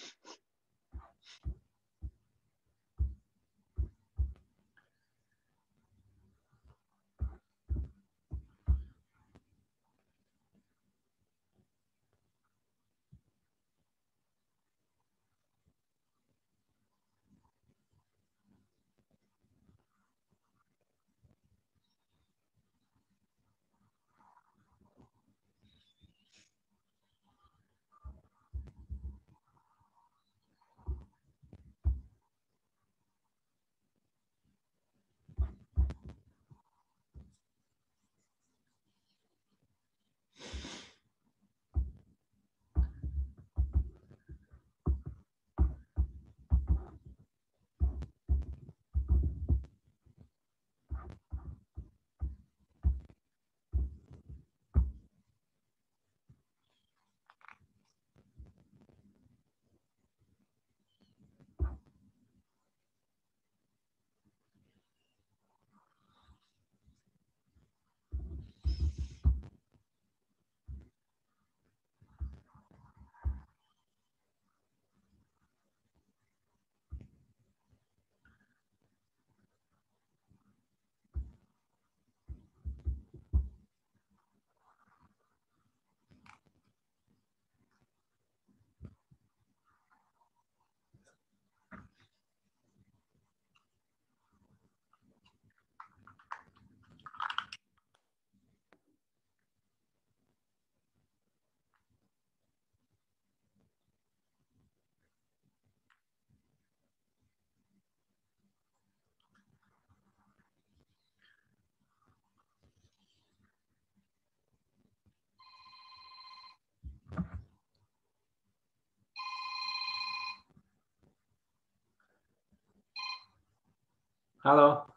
Halo?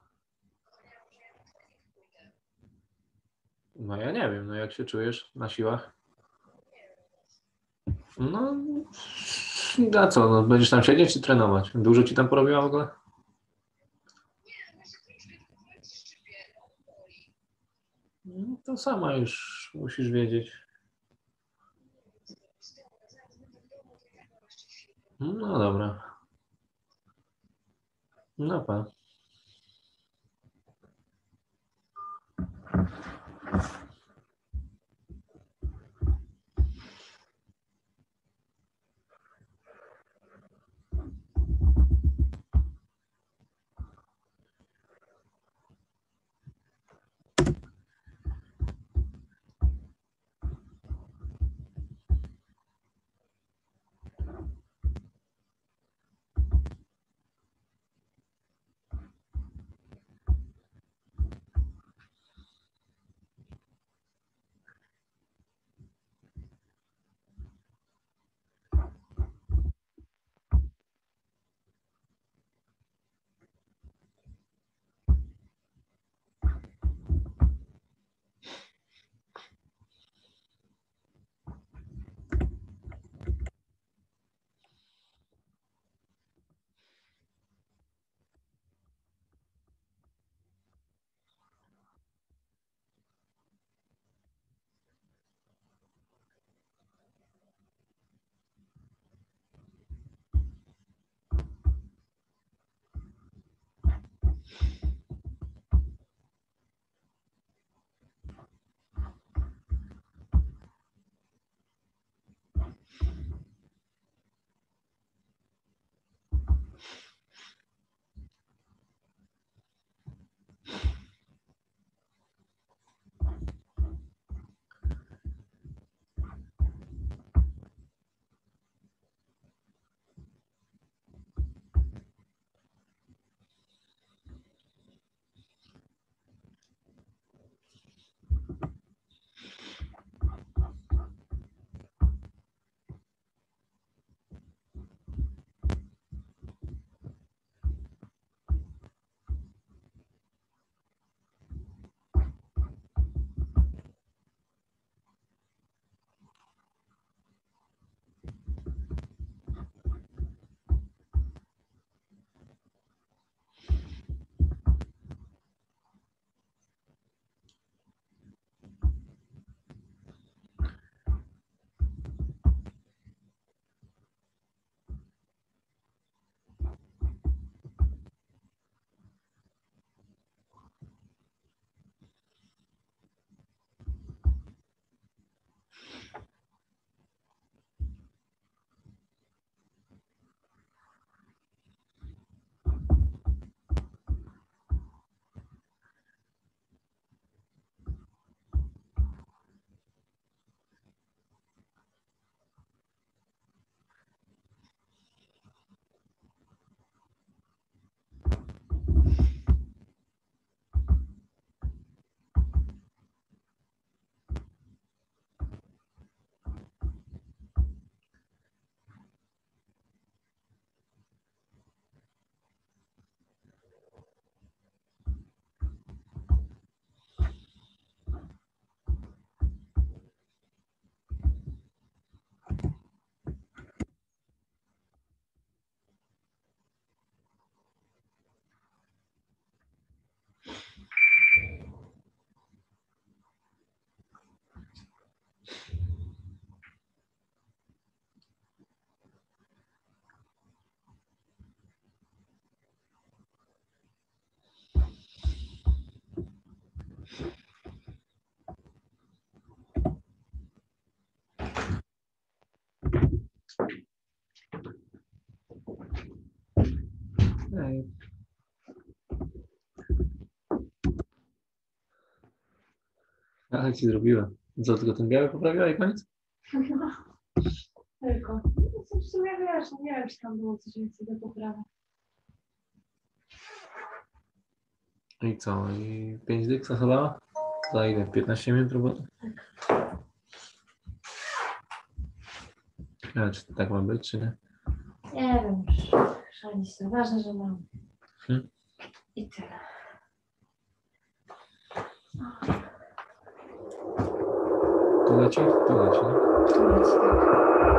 No ja nie wiem, no jak się czujesz na siłach? No, a co, no będziesz tam siedzieć czy trenować? Dużo ci tam porobiła w ogóle? No, to sama już musisz wiedzieć. No dobra. No pa. Ej. Ale ci zrobiłem. Co, tylko ten biały poprawiła i koniec? No, tylko. No, w sumie wiesz, nie wiem, czy tam było coś więcej do poprawy. I co? I 5 dych zasadała? Za ile? 15 minut roboty? A czy tak ma być, czy nie? Nie wiem, szaleństwo. Ważne, że mam. Hmm. I tyle. Tu leci? Tu leci, nie? Tu leci, tak.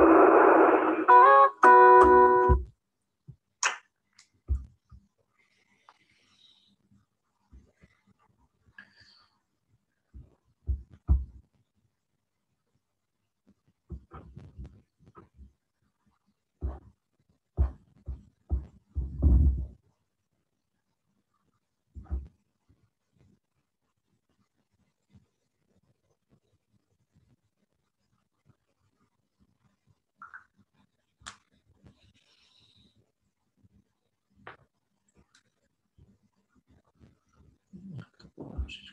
Jak to połączyć?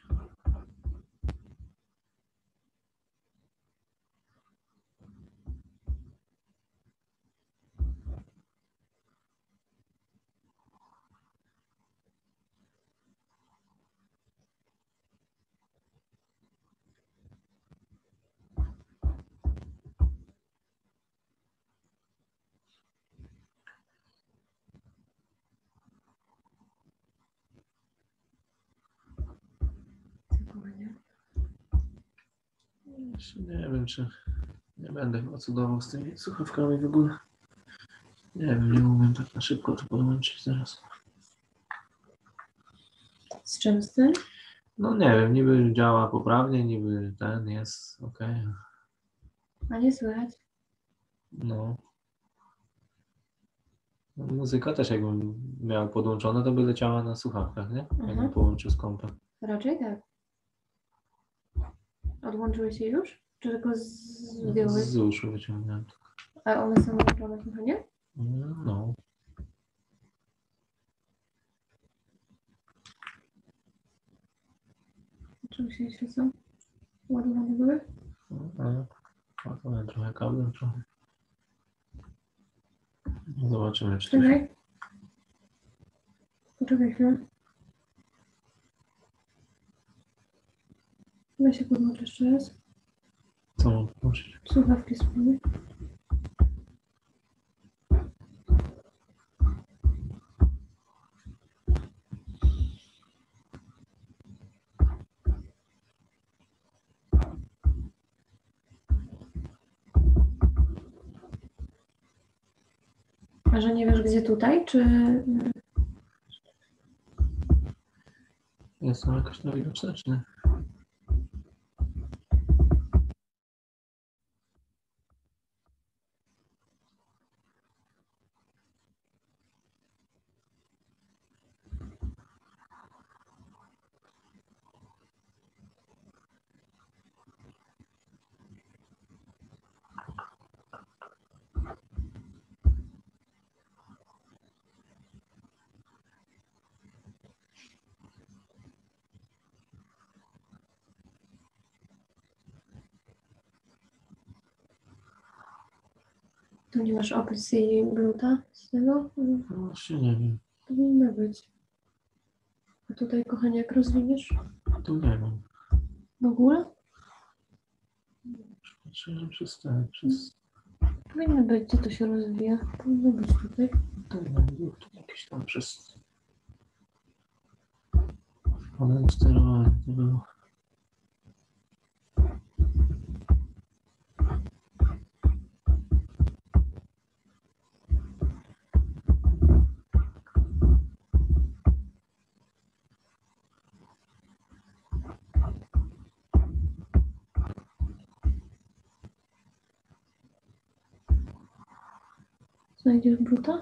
Jeszcze nie wiem, czy nie będę chyba cudował z tymi słuchawkami w ogóle. Nie wiem, nie umiem tak na szybko to podłączyć teraz. Z czym z tym? No nie wiem, niby działa poprawnie, niby ten jest ok. A nie słychać. No. No, muzyka też jakbym miał podłączone, to by leciała na słuchawkach, nie? Jakbym połączył z kompem. Raczej tak. Odłączyłeś się już? Czy tylko zdjąłeś? Z uszu wyciągnąłem. A one są włączone w nie? No. Czym się świecą? Ładowane były? A to ja trochę kablem, trochę. No zobaczymy, czy to się... Czekaj. Poczekaj chwilę. Weź się podłącz jeszcze raz. Co mam podłączyć? Słuchawki spróbuj. A że nie wiesz gdzie tutaj, czy... Jest to jakoś to widoczne, czy nie? Tu nie masz opcji Bluetooth z tego? No właśnie nie wiem. Powinno być. A tutaj, kochanie, jak rozwiniesz? Tu nie mam. W ogóle? Patrzę, że przez te, przez... Powinno być. Gdzie to się rozwija? Powinno być tutaj. Tu nie wiem, tu jakieś tam przez... Panel sterowania to było. Znajdziesz Bluetooth?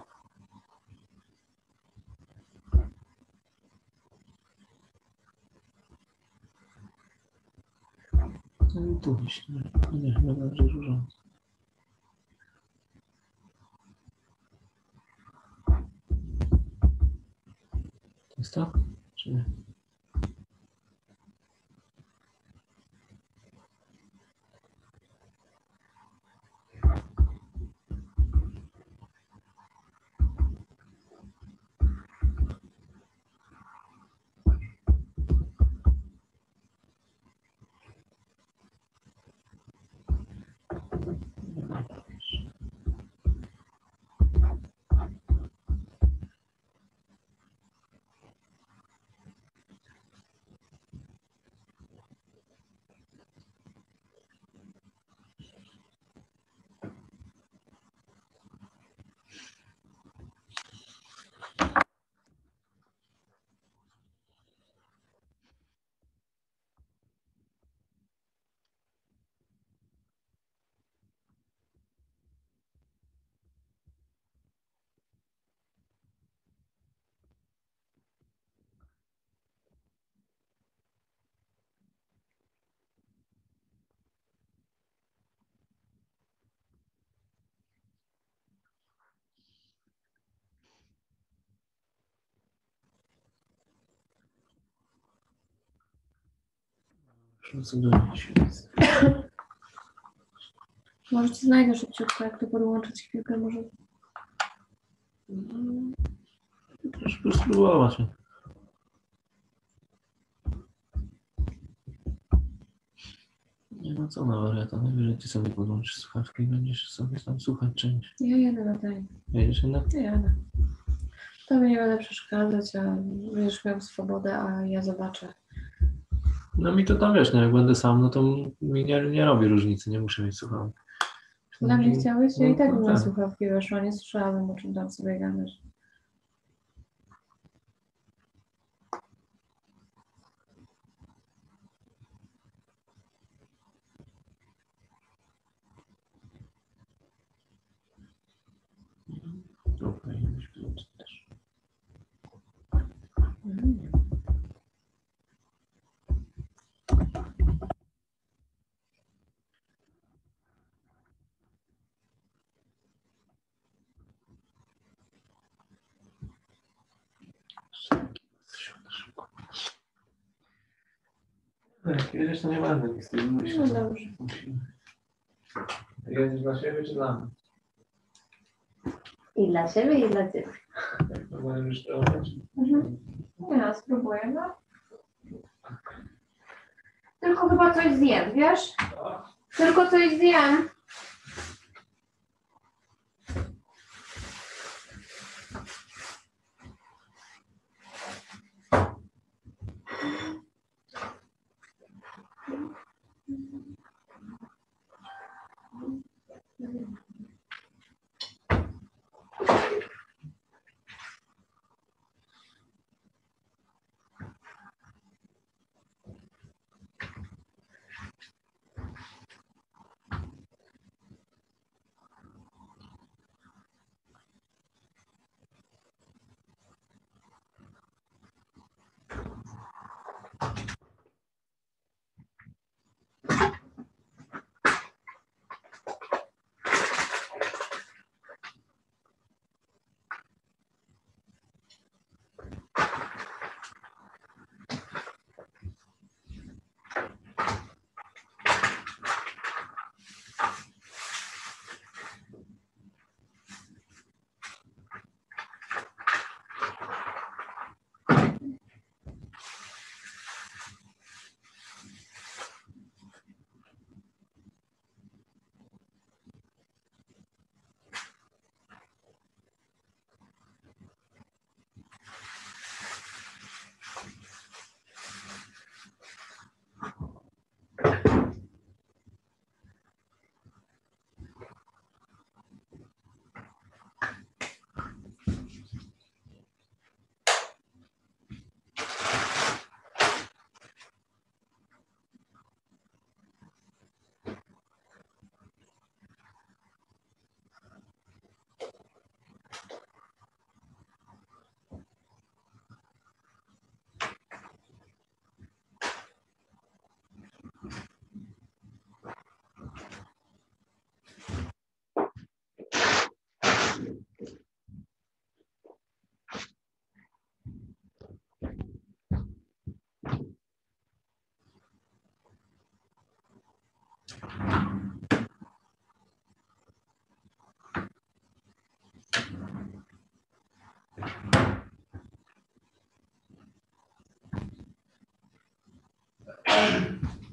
No i tu myślę, nie, chyba dobrze różąco. Jest to? Czy nie? Procedury się jest. Może ci znajdę szybciutko, jak to podłączyć chwilkę może. Proszę spróbować. Nie ma co na wariata. Najwyżej ty sobie podłączysz słuchawki i będziesz sobie tam słuchać czymś. Ja jadę na tej. Jedziesz jednak? Ja jadę. Tobie nie będę przeszkadzać, a będziesz miał swobodę, a ja zobaczę. No mi to tam wiesz, no jak będę sam, no to mi nie robi różnicy, nie muszę mieć słuchawek. Dla mnie chciałeś? Ja i tak bym na tak. słuchawki weszła, nie słyszałabym, o czym tam sobie gadasz. Tu powinieneś włączyć też. Jak jedziesz, to nie będę nic z tym No myślał. dobrze. Musimy. Jedziesz dla siebie czy dla mnie? I dla siebie, i dla ciebie. Jak to będziesz robić? Ja spróbuję, no. Tylko chyba coś zjem, wiesz? Tylko coś zjem.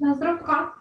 Na zdrówko.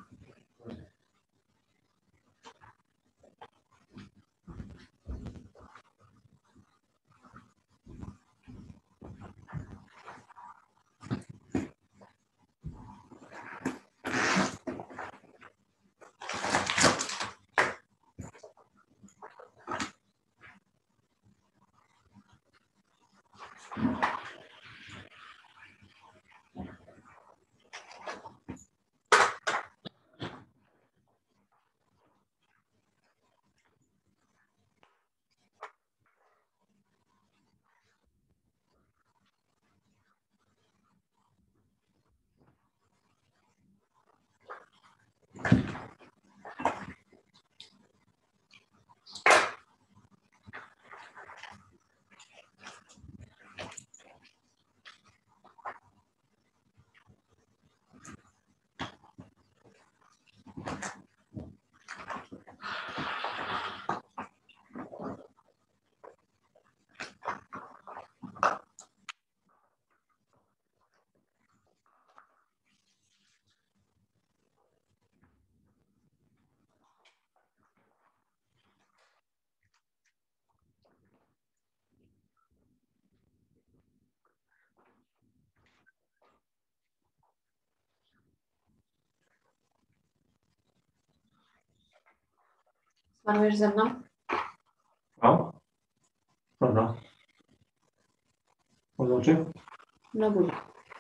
Smarujesz ze mną? O? Dobra. Podłączy? No budzie.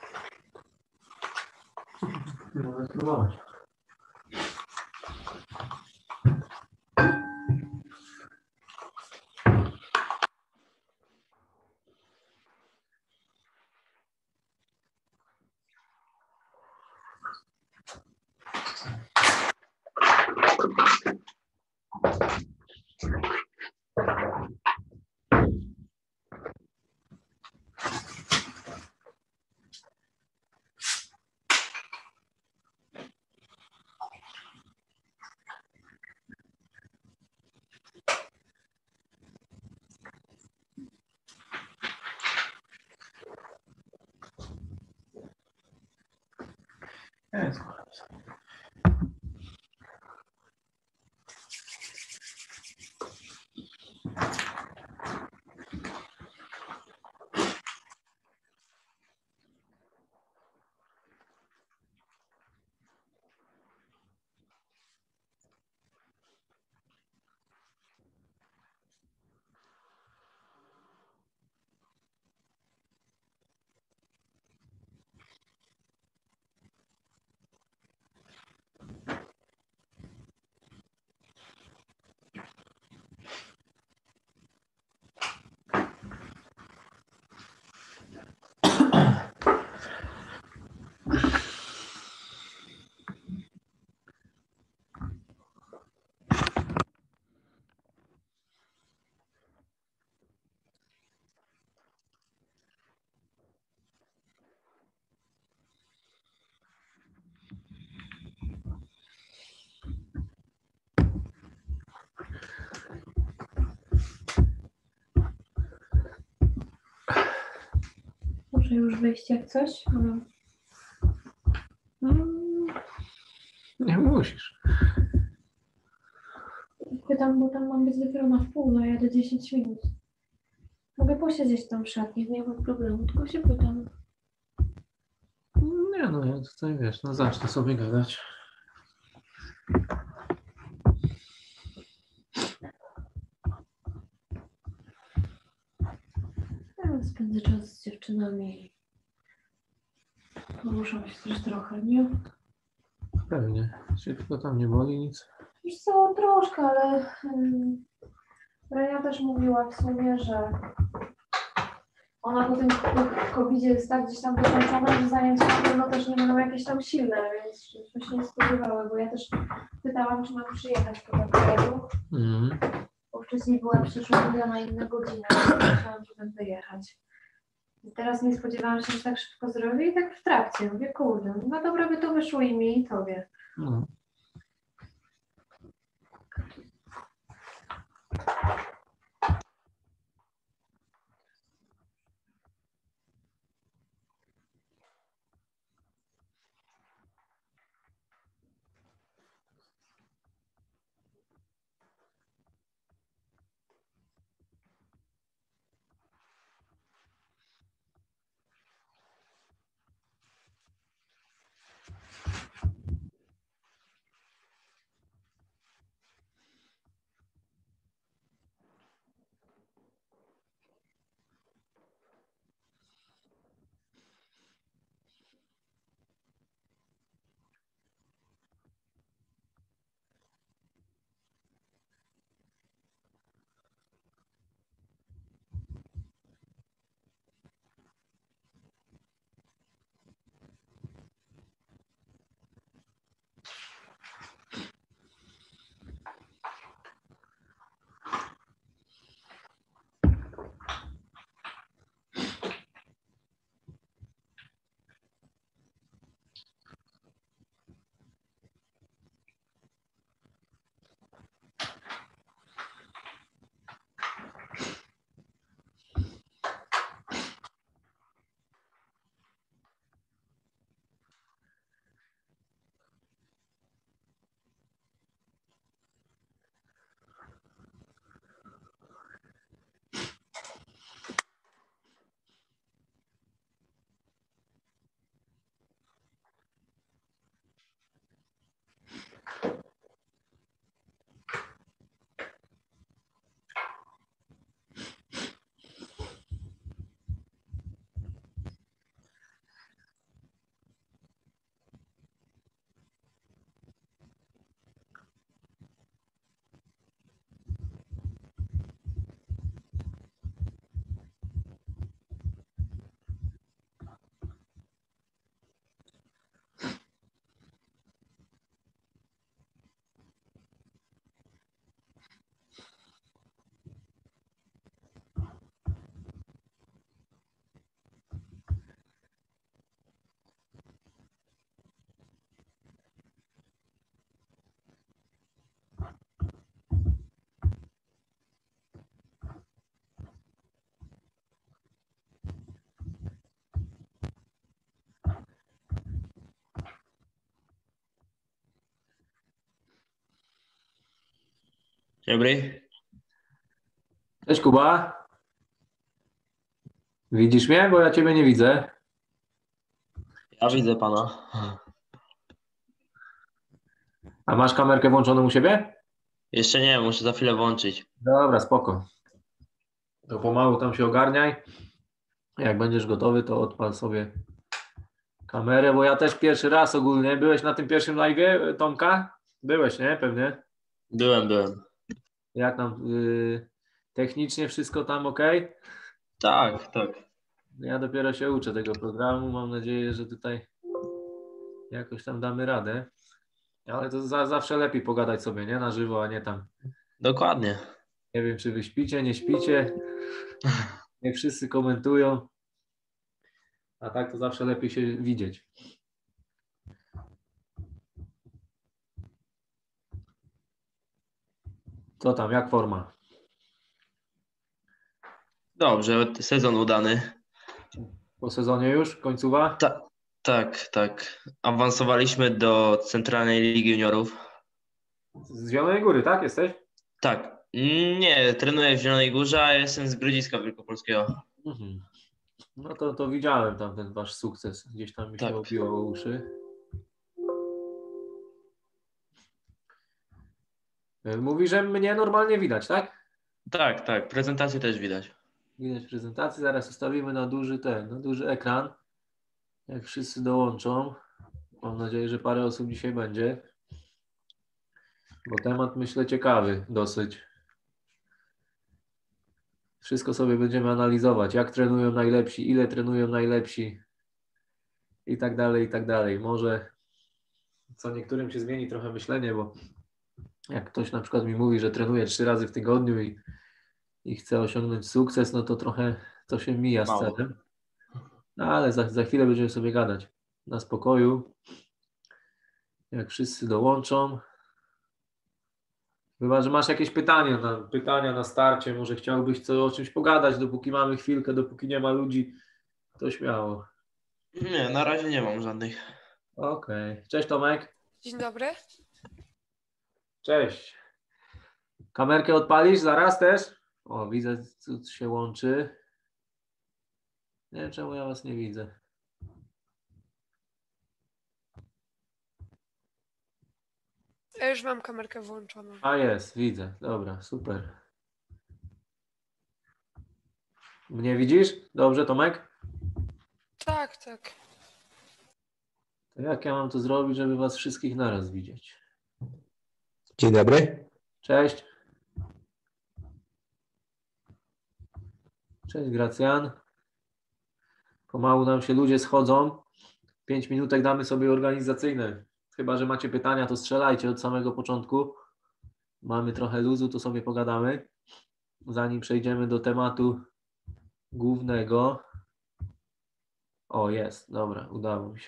Mogę spróbować. Jest. Muszę już wyjść jak coś? Nie musisz. Pytam, bo tam mam być dopiero na wpół, no jadę 10 minut. Mogę posiedzieć tam w szatni, nie ma problemu, tylko się pytam. Nie no, ja tutaj wiesz, no zacznę sobie gadać. Ja spędzę czas z dziewczynami. Poruszam się też trochę, nie? Pewnie. Się tylko tam nie boli nic. Wiesz co, troszkę, ale Renia też mówiła w sumie, że ona po tym COVID-zie jest tak gdzieś tam wykończona, że zajęcia na pewno też nie będą jakieś tam silne, więc żeśmy się nie spodziewały, bo ja też pytałam, czy mam przyjechać po takiego, bo wcześniej była przyszła na inne godziny, więc myślałam, że będę jechać. I teraz nie spodziewałam się, że tak szybko zrobię i tak w trakcie, mówię, kurde, no dobra by to wyszło i mi, i tobie. No. Dzień dobry. Cześć Kuba. Widzisz mnie? Bo ja Ciebie nie widzę. Ja widzę pana. A masz kamerkę włączoną u siebie? Jeszcze nie, muszę za chwilę włączyć. Dobra, spoko. To pomału tam się ogarniaj. Jak będziesz gotowy, to odpal sobie kamerę, bo ja też pierwszy raz ogólnie. Byłeś na tym pierwszym live'ie Tomka? Byłeś, nie? Pewnie. Byłem. Jak nam technicznie wszystko tam ok? Tak. Ja dopiero się uczę tego programu. Mam nadzieję, że tutaj jakoś tam damy radę. Ale to zawsze lepiej pogadać sobie, nie? Na żywo, a nie tam. Dokładnie. Nie wiem, czy wy śpicie, nie śpicie. Nie wszyscy komentują. A tak to zawsze lepiej się widzieć. Co tam, jak forma? Dobrze, sezon udany. Po sezonie już? Końcowa? Tak. Awansowaliśmy do Centralnej Ligi Juniorów. Z Zielonej Góry, tak? Jesteś? Tak. Nie, trenuję w Zielonej Górze, a jestem z Grodziska Wielkopolskiego. Mhm. No to widziałem tam ten wasz sukces. Gdzieś tam mi się Tak. obiło o uszy. Mówi, że mnie normalnie widać, tak? Tak. Prezentację też widać. Widać prezentację. Zaraz ustawimy na duży ekran. Jak wszyscy dołączą. Mam nadzieję, że parę osób dzisiaj będzie. Bo temat, myślę, ciekawy dosyć. Wszystko sobie będziemy analizować. Jak trenują najlepsi, ile trenują najlepsi i tak dalej, i tak dalej. Może co niektórym się zmieni trochę myślenie, bo jak ktoś na przykład mi mówi, że trenuje 3 razy w tygodniu i chce osiągnąć sukces, no to trochę to się mija z Mało. celem. No ale za chwilę będziemy sobie gadać na spokoju. Jak wszyscy dołączą. Chyba, że masz jakieś pytania na starcie, może chciałbyś o czymś pogadać, dopóki mamy chwilkę, dopóki nie ma ludzi, to śmiało. Nie, na razie nie mam żadnych. Okej. Cześć Tomek. Dzień dobry. Cześć. Kamerkę odpalisz zaraz też? O, widzę, co się łączy. Nie wiem, czemu ja was nie widzę. Ja już mam kamerkę włączoną. A jest, widzę. Dobra, super. Mnie widzisz? Dobrze, Tomek? Tak. To jak ja mam to zrobić, żeby was wszystkich naraz widzieć? Dzień dobry. Cześć. Cześć, Gracjan. Pomału nam się ludzie schodzą. 5 minutek damy sobie organizacyjne. Chyba że macie pytania, to strzelajcie od samego początku. Mamy trochę luzu, to sobie pogadamy. Zanim przejdziemy do tematu głównego. O, jest. Dobra, udało mi się.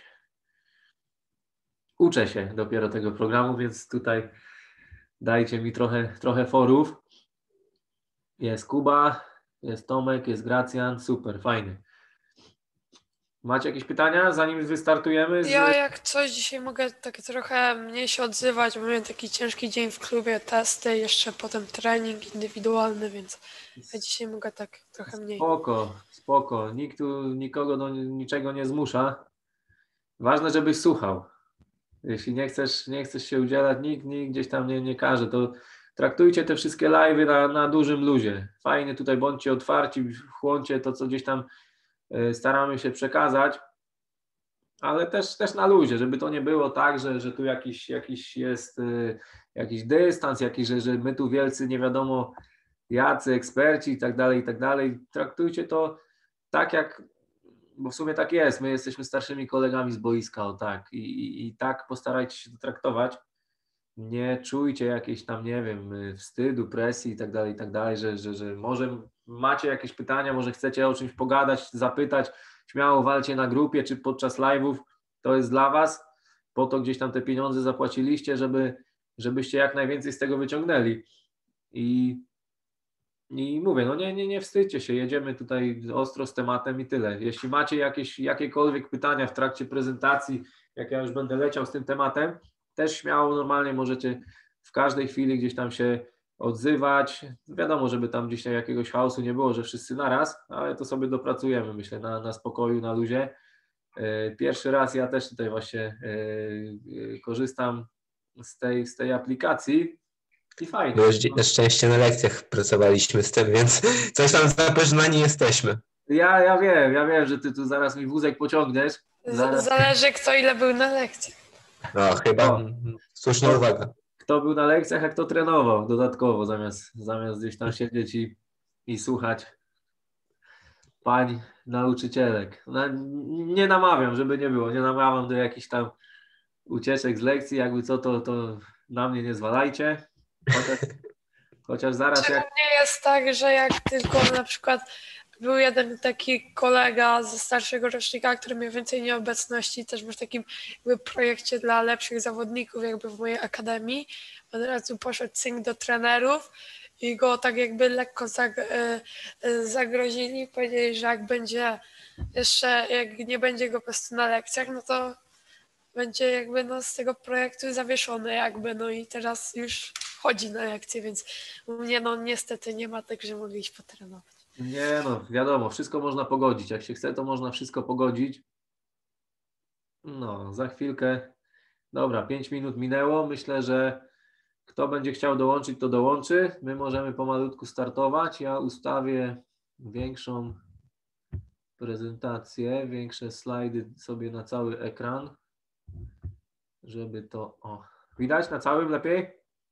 Uczę się dopiero tego programu, więc tutaj dajcie mi trochę forów. Jest Kuba, jest Tomek, jest Gracjan. Super, fajnie. Macie jakieś pytania, zanim wystartujemy? Ja jak coś dzisiaj mogę tak trochę mniej się odzywać, bo miałem taki ciężki dzień w klubie, testy, jeszcze potem trening indywidualny, więc ja dzisiaj mogę tak trochę mniej. Spoko. Nikt tu nikogo do niczego nie zmusza. Ważne, żebyś słuchał. Jeśli nie chcesz się udzielać, nikt gdzieś tam nie każe, to traktujcie te wszystkie live'y na dużym luzie. Fajnie tutaj bądźcie otwarci, chłoncie to, co gdzieś tam staramy się przekazać, ale też na luzie, żeby to nie było tak, że tu jakiś jest jakiś dystans, że my tu wielcy nie wiadomo jacy eksperci i tak dalej. Traktujcie to tak jak, bo w sumie tak jest, my jesteśmy starszymi kolegami z boiska, o tak, i tak postarajcie się to traktować. Nie czujcie jakiejś tam, nie wiem, wstydu, presji i tak dalej, że może macie jakieś pytania, może chcecie o czymś pogadać, zapytać, śmiało walcie na grupie czy podczas live'ów, to jest dla was, po to gdzieś tam te pieniądze zapłaciliście, żebyście jak najwięcej z tego wyciągnęli. I mówię, no nie wstydźcie się, jedziemy tutaj ostro z tematem i tyle. Jeśli macie jakiekolwiek pytania w trakcie prezentacji, jak ja już będę leciał z tym tematem, też śmiało, normalnie możecie w każdej chwili gdzieś tam się odzywać. Wiadomo, żeby tam dzisiaj jakiegoś chaosu nie było, że wszyscy naraz, ale to sobie dopracujemy, myślę, na spokoju, na luzie. Pierwszy raz ja też tutaj właśnie korzystam z tej aplikacji i fajnie. Bo już na szczęście na lekcjach pracowaliśmy z tym, więc coś tam zapoznani jesteśmy. Ja wiem, że ty tu zaraz mi wózek pociągniesz. Zaraz. Zależy kto ile był na lekcji. No, chyba słuszna uwaga. Kto był na lekcjach, a kto trenował dodatkowo, zamiast gdzieś tam siedzieć i słuchać pań nauczycielek. No, nie namawiam, żeby nie było, nie namawiam do jakichś tam ucieczek z lekcji, jakby co, to na mnie nie zwalajcie. Chociaż zaraz Czy jak... nie jest tak, że jak tylko na przykład był jeden taki kolega ze starszego rocznika, który miał więcej nieobecności, też był w takim jakby projekcie dla lepszych zawodników jakby w mojej akademii. Od razu poszedł cynk do trenerów i go tak jakby lekko zagrozili. Powiedzieli, że jak będzie jeszcze, jak nie będzie go po prostu na lekcjach, no to będzie jakby no z tego projektu zawieszony jakby, no i teraz już chodzi na lekcje, więc u mnie no niestety nie ma tak, że mogę iść potrenować. Nie no, wiadomo, wszystko można pogodzić. Jak się chce, to można wszystko pogodzić. No, za chwilkę. Dobra, 5 minut minęło. Myślę, że kto będzie chciał dołączyć, to dołączy. My możemy pomalutku startować. Ja ustawię większą prezentację, większe slajdy sobie na cały ekran, żeby to... O, widać na całym lepiej?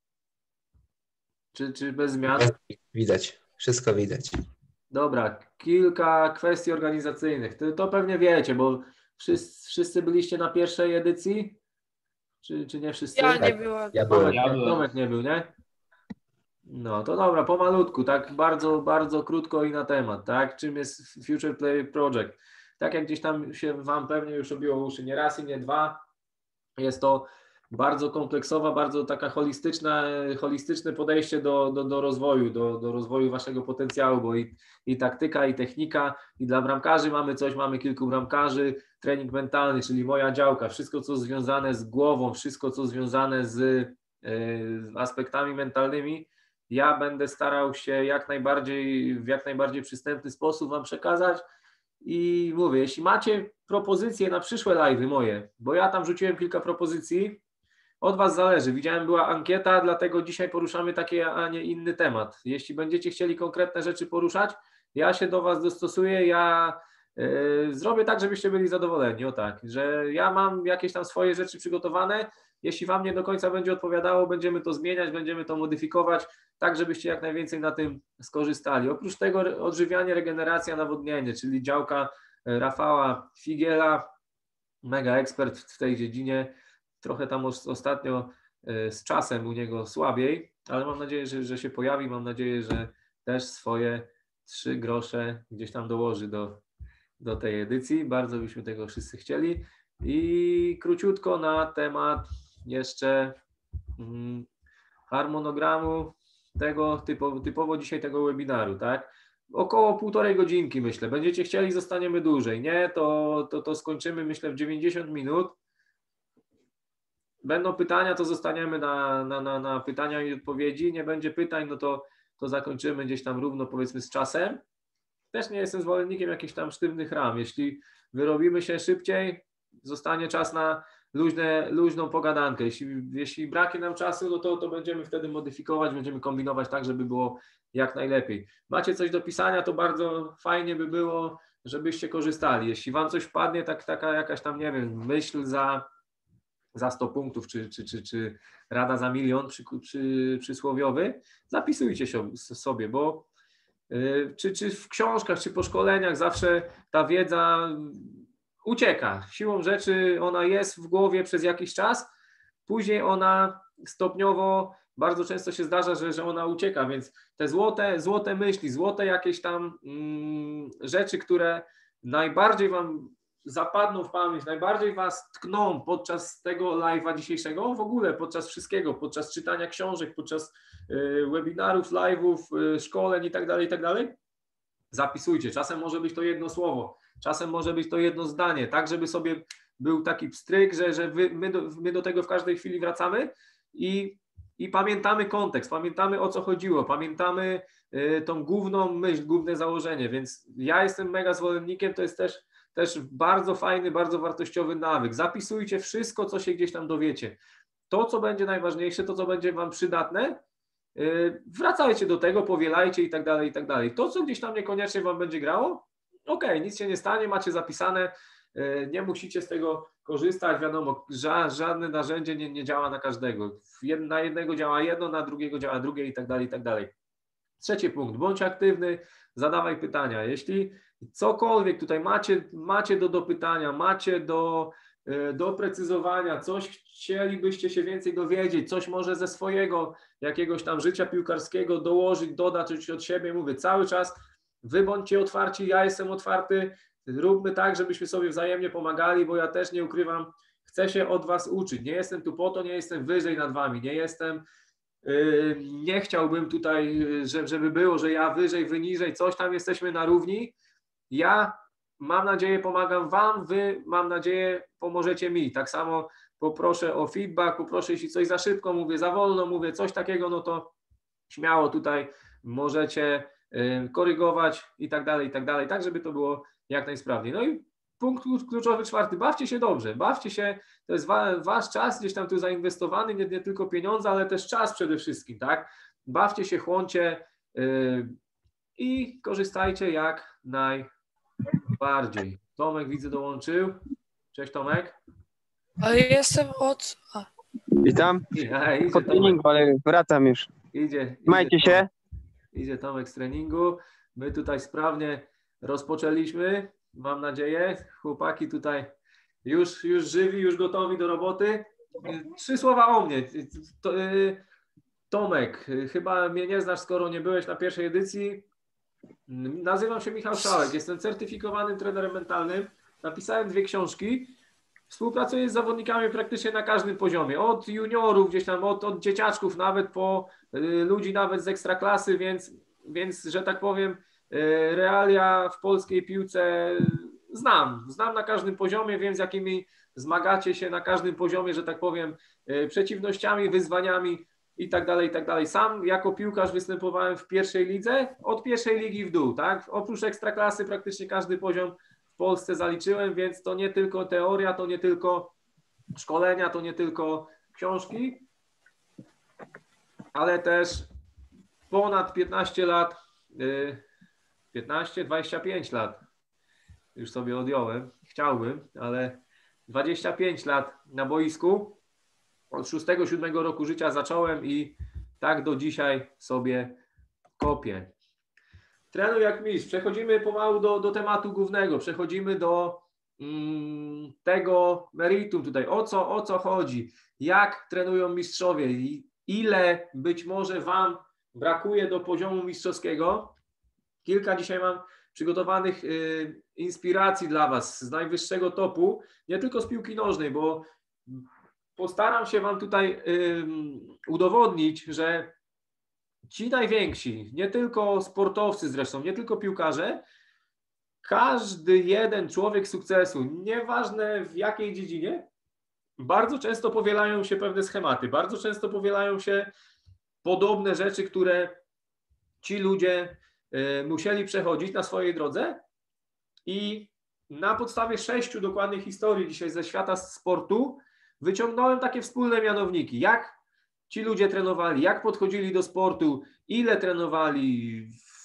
Czy bez zmian? Widać, wszystko widać. Dobra, kilka kwestii organizacyjnych. To pewnie wiecie, bo wszyscy byliście na pierwszej edycji? Czy nie wszyscy? Ja nie byłem. Ja byłem. Tomek nie był, nie? No to dobra, pomalutku, tak bardzo, bardzo krótko i na temat, tak? Czym jest Future Play Project? Tak jak gdzieś tam się Wam pewnie już obiło uszy nie raz i nie dwa, jest to bardzo kompleksowa, bardzo taka holistyczne podejście do rozwoju, do rozwoju Waszego potencjału, bo i taktyka, i technika, i dla bramkarzy mamy kilku bramkarzy, trening mentalny, czyli moja działka, wszystko co związane z głową, wszystko co związane z aspektami mentalnymi, ja będę starał się w jak najbardziej przystępny sposób Wam przekazać. I mówię, jeśli macie propozycje na przyszłe live'y moje, bo ja tam rzuciłem kilka propozycji, od Was zależy. Widziałem, była ankieta, dlatego dzisiaj poruszamy taki, a nie inny temat. Jeśli będziecie chcieli konkretne rzeczy poruszać, ja się do Was dostosuję, ja zrobię tak, żebyście byli zadowoleni. O tak, że ja mam jakieś tam swoje rzeczy przygotowane. Jeśli Wam nie do końca będzie odpowiadało, będziemy to zmieniać, będziemy to modyfikować, tak żebyście jak najwięcej na tym skorzystali. Oprócz tego odżywianie, regeneracja, nawodnienie, czyli działka Rafała Figiela, mega ekspert w tej dziedzinie. Trochę tam ostatnio z czasem u niego słabiej, ale mam nadzieję, że się pojawi. Mam nadzieję, że też swoje 3 grosze gdzieś tam dołoży do tej edycji. Bardzo byśmy tego wszyscy chcieli. I króciutko na temat jeszcze harmonogramu tego typowo dzisiaj tego webinaru, tak? Około 1,5 godzinki myślę. Będziecie chcieli, zostaniemy dłużej. Nie, to skończymy myślę w 90 minut. Będą pytania, to zostaniemy na pytania i odpowiedzi. Nie będzie pytań, no to zakończymy gdzieś tam równo powiedzmy z czasem. Też nie jestem zwolennikiem jakichś tam sztywnych ram. Jeśli wyrobimy się szybciej, zostanie czas na luźną pogadankę. Jeśli braknie nam czasu, no to będziemy wtedy modyfikować, będziemy kombinować tak, żeby było jak najlepiej. Macie coś do pisania, to bardzo fajnie by było, żebyście korzystali. Jeśli Wam coś wpadnie, taka jakaś tam, nie wiem, myśl za 100 punktów, czy rada za 1 000 000 przysłowiowy, zapisujcie sobie, bo czy w książkach, czy po szkoleniach zawsze ta wiedza ucieka. Siłą rzeczy ona jest w głowie przez jakiś czas, później ona stopniowo, bardzo często się zdarza, że ona ucieka, więc te złote myśli, złote jakieś tam rzeczy, które najbardziej Wam zapadną w pamięć, najbardziej Was tkną podczas tego live'a dzisiejszego, w ogóle podczas wszystkiego, podczas czytania książek, podczas webinarów, live'ów, szkoleń i tak dalej, zapisujcie. Czasem może być to jedno słowo, czasem może być to jedno zdanie, tak żeby sobie był taki pstryk, że my do tego w każdej chwili wracamy i i pamiętamy kontekst, pamiętamy o co chodziło, pamiętamy tą główną myśl, główne założenie, więc ja jestem mega zwolennikiem, to jest też bardzo fajny, bardzo wartościowy nawyk. Zapisujcie wszystko, co się gdzieś tam dowiecie. To, co będzie najważniejsze, to, co będzie wam przydatne, wracajcie do tego, powielajcie i tak dalej, i tak dalej. To, co gdzieś tam niekoniecznie wam będzie grało, okej, nic się nie stanie, macie zapisane, nie musicie z tego korzystać, wiadomo, żadne narzędzie nie działa na każdego. Na jednego działa jedno, na drugiego działa drugie i tak dalej, i tak dalej. Trzeci punkt, bądź aktywny, zadawaj pytania. Jeśli cokolwiek tutaj macie do dopytania, macie do doprecyzowania, coś chcielibyście się więcej dowiedzieć, coś może ze swojego jakiegoś tam życia piłkarskiego dołożyć, dodać coś od siebie, mówię, cały czas wy bądźcie otwarci, ja jestem otwarty, róbmy tak, żebyśmy sobie wzajemnie pomagali, bo ja też nie ukrywam, chcę się od was uczyć, nie jestem tu po to, nie jestem wyżej nad wami, nie chciałbym tutaj, żeby było, że ja wyżej, wy niżej, coś tam, jesteśmy na równi. Ja mam nadzieję pomagam wam, wy mam nadzieję pomożecie mi. Tak samo poproszę o feedback, poproszę, jeśli coś za szybko mówię, za wolno mówię, coś takiego, no to śmiało tutaj możecie korygować i tak dalej, tak żeby to było jak najsprawniej. No i punkt kluczowy czwarty, bawcie się dobrze, bawcie się, to jest wasz czas gdzieś tam tu zainwestowany, nie tylko pieniądze, ale też czas przede wszystkim, tak? Bawcie się, chłoncie i korzystajcie jak najbardziej. Tomek widzę dołączył. Cześć Tomek. Ale jestem od... Witam. Idzie Po treningu, ale wracam już. Trzymajcie się. Idzie Tomek z treningu. My tutaj sprawnie rozpoczęliśmy. Mam nadzieję. Chłopaki tutaj już żywi, już gotowi do roboty. 3 słowa o mnie. Tomek, chyba mnie nie znasz, skoro nie byłeś na pierwszej edycji. Nazywam się Michał Szałek. Jestem certyfikowanym trenerem mentalnym. Napisałem 2 książki. Współpracuję z zawodnikami praktycznie na każdym poziomie. Od juniorów, gdzieś tam od dzieciaczków, nawet po ludzi nawet z ekstraklasy, więc że tak powiem, realia w polskiej piłce znam na każdym poziomie, wiem z jakimi zmagacie się na każdym poziomie, że tak powiem, przeciwnościami, wyzwaniami i tak dalej, i tak dalej. Sam jako piłkarz występowałem w pierwszej lidze, od pierwszej ligi w dół, tak? Oprócz ekstraklasy praktycznie każdy poziom w Polsce zaliczyłem, więc to nie tylko teoria, to nie tylko szkolenia, to nie tylko książki, ale też ponad 15 lat, 25 lat, już sobie odjąłem, chciałbym, ale 25 lat na boisku, od 6-7 roku życia zacząłem i tak do dzisiaj sobie kopię. Trenuj jak mistrz. Przechodzimy pomału do tematu głównego, przechodzimy do tego meritum tutaj, o co chodzi, jak trenują mistrzowie i ile być może wam brakuje do poziomu mistrzowskiego. Kilka dzisiaj mam przygotowanych inspiracji dla was z najwyższego topu, nie tylko z piłki nożnej, bo postaram się wam tutaj udowodnić, że ci najwięksi, nie tylko sportowcy zresztą, nie tylko piłkarze, każdy jeden człowiek sukcesu, nieważne w jakiej dziedzinie, bardzo często powielają się pewne schematy, bardzo często powielają się podobne rzeczy, które ci ludzie musieli przechodzić na swojej drodze i na podstawie 6 dokładnych historii dzisiaj ze świata sportu wyciągnąłem takie wspólne mianowniki, jak ci ludzie trenowali, jak podchodzili do sportu, ile trenowali,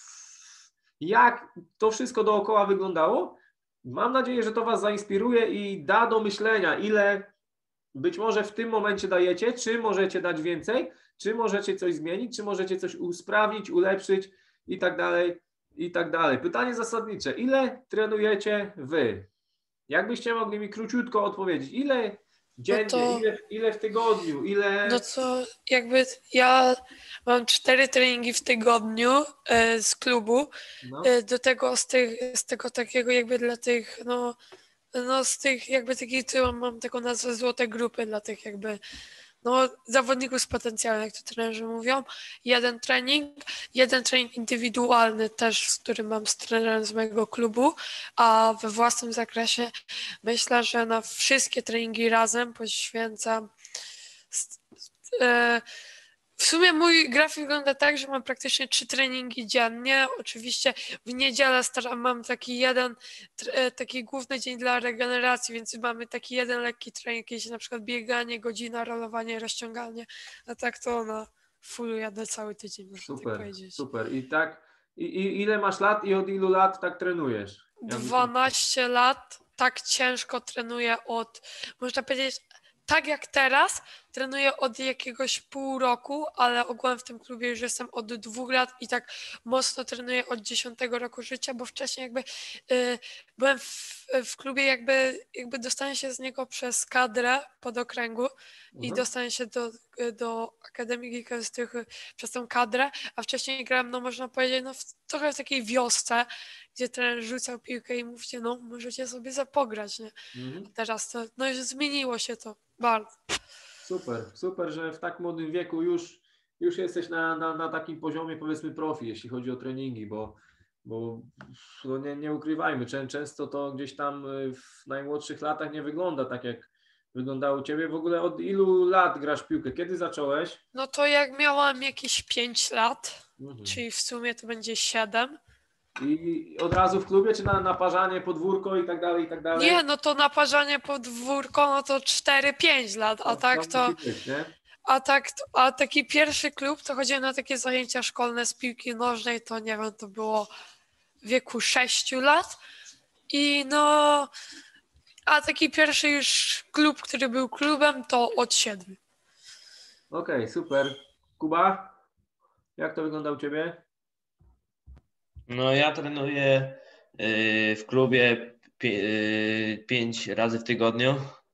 jak to wszystko dookoła wyglądało. Mam nadzieję, że to was zainspiruje i da do myślenia, ile być może w tym momencie dajecie, czy możecie dać więcej, czy możecie coś zmienić, czy możecie coś usprawnić, ulepszyć i tak dalej, i tak dalej. Pytanie zasadnicze. Ile trenujecie wy? Jakbyście mogli mi króciutko odpowiedzieć. Ile dziennie, ile w tygodniu, ile... No to jakby ja mam 4 treningi w tygodniu z klubu, No. do tego z tego takiego jakby dla tych, no z tych jakby takich, co mam taką nazwę złote grupy dla tych jakby zawodników z potencjałem, jak to trenerzy mówią. Jeden trening indywidualny też, z którym mam z trenerem z mojego klubu, a we własnym zakresie myślę, że na wszystkie treningi razem poświęcam W sumie mój grafik wygląda tak, że mam praktycznie 3 treningi dziennie. Oczywiście w niedzielę mam taki jeden, taki główny dzień dla regeneracji, więc mamy taki jeden lekki trening, jakieś na przykład bieganie, godzina, rolowanie, rozciąganie. A tak to na fullu jadę cały tydzień, można tak Super, powiedzieć. super. I ile masz lat i od ilu lat tak trenujesz? 12 lat, tak ciężko trenuję można powiedzieć, tak jak teraz, trenuję od jakiegoś pół roku, ale ogółem w tym klubie już jestem od 2 lat i tak mocno trenuję od 10 roku życia, bo wcześniej jakby byłem w klubie, jakby dostałem się z niego przez kadrę podokręgu i dostałem się do Akademii Gimnastyki przez tą kadrę, a wcześniej grałem, no można powiedzieć, trochę w takiej wiosce, gdzie trener rzucał piłkę i mówicie, no możecie sobie zapograć, nie? A teraz to, no już zmieniło się to bardzo. Super, że w tak młodym wieku już jesteś na takim poziomie, powiedzmy, profi, jeśli chodzi o treningi, bo no nie ukrywajmy, często to gdzieś tam w najmłodszych latach nie wygląda tak, jak wyglądało u Ciebie. W ogóle od ilu lat grasz w piłkę? Kiedy zacząłeś? No to jak miałam jakieś 5 lat, czyli w sumie to będzie 7. I od razu w klubie, czy na naparzanie, podwórko i tak dalej, i tak dalej? Nie, no to naparzanie podwórko, no to 4-5 lat, a tak to... musi być, nie? A taki pierwszy klub, to chodziłem na takie zajęcia szkolne z piłki nożnej, to nie wiem, to było w wieku 6 lat. I no, a taki pierwszy już klub, który był klubem, to od 7. Okej, super. Kuba, jak to wygląda u Ciebie? No ja trenuję w klubie 5 razy w tygodniu.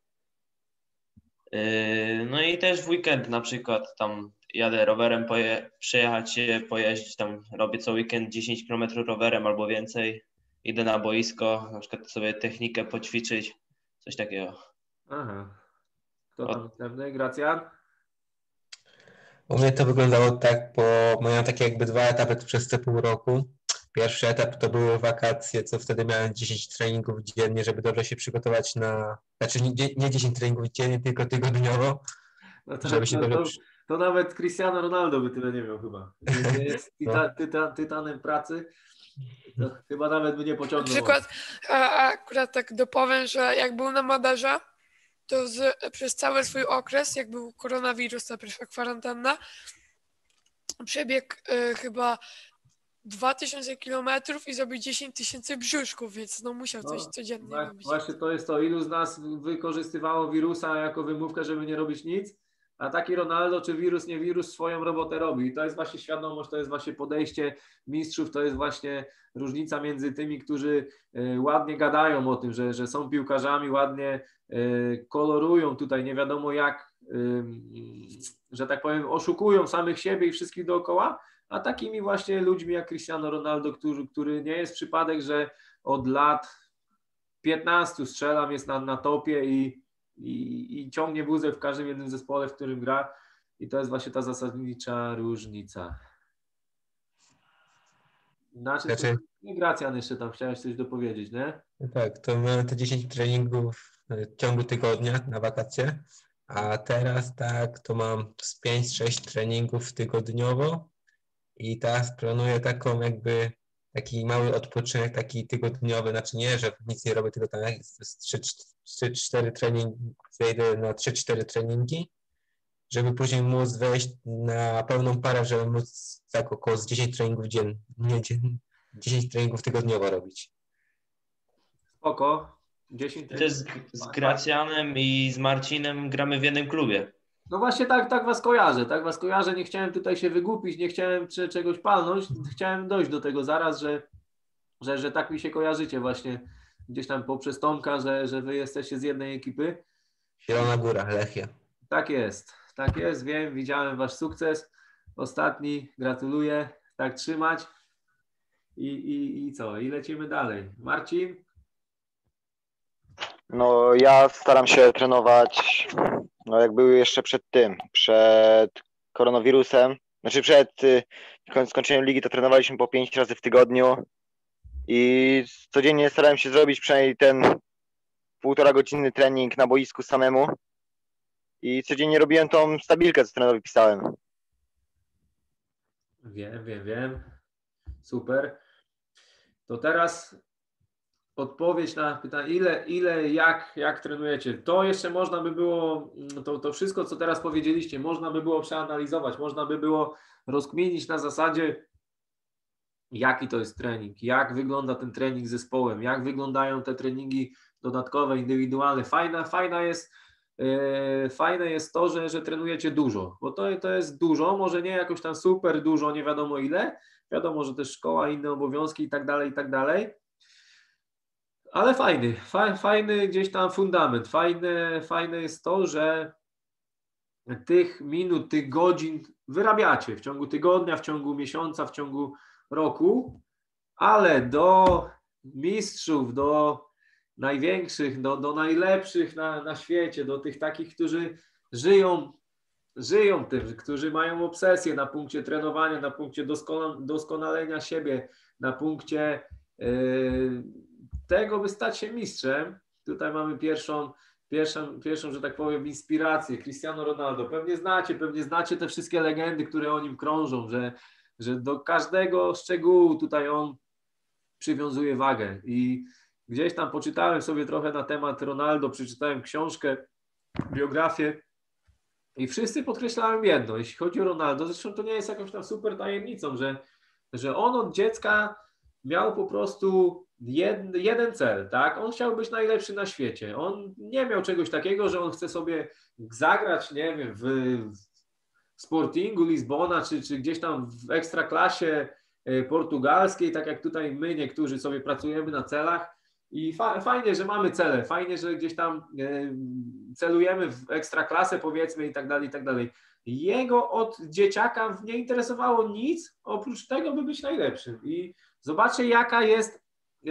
No i też w weekend na przykład tam jadę rowerem, przejechać się, pojeździć tam, robię co weekend 10 km rowerem albo więcej. Idę na boisko, na przykład sobie technikę poćwiczyć, coś takiego. Aha. Kto tam następny? Gracjan? U mnie to wyglądało tak, bo miałem takie jakby 2 etapy przez te pół roku. Pierwszy etap to były wakacje, co wtedy miałem 10 treningów dziennie, żeby dobrze się przygotować znaczy nie 10 treningów dziennie, tylko tygodniowo, No żeby się dobrze to nawet Cristiano Ronaldo by tyle nie miał chyba. Nie jest tytanem pracy, to chyba nawet by nie Na pociągnął. przykład, akurat tak dopowiem, że jak był na Maderze, to przez cały swój okres, jak był koronawirus, ta pierwsza kwarantanna, przebiegł chyba 2000 kilometrów i zrobił 10 000 brzuszków, więc no musiał coś codziennie robić. Właśnie to jest to, ilu z nas wykorzystywało wirusa jako wymówkę, żeby nie robić nic, a taki Ronaldo, czy wirus, nie wirus, swoją robotę robi. I to jest właśnie świadomość, to jest właśnie podejście mistrzów, to jest właśnie różnica między tymi, którzy ładnie gadają o tym, że są piłkarzami, ładnie kolorują tutaj nie wiadomo jak, że tak powiem, oszukują samych siebie i wszystkich dookoła, a takimi właśnie ludźmi jak Cristiano Ronaldo, który nie jest przypadek, że od lat 15 strzelam, jest na topie i ciągnie wózek w każdym jednym zespole, w którym gra. I to jest właśnie ta zasadnicza różnica. Znaczy, Gracjan jeszcze tam chciałeś coś dopowiedzieć, nie? Tak, to miałem te 10 treningów w ciągu tygodnia na wakacje, a teraz tak, to mam z 5-6 treningów tygodniowo i teraz planuję taki mały odpoczynek, taki tygodniowy, znaczy nie, że nic nie robię, tylko tam z 3-4 treningi, zejdę na 3-4 treningi, żeby później móc wejść na pełną parę, żeby móc tak około z 10 treningów dziennie, 10 treningów tygodniowo robić. Spoko. 10 Też z Gracjanem i z Marcinem gramy w jednym klubie. No właśnie tak was kojarzę, nie chciałem tutaj się wygłupić, nie chciałem czegoś palnąć, chciałem dojść do tego zaraz, że tak mi się kojarzycie właśnie gdzieś tam poprzez Tomka, że wy jesteście z jednej ekipy. Zielona Góra, Lechia. Tak jest, wiem, widziałem wasz sukces ostatni, gratuluję, tak trzymać i co, i lecimy dalej. Marcin? No ja staram się trenować, no jak były jeszcze przed koronawirusem, znaczy przed skończeniem ligi, to trenowaliśmy po 5 razy w tygodniu i codziennie starałem się zrobić przynajmniej ten 1,5-godzinny trening na boisku samemu i codziennie robiłem tą stabilkę, co trenerowi pisałem. Wiem. Super. To teraz odpowiedź na pytanie, jak trenujecie. To jeszcze można by było, to wszystko, co teraz powiedzieliście, można by było przeanalizować, można by było rozkminić na zasadzie, jaki to jest trening, jak wygląda ten trening z zespołem, jak wyglądają te treningi dodatkowe, indywidualne. Fajne jest to, że trenujecie dużo, bo to jest dużo, może nie jakoś tam super dużo, nie wiadomo ile, wiadomo, że też szkoła, inne obowiązki i tak dalej, ale fajny gdzieś tam fundament, fajne jest to, że tych minut, tych godzin wyrabiacie w ciągu tygodnia, w ciągu miesiąca, w ciągu roku, ale do mistrzów, do największych, do najlepszych na świecie, do tych takich, którzy żyją tym, którzy mają obsesję na punkcie trenowania, na punkcie doskonalenia siebie, na punkcie tego, by stać się mistrzem. Tutaj mamy pierwszą, że tak powiem, inspirację. Cristiano Ronaldo. Pewnie znacie te wszystkie legendy, które o nim krążą, że do każdego szczegółu tutaj on przywiązuje wagę. I gdzieś tam poczytałem sobie trochę na temat Ronaldo, przeczytałem książkę, biografię i wszyscy podkreślałem jedno, jeśli chodzi o Ronaldo, zresztą to nie jest jakąś tam super tajemnicą, że on od dziecka miał po prostu jeden cel, tak? On chciał być najlepszy na świecie. On nie miał czegoś takiego, że on chce sobie zagrać, nie wiem, w Sportingu Lizbona, czy gdzieś tam w ekstraklasie portugalskiej, tak jak tutaj my niektórzy sobie pracujemy na celach i fajnie, że mamy cele, fajnie, że gdzieś tam celujemy w ekstraklasę, powiedzmy, i tak dalej. Jego od dzieciaka nie interesowało nic oprócz tego, by być najlepszym. I zobaczcie, jaka jest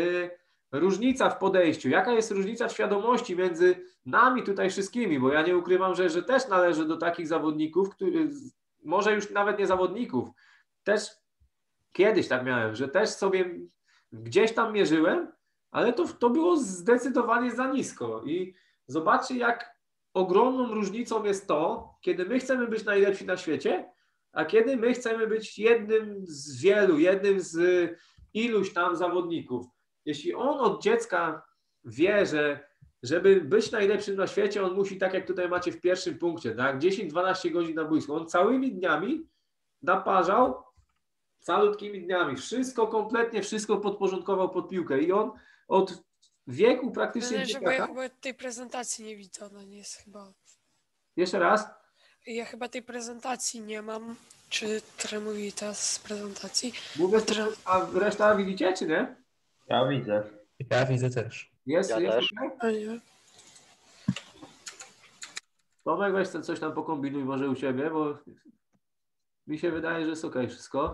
różnica w podejściu, jaka jest różnica w świadomości między nami tutaj wszystkimi, bo ja nie ukrywam, że też należę do takich zawodników, może już nawet nie zawodników, też kiedyś tak miałem, że też sobie gdzieś tam mierzyłem, ale to było zdecydowanie za nisko. I zobaczcie, jak ogromną różnicą jest to, kiedy my chcemy być najlepsi na świecie, a kiedy my chcemy być jednym z wielu, jednym z iluś tam zawodników. Jeśli on od dziecka wie, że żeby być najlepszym na świecie, on musi, tak jak tutaj macie w pierwszym punkcie, tak, 10-12 godzin na boisku. On całymi dniami naparzał, calutkimi dniami. Kompletnie wszystko podporządkował pod piłkę. I on od wieku praktycznie... Bo ja chyba tej prezentacji nie widzę, ona nie jest chyba... Jeszcze raz? Ja chyba tej prezentacji nie mam. Czy mówi teraz z prezentacji? Mówię, a reszta widzicie, czy nie? Ja widzę. Ja widzę też. Ja też. Okay? Tomek, weź coś tam pokombinuj może u siebie, bo mi się wydaje, że jest okej wszystko.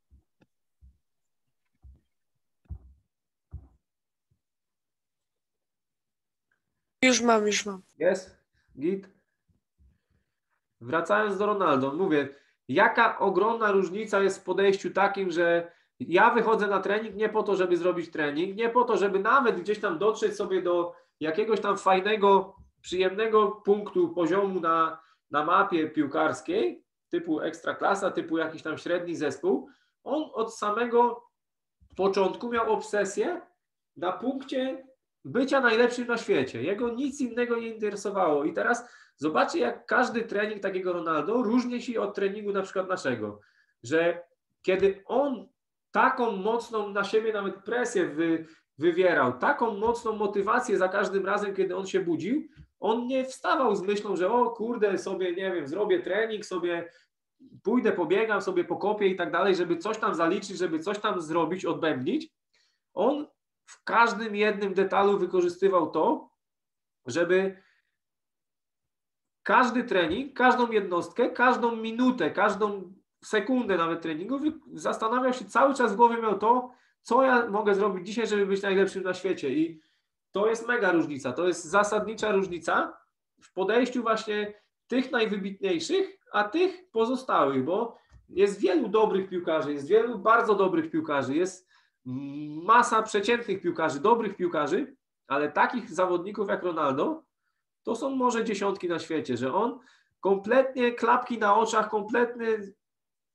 Już mam. Jest? Git? Wracając do Ronaldo, mówię, jaka ogromna różnica jest w podejściu takim, że ja wychodzę na trening nie po to, żeby zrobić trening, nie po to, żeby nawet gdzieś tam dotrzeć sobie do jakiegoś tam fajnego, przyjemnego punktu, poziomu na mapie piłkarskiej, typu ekstraklasa, typu jakiś tam średni zespół. On od samego początku miał obsesję na punkcie bycia najlepszym na świecie. Jego nic innego nie interesowało. I teraz zobaczcie, jak każdy trening takiego Ronaldo różni się od treningu na przykład naszego. Że kiedy on taką mocną na siebie nawet presję wywierał, taką mocną motywację za każdym razem, kiedy on się budził, on nie wstawał z myślą, że o kurde, sobie, nie wiem, zrobię trening, sobie pójdę, pobiegam, sobie pokopię i tak dalej, żeby coś tam zaliczyć, żeby coś tam zrobić, odbębnić. On w każdym jednym detalu wykorzystywał to, żeby każdy trening, każdą jednostkę, każdą minutę, każdą sekundę nawet treningu zastanawiał się, cały czas w głowie miał to, co ja mogę zrobić dzisiaj, żeby być najlepszym na świecie. I to jest mega różnica, to jest zasadnicza różnica w podejściu właśnie tych najwybitniejszych, a tych pozostałych, bo jest wielu dobrych piłkarzy, jest wielu bardzo dobrych piłkarzy, jest masa przeciętnych piłkarzy, dobrych piłkarzy, ale takich zawodników jak Ronaldo to są może dziesiątki na świecie, że on kompletnie klapki na oczach, kompletny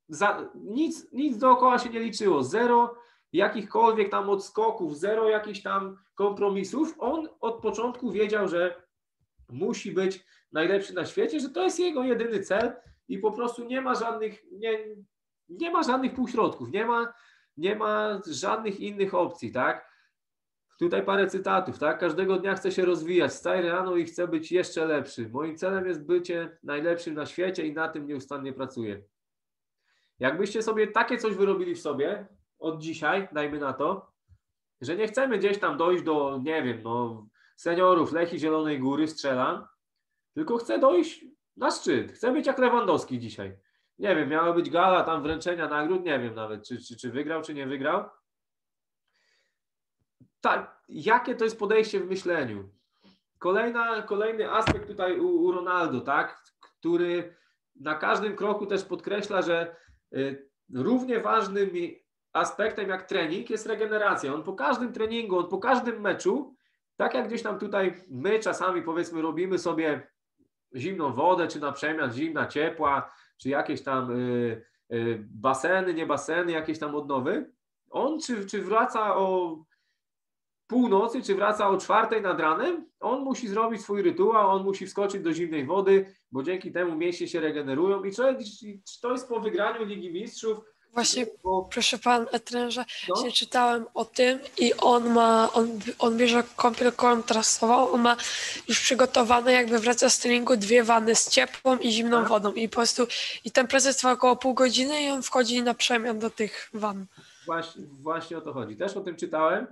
nic dookoła się nie liczyło, zero jakichkolwiek tam odskoków, zero jakichś tam kompromisów. On od początku wiedział, że musi być najlepszy na świecie, że to jest jego jedyny cel i po prostu nie ma żadnych półśrodków, nie ma żadnych innych opcji, tak? Tutaj parę cytatów, tak? Każdego dnia chcę się rozwijać, wstaję rano i chcę być jeszcze lepszy. Moim celem jest bycie najlepszym na świecie i na tym nieustannie pracuję. Jakbyście sobie takie coś wyrobili w sobie od dzisiaj, dajmy na to, że nie chcemy gdzieś tam dojść do, nie wiem, no, seniorów Lechii Zielonej Góry, strzelam, tylko chcę dojść na szczyt. Chcę być jak Lewandowski dzisiaj. Nie wiem, miała być gala tam wręczenia nagród, nie wiem nawet, czy wygrał, czy nie wygrał. Tak, jakie to jest podejście w myśleniu? Kolejny aspekt tutaj u Ronaldo, tak, który na każdym kroku też podkreśla, że równie ważnym aspektem jak trening jest regeneracja. On po każdym treningu, on po każdym meczu, tak jak gdzieś tam tutaj my czasami powiedzmy robimy sobie zimną wodę, czy na przemian zimna, ciepła, czy jakieś tam baseny, nie baseny, jakieś tam odnowy. On czy wraca o północy, czy wraca o 4:00 nad ranem, on musi zrobić swój rytuał, on musi wskoczyć do zimnej wody, bo dzięki temu mięśnie się regenerują i to jest po wygraniu Ligi Mistrzów. Właśnie, proszę pana trenerze, się czytałem o tym i on bierze kąpiel kontrastową, on ma już przygotowane, jakby wraca z treningu 2 wanny z ciepłą i zimną wodą i po prostu i ten proces trwa około pół godziny i on wchodzi na przemian do tych wann. Właśnie o to chodzi. Też o tym czytałem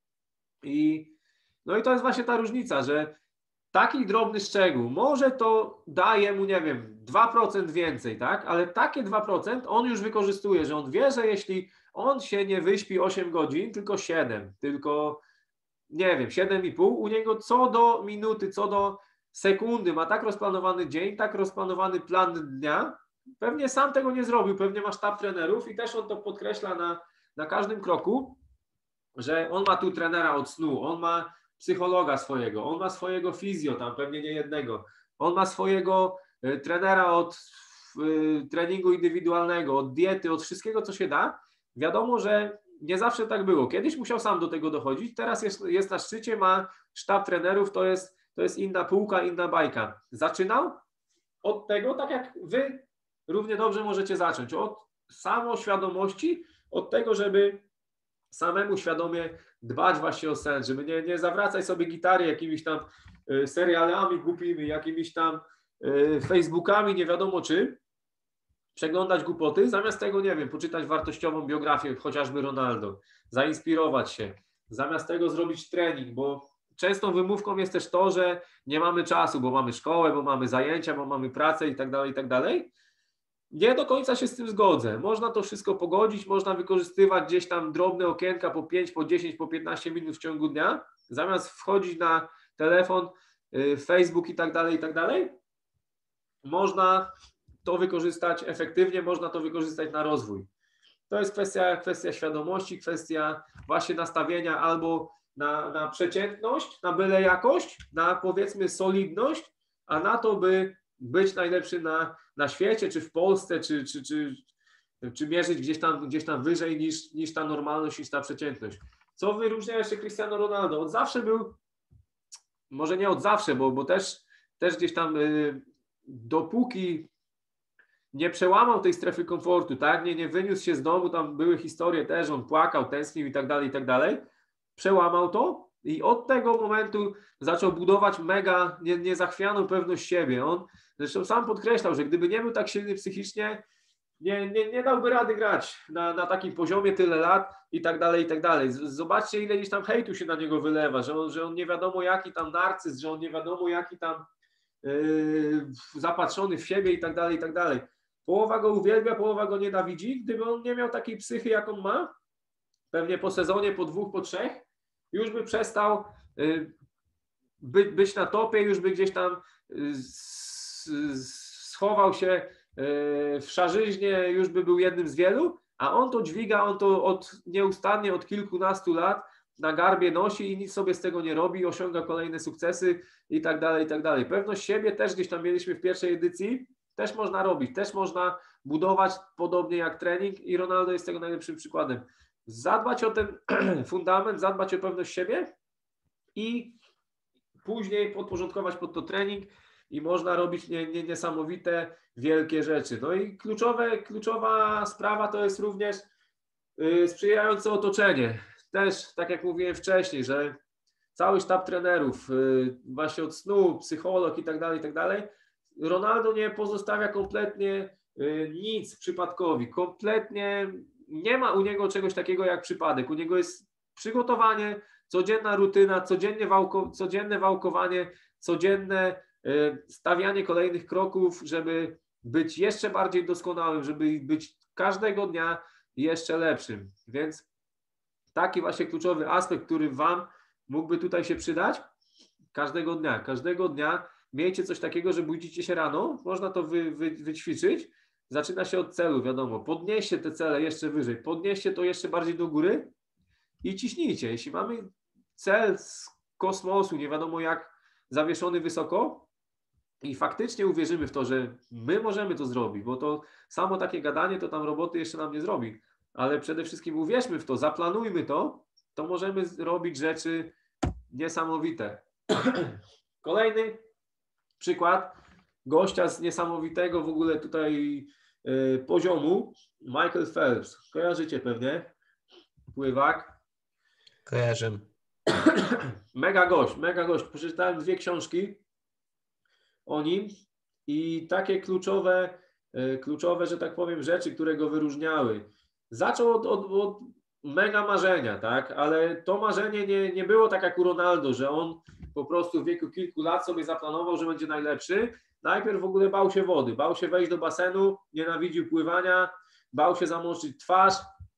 no i to jest właśnie ta różnica, że taki drobny szczegół, może to daje mu, nie wiem, 2% więcej, tak? Ale takie 2% on już wykorzystuje, że on wie, że jeśli on się nie wyśpi 8 godzin, tylko 7, tylko, nie wiem, 7,5, u niego co do minuty, co do sekundy ma tak rozplanowany dzień, tak rozplanowany plan dnia, pewnie sam tego nie zrobił, pewnie ma sztab trenerów i też on to podkreśla na każdym kroku, że on ma tu trenera od snu, on ma psychologa swojego, on ma swojego fizjo tam, pewnie nie jednego, on ma swojego trenera od treningu indywidualnego, od diety, od wszystkiego, co się da. Wiadomo, że nie zawsze tak było. Kiedyś musiał sam do tego dochodzić, teraz jest na szczycie, ma sztab trenerów, to jest inna półka, inna bajka. Zaczynał od tego, tak jak wy równie dobrze możecie zacząć, od samoświadomości, od tego, żeby samemu świadomie dbać właśnie o sen, żeby nie zawracać sobie gitary jakimiś tam serialami głupimi, jakimiś tam Facebookami, nie wiadomo czym, przeglądać głupoty, zamiast tego, nie wiem, poczytać wartościową biografię, chociażby Ronaldo, zainspirować się, zamiast tego zrobić trening, bo częstą wymówką jest też to, że nie mamy czasu, bo mamy szkołę, bo mamy zajęcia, bo mamy pracę i tak dalej. Nie do końca się z tym zgodzę. Można to wszystko pogodzić, można wykorzystywać gdzieś tam drobne okienka po 5, po 10, po 15 minut w ciągu dnia, zamiast wchodzić na telefon, Facebook i tak dalej. Można to wykorzystać efektywnie, można to wykorzystać na rozwój. To jest kwestia świadomości, kwestia właśnie nastawienia albo na przeciętność, na byle jakość, na powiedzmy solidność, a na to, by być najlepszy na świecie, czy w Polsce, czy mierzyć gdzieś tam wyżej niż ta normalność, niż ta przeciętność. Co wyróżnia jeszcze Cristiano Ronaldo? Od zawsze był, może nie od zawsze, bo też gdzieś tam dopóki nie przełamał tej strefy komfortu, tak? Nie wyniósł się z domu, tam były historie też, on płakał, tęsknił i tak dalej, przełamał to i od tego momentu zaczął budować mega niezachwianą pewność siebie. On zresztą sam podkreślał, że gdyby nie był tak silny psychicznie, nie dałby rady grać na takim poziomie tyle lat i tak dalej. Zobaczcie, ile gdzieś tam hejtu się na niego wylewa, że on nie wiadomo jaki tam narcyz, że on nie wiadomo jaki tam zapatrzony w siebie i tak dalej. Połowa go uwielbia, połowa go nienawidzi. Gdyby on nie miał takiej psychy, jak on ma, pewnie po sezonie, po 2, po 3, już by przestał być na topie, już by gdzieś tam schował się w szarzyźnie, już by był jednym z wielu, a on to dźwiga, on to nieustannie od kilkunastu lat na garbie nosi i nic sobie z tego nie robi, osiąga kolejne sukcesy i tak dalej. Pewność siebie też gdzieś tam mieliśmy w pierwszej edycji, Też można robić, też można budować podobnie jak trening i Ronaldo jest tego najlepszym przykładem. Zadbać o ten fundament, zadbać o pewność siebie i później podporządkować pod to trening i można robić niesamowite, wielkie rzeczy. No i kluczowa sprawa to jest również sprzyjające otoczenie. Też, tak jak mówiłem wcześniej, że cały sztab trenerów, właśnie od snu, psycholog i tak dalej, Ronaldo nie pozostawia kompletnie nic przypadkowi. Kompletnie nie ma u niego czegoś takiego jak przypadek. U niego jest przygotowanie, codzienna rutyna, codzienne wałkowanie, codzienne stawianie kolejnych kroków, żeby być jeszcze bardziej doskonałym, żeby być każdego dnia jeszcze lepszym. Więc taki właśnie kluczowy aspekt, który Wam mógłby tutaj się przydać każdego dnia miejcie coś takiego, że budzicie się rano, można to wyćwiczyć, zaczyna się od celu, wiadomo, podnieście te cele jeszcze wyżej, podnieście to jeszcze bardziej do góry i ciśnijcie. Jeśli mamy cel z kosmosu, nie wiadomo jak zawieszony wysoko i faktycznie uwierzymy w to, że my możemy to zrobić, bo to samo takie gadanie to tam roboty jeszcze nam nie zrobi, ale przede wszystkim uwierzmy w to, zaplanujmy to możemy robić rzeczy niesamowite. Kolejny przykład gościa z niesamowitego w ogóle tutaj poziomu, Michael Phelps. Kojarzycie pewnie? Pływak. Kojarzę. Mega gość. Przeczytałem 2 książki o nim i takie kluczowe, że tak powiem, rzeczy, które go wyróżniały. Zaczął od mega marzenia, tak? Ale to marzenie nie było tak jak u Ronaldo, że on po prostu w wieku kilku lat sobie zaplanował, że będzie najlepszy. Najpierw w ogóle bał się wody, bał się wejść do basenu, nienawidził pływania, bał się zamoczyć twarz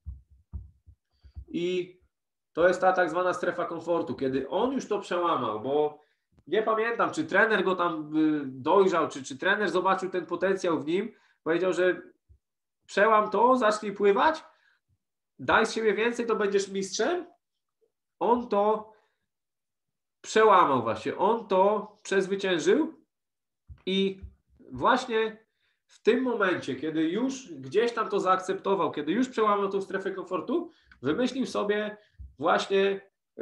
i to jest ta tak zwana strefa komfortu, kiedy on już to przełamał, bo nie pamiętam, czy trener go tam dojrzał, czy trener zobaczył ten potencjał w nim, powiedział, że przełam to, zacznij pływać, daj z siebie więcej, to będziesz mistrzem. On to przełamał właśnie, on to przezwyciężył i właśnie w tym momencie, kiedy już gdzieś tam to zaakceptował, kiedy już przełamał tą strefę komfortu, wymyślił sobie właśnie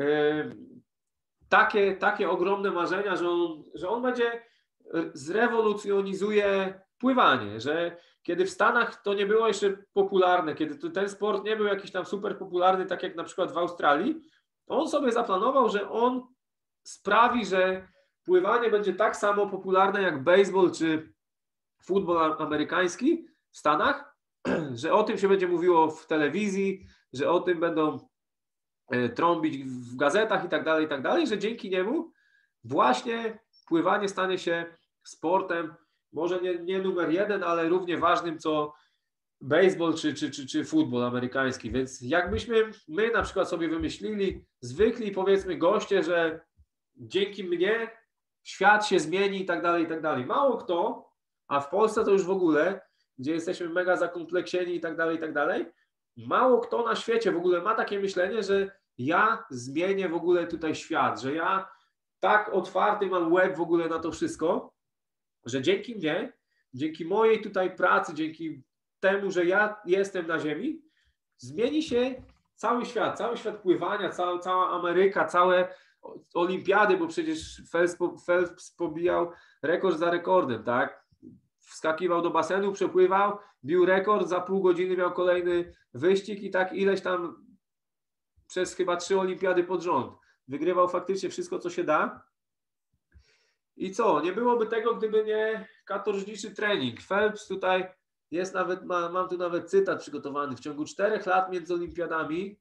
takie ogromne marzenia, że on będzie zrewolucjonizuje pływanie, że kiedy w Stanach to nie było jeszcze popularne, kiedy ten sport nie był jakiś tam super popularny, tak jak na przykład w Australii, on sobie zaplanował, że on sprawi, że pływanie będzie tak samo popularne jak baseball czy futbol amerykański w Stanach, że o tym się będzie mówiło w telewizji, że o tym będą trąbić w gazetach i tak dalej, że dzięki niemu właśnie pływanie stanie się sportem, może nie numer 1, ale równie ważnym co baseball czy futbol amerykański. Więc jakbyśmy my na przykład sobie wymyślili, zwykli powiedzmy goście, że dzięki mnie świat się zmieni i tak dalej. Mało kto, a w Polsce to już w ogóle, gdzie jesteśmy mega zakompleksieni i tak dalej, mało kto na świecie w ogóle ma takie myślenie, że ja zmienię w ogóle tutaj świat, że ja tak otwarty mam łeb w ogóle na to wszystko, że dzięki mnie, dzięki mojej tutaj pracy, dzięki temu, że ja jestem na ziemi, zmieni się cały świat pływania, cała Ameryka, całe olimpiady, bo przecież Phelps pobijał rekord za rekordem, tak? Wskakiwał do basenu, przepływał, bił rekord, za pół godziny miał kolejny wyścig i tak ileś tam przez chyba 3 olimpiady pod rząd. Wygrywał faktycznie wszystko, co się da. I co? Nie byłoby tego, gdyby nie katorżniczy trening. Phelps tutaj jest nawet, mam tu nawet cytat przygotowany. W ciągu 4 lat między olimpiadami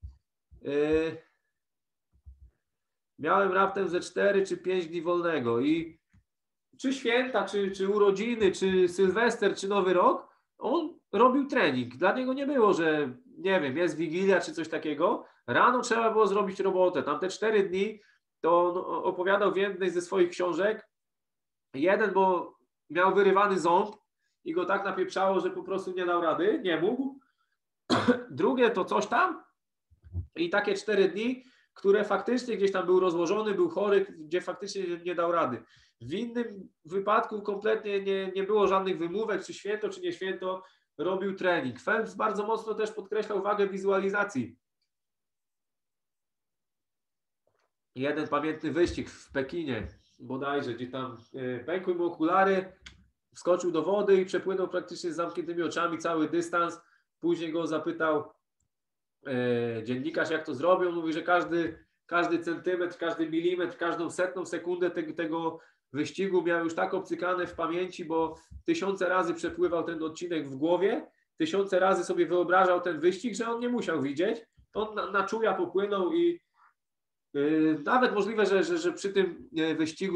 miałem raptem ze 4 czy 5 dni wolnego i czy święta, czy urodziny, czy Sylwester, czy Nowy Rok, on robił trening. Dla niego nie było, że nie wiem, jest Wigilia czy coś takiego. Rano trzeba było zrobić robotę. Tam te 4 dni to on opowiadał w jednej ze swoich książek. Jeden, bo miał wyrywany ząb i go tak napieprzało, że po prostu nie dał rady, nie mógł. Drugie to coś tam i takie 4 dni, które faktycznie gdzieś tam był rozłożony, był chory, gdzie faktycznie nie dał rady. W innym wypadku kompletnie nie było żadnych wymówek, czy święto, czy nie święto, robił trening. Phelps bardzo mocno też podkreślał wagę wizualizacji. Jeden pamiętny wyścig w Pekinie, bodajże, gdzie tam pękły mu okulary, wskoczył do wody i przepłynął praktycznie z zamkniętymi oczami cały dystans. Później go zapytał dziennikarz, jak to zrobił. On mówi, że każdy centymetr, każdy milimetr, każdą setną sekundę tego wyścigu miał już tak obcykane w pamięci, bo tysiące razy przepływał ten odcinek w głowie, tysiące razy sobie wyobrażał ten wyścig, że on nie musiał widzieć. On na czuja popłynął i nawet możliwe, że przy tym wyścigu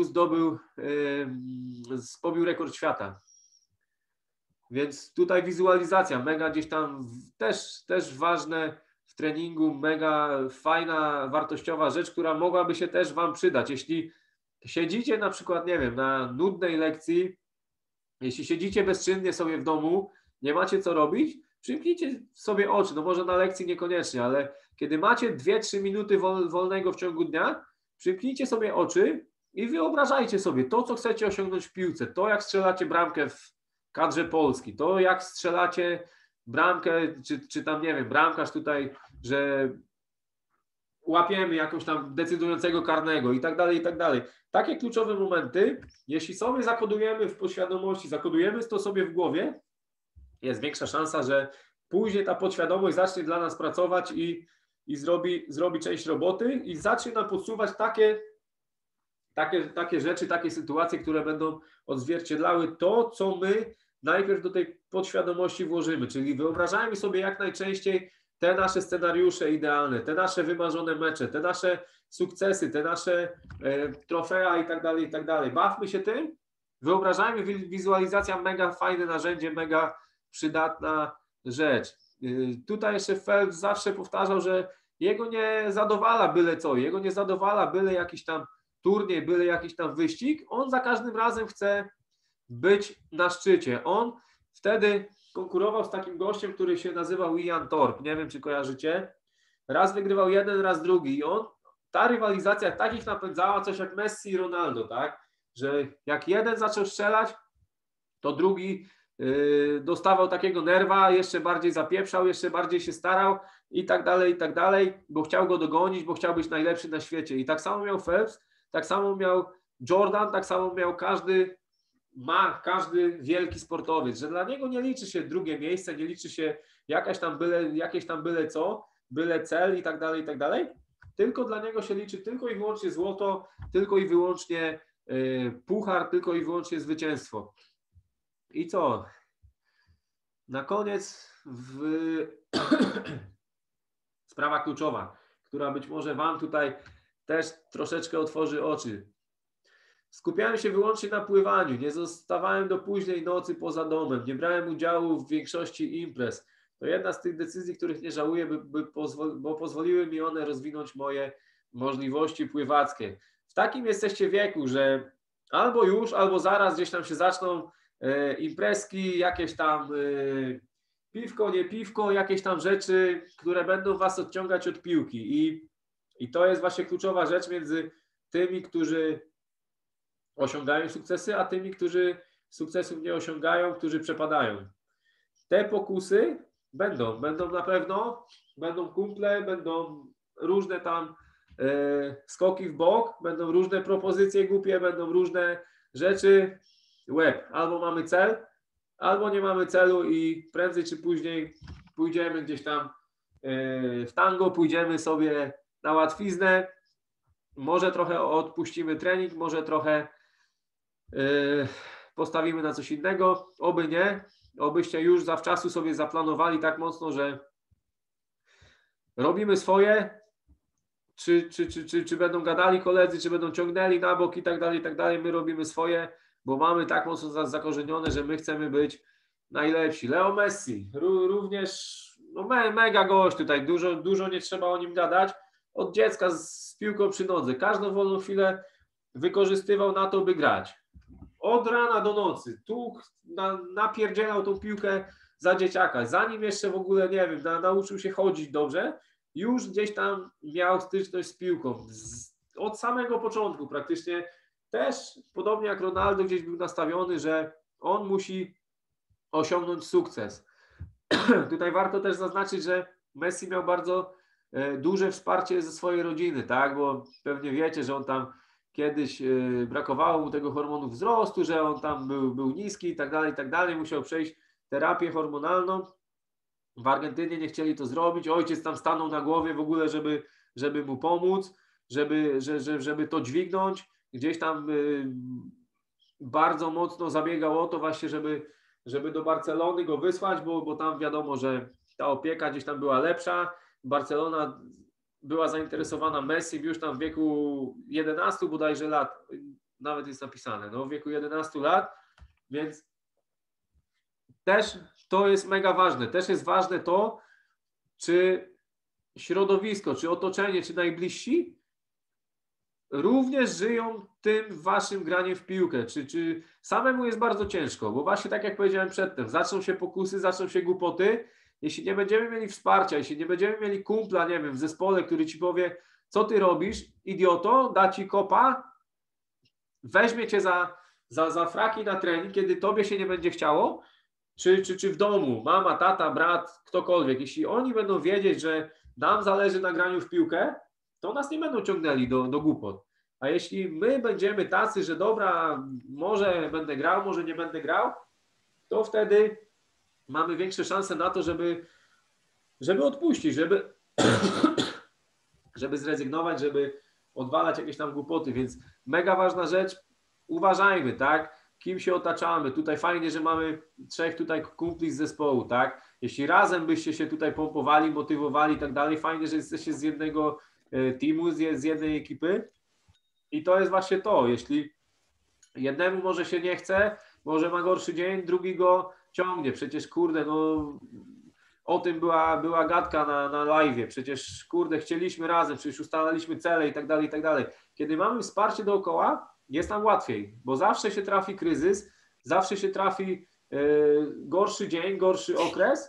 pobił rekord świata. Więc tutaj wizualizacja, mega gdzieś tam też ważne w treningu, mega fajna, wartościowa rzecz, która mogłaby się też Wam przydać. Jeśli siedzicie na przykład, nie wiem, na nudnej lekcji, jeśli siedzicie bezczynnie sobie w domu, nie macie co robić, przymknijcie sobie oczy, no może na lekcji niekoniecznie, ale kiedy macie 2-3 minuty wolnego w ciągu dnia, przymknijcie sobie oczy i wyobrażajcie sobie to, co chcecie osiągnąć w piłce, to jak strzelacie bramkę w kadrze Polski, to jak strzelacie bramkę, czy tam, nie wiem, bramkarz tutaj, że łapiemy jakąś tam decydującego karnego i tak dalej, i tak dalej. Takie kluczowe momenty, jeśli sobie zakodujemy w podświadomości, zakodujemy to sobie w głowie, jest większa szansa, że później ta podświadomość zacznie dla nas pracować i zrobi część roboty i zacznie nam podsuwać takie rzeczy, takie sytuacje, które będą odzwierciedlały to, co my najpierw do tej podświadomości włożymy, czyli wyobrażajmy sobie jak najczęściej te nasze scenariusze idealne, te nasze wymarzone mecze, te nasze sukcesy, te nasze trofea i tak dalej. Bawmy się tym, wyobrażajmy, wizualizacja mega fajne narzędzie, mega przydatna rzecz. Tutaj jeszcze Phelps zawsze powtarzał, że jego nie zadowala byle co, jego nie zadowala byle jakiś tam turniej, byle jakiś tam wyścig, on za każdym razem chce być na szczycie. On wtedy konkurował z takim gościem, który się nazywał Ian Thorpe, nie wiem czy kojarzycie, raz wygrywał jeden, raz drugi i ta rywalizacja takich napędzała coś jak Messi i Ronaldo, tak, że jak jeden zaczął strzelać, to drugi dostawał takiego nerwa, jeszcze bardziej zapieprzał, jeszcze bardziej się starał i tak dalej, bo chciał go dogonić, bo chciał być najlepszy na świecie. I tak samo miał Phelps, tak samo miał Jordan, tak samo miał każdy wielki sportowiec, że dla niego nie liczy się drugie miejsce, nie liczy się jakieś tam byle co, byle cel i tak dalej, tylko dla niego się liczy tylko i wyłącznie złoto, tylko i wyłącznie puchar, tylko i wyłącznie zwycięstwo. I co? Na koniec sprawa kluczowa, która być może Wam tutaj też troszeczkę otworzy oczy. Skupiałem się wyłącznie na pływaniu, nie zostawałem do późnej nocy poza domem, nie brałem udziału w większości imprez. To jedna z tych decyzji, których nie żałuję, bo pozwoliły mi one rozwinąć moje możliwości pływackie. W takim jesteście wieku, że albo już, albo zaraz gdzieś tam się zaczną imprezki, jakieś tam piwko, nie piwko, jakieś tam rzeczy, które będą Was odciągać od piłki. I to jest właśnie kluczowa rzecz między tymi, którzy osiągają sukcesy, a tymi, którzy sukcesów nie osiągają, którzy przepadają. Te pokusy będą na pewno, będą kumple, będą różne tam skoki w bok, będą różne propozycje głupie, będą różne rzeczy, łeb. Albo mamy cel, albo nie mamy celu i prędzej czy później pójdziemy gdzieś tam w tango, pójdziemy sobie na łatwiznę, może trochę odpuścimy trening, może trochę postawimy na coś innego, oby nie, obyście już zawczasu sobie zaplanowali tak mocno, że robimy swoje, czy będą gadali koledzy, czy będą ciągnęli na bok i tak dalej, my robimy swoje, bo mamy tak mocno zakorzenione, że my chcemy być najlepsi. Leo Messi, również no mega gość tutaj, dużo nie trzeba o nim gadać, od dziecka z piłką przy nodze, każdą wolną chwilę wykorzystywał na to, by grać. Od rana do nocy, tu napierdzielał tą piłkę za dzieciaka, zanim jeszcze w ogóle, nie wiem, nauczył się chodzić dobrze, już gdzieś tam miał styczność z piłką. Od samego początku praktycznie też podobnie jak Ronaldo gdzieś był nastawiony, że on musi osiągnąć sukces. Tutaj warto też zaznaczyć, że Messi miał bardzo duże wsparcie ze swojej rodziny, tak? Bo pewnie wiecie, że on tam kiedyś brakowało mu tego hormonu wzrostu, że on tam był niski i tak dalej, musiał przejść terapię hormonalną. W Argentynie nie chcieli to zrobić, ojciec tam stanął na głowie w ogóle, żeby mu pomóc, żeby to dźwignąć. Gdzieś tam bardzo mocno zabiegał o to właśnie, żeby do Barcelony go wysłać, bo tam wiadomo, że ta opieka gdzieś tam była lepsza. Barcelona była zainteresowana Messi już tam w wieku 11 bodajże lat, nawet jest napisane, no w wieku 11 lat, więc też to jest mega ważne. Też jest ważne to, czy środowisko, czy otoczenie, czy najbliżsi również żyją tym waszym graniem w piłkę, czy samemu jest bardzo ciężko, bo właśnie tak jak powiedziałem przedtem, zaczną się pokusy, zaczną się głupoty. Jeśli nie będziemy mieli wsparcia, jeśli nie będziemy mieli kumpla, nie wiem, w zespole, który ci powie, co ty robisz, idioto, da ci kopa, weźmie cię za fraki na trening, kiedy tobie się nie będzie chciało, czy w domu, mama, tata, brat, ktokolwiek, jeśli oni będą wiedzieć, że nam zależy na graniu w piłkę, to nas nie będą ciągnęli do głupot. A jeśli my będziemy tacy, że dobra, może będę grał, może nie będę grał, to wtedy mamy większe szanse na to, żeby odpuścić, żeby zrezygnować, żeby odwalać jakieś tam głupoty, więc mega ważna rzecz, uważajmy, tak, kim się otaczamy, tutaj fajnie, że mamy 3 tutaj kumpli z zespołu, tak, jeśli razem byście się tutaj pompowali, motywowali i tak dalej, fajnie, że jesteście z jednego teamu, z jednej ekipy i to jest właśnie to, jeśli jednemu może się nie chce, może ma gorszy dzień, drugi go ciągnie, przecież kurde, no o tym była gadka na live'ie, przecież kurde, chcieliśmy razem, przecież ustalaliśmy cele i tak dalej, i tak dalej. Kiedy mamy wsparcie dookoła, jest nam łatwiej, bo zawsze się trafi kryzys, zawsze się trafi gorszy dzień, gorszy okres.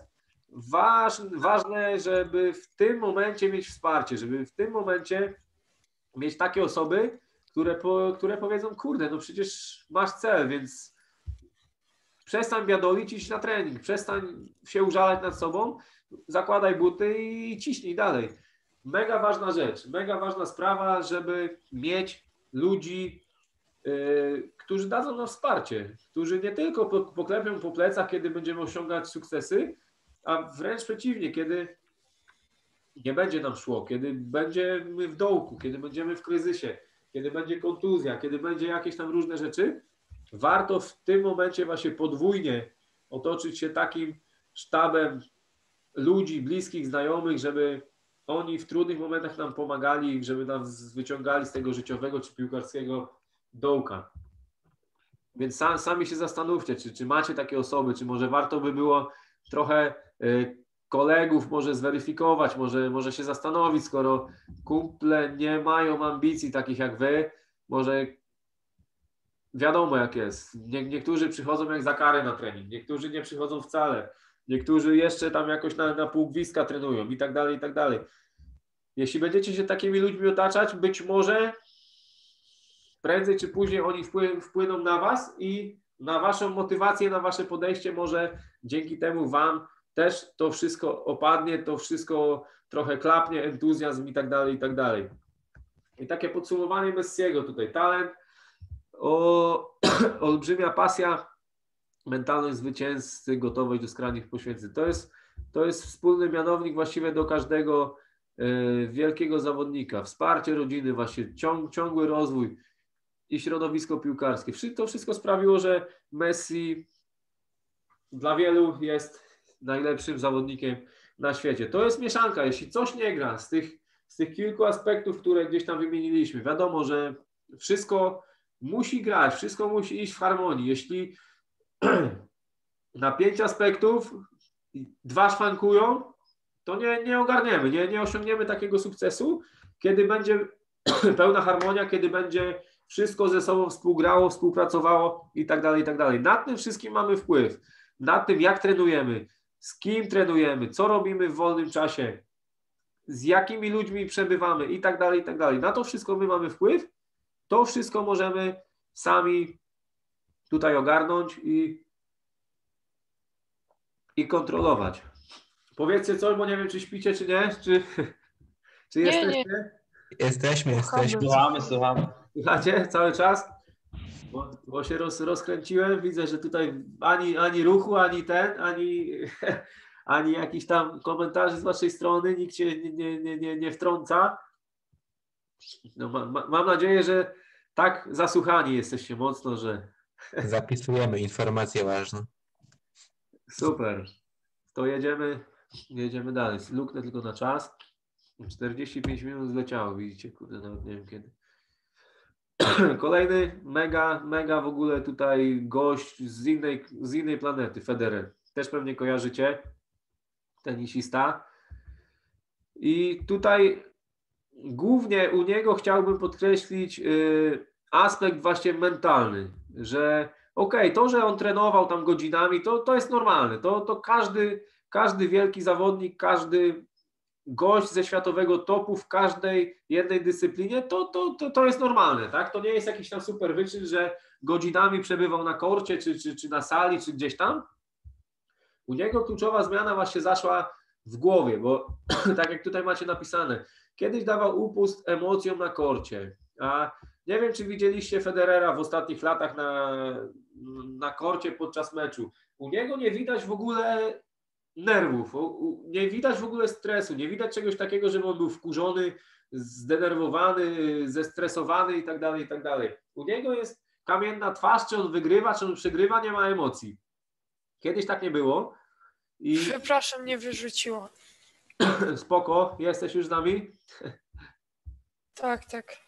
Ważne, żeby w tym momencie mieć wsparcie, żeby w tym momencie mieć takie osoby, które powiedzą, kurde, no przecież masz cel, więc przestań biadolić, iść na trening, przestań się użalać nad sobą, zakładaj buty i ciśnij dalej. Mega ważna rzecz, mega ważna sprawa, żeby mieć ludzi, którzy dadzą nam wsparcie, którzy nie tylko poklepią po plecach, kiedy będziemy osiągać sukcesy, a wręcz przeciwnie, kiedy nie będzie nam szło, kiedy będziemy w dołku, kiedy będziemy w kryzysie, kiedy będzie kontuzja, kiedy będzie jakieś tam różne rzeczy, warto w tym momencie właśnie podwójnie otoczyć się takim sztabem ludzi, bliskich, znajomych, żeby oni w trudnych momentach nam pomagali, żeby nas wyciągali z tego życiowego czy piłkarskiego dołka. Więc sami się zastanówcie, czy macie takie osoby, czy może warto by było trochę kolegów może zweryfikować, może się zastanowić, skoro kumple nie mają ambicji takich jak wy, może wiadomo jak jest. Niektórzy przychodzą jak za karę na trening, niektórzy nie przychodzą wcale, niektórzy jeszcze tam jakoś na pół gwizdka trenują i tak dalej, i tak dalej. Jeśli będziecie się takimi ludźmi otaczać, być może prędzej czy później oni wpłyną na was i na waszą motywację, na wasze podejście, może dzięki temu wam też to wszystko opadnie, to wszystko trochę klapnie, entuzjazm i tak dalej, i tak dalej. I takie podsumowanie Messiego tutaj. Talent, olbrzymia pasja, mentalność zwycięzcy, gotowość do skrajnych poświęceń. To jest wspólny mianownik właściwie do każdego wielkiego zawodnika. Wsparcie rodziny, właśnie ciągły rozwój i środowisko piłkarskie. To wszystko sprawiło, że Messi dla wielu jest najlepszym zawodnikiem na świecie. To jest mieszanka. Jeśli coś nie gra z tych kilku aspektów, które gdzieś tam wymieniliśmy, wiadomo, że wszystko musi grać, wszystko musi iść w harmonii. Jeśli na 5 aspektów 2 szwankują, to nie ogarniemy, nie osiągniemy takiego sukcesu, kiedy będzie pełna harmonia, kiedy będzie wszystko ze sobą współgrało, współpracowało i tak dalej, i tak dalej. Nad tym wszystkim mamy wpływ. Nad tym, jak trenujemy, z kim trenujemy, co robimy w wolnym czasie, z jakimi ludźmi przebywamy i tak dalej, i tak dalej. Na to wszystko my mamy wpływ. To wszystko możemy sami tutaj ogarnąć i kontrolować. Powiedzcie coś, bo nie wiem, czy śpicie, czy nie, czy jesteście? Jesteśmy. Słuchamy. Słuchacie cały czas? Bo się rozkręciłem, widzę, że tutaj ani ruchu, ani jakichś tam komentarzy z waszej strony, nikt się nie wtrąca. No, mam nadzieję, że tak zasłuchani jesteście mocno, że... Zapisujemy informacje ważne. Super. To jedziemy dalej. Luknę tylko na czas. 45 minut zleciało, widzicie, kurde, nawet nie wiem kiedy. Kolejny mega w ogóle tutaj gość z innej planety, Federer. Też pewnie kojarzycie, tenisista. I tutaj głównie u niego chciałbym podkreślić aspekt właśnie mentalny, że to, że on trenował tam godzinami, to jest normalne. To każdy wielki zawodnik, każdy gość ze światowego topu w każdej jednej dyscyplinie, to jest normalne, tak? To nie jest jakiś tam super wyczyn, że godzinami przebywał na korcie, czy na sali, czy gdzieś tam. U niego kluczowa zmiana właśnie zaszła w głowie, bo tak jak tutaj macie napisane, kiedyś dawał upust emocjom na korcie, a nie wiem, czy widzieliście Federera w ostatnich latach na korcie podczas meczu. U niego nie widać w ogóle nerwów, nie widać w ogóle stresu, nie widać czegoś takiego, żeby on był wkurzony, zdenerwowany, zestresowany i tak dalej. U niego jest kamienna twarz, czy on wygrywa, czy on przegrywa, nie ma emocji. Kiedyś tak nie było. Przepraszam, nie wyrzuciło. Spoko, jesteś już z nami? Tak.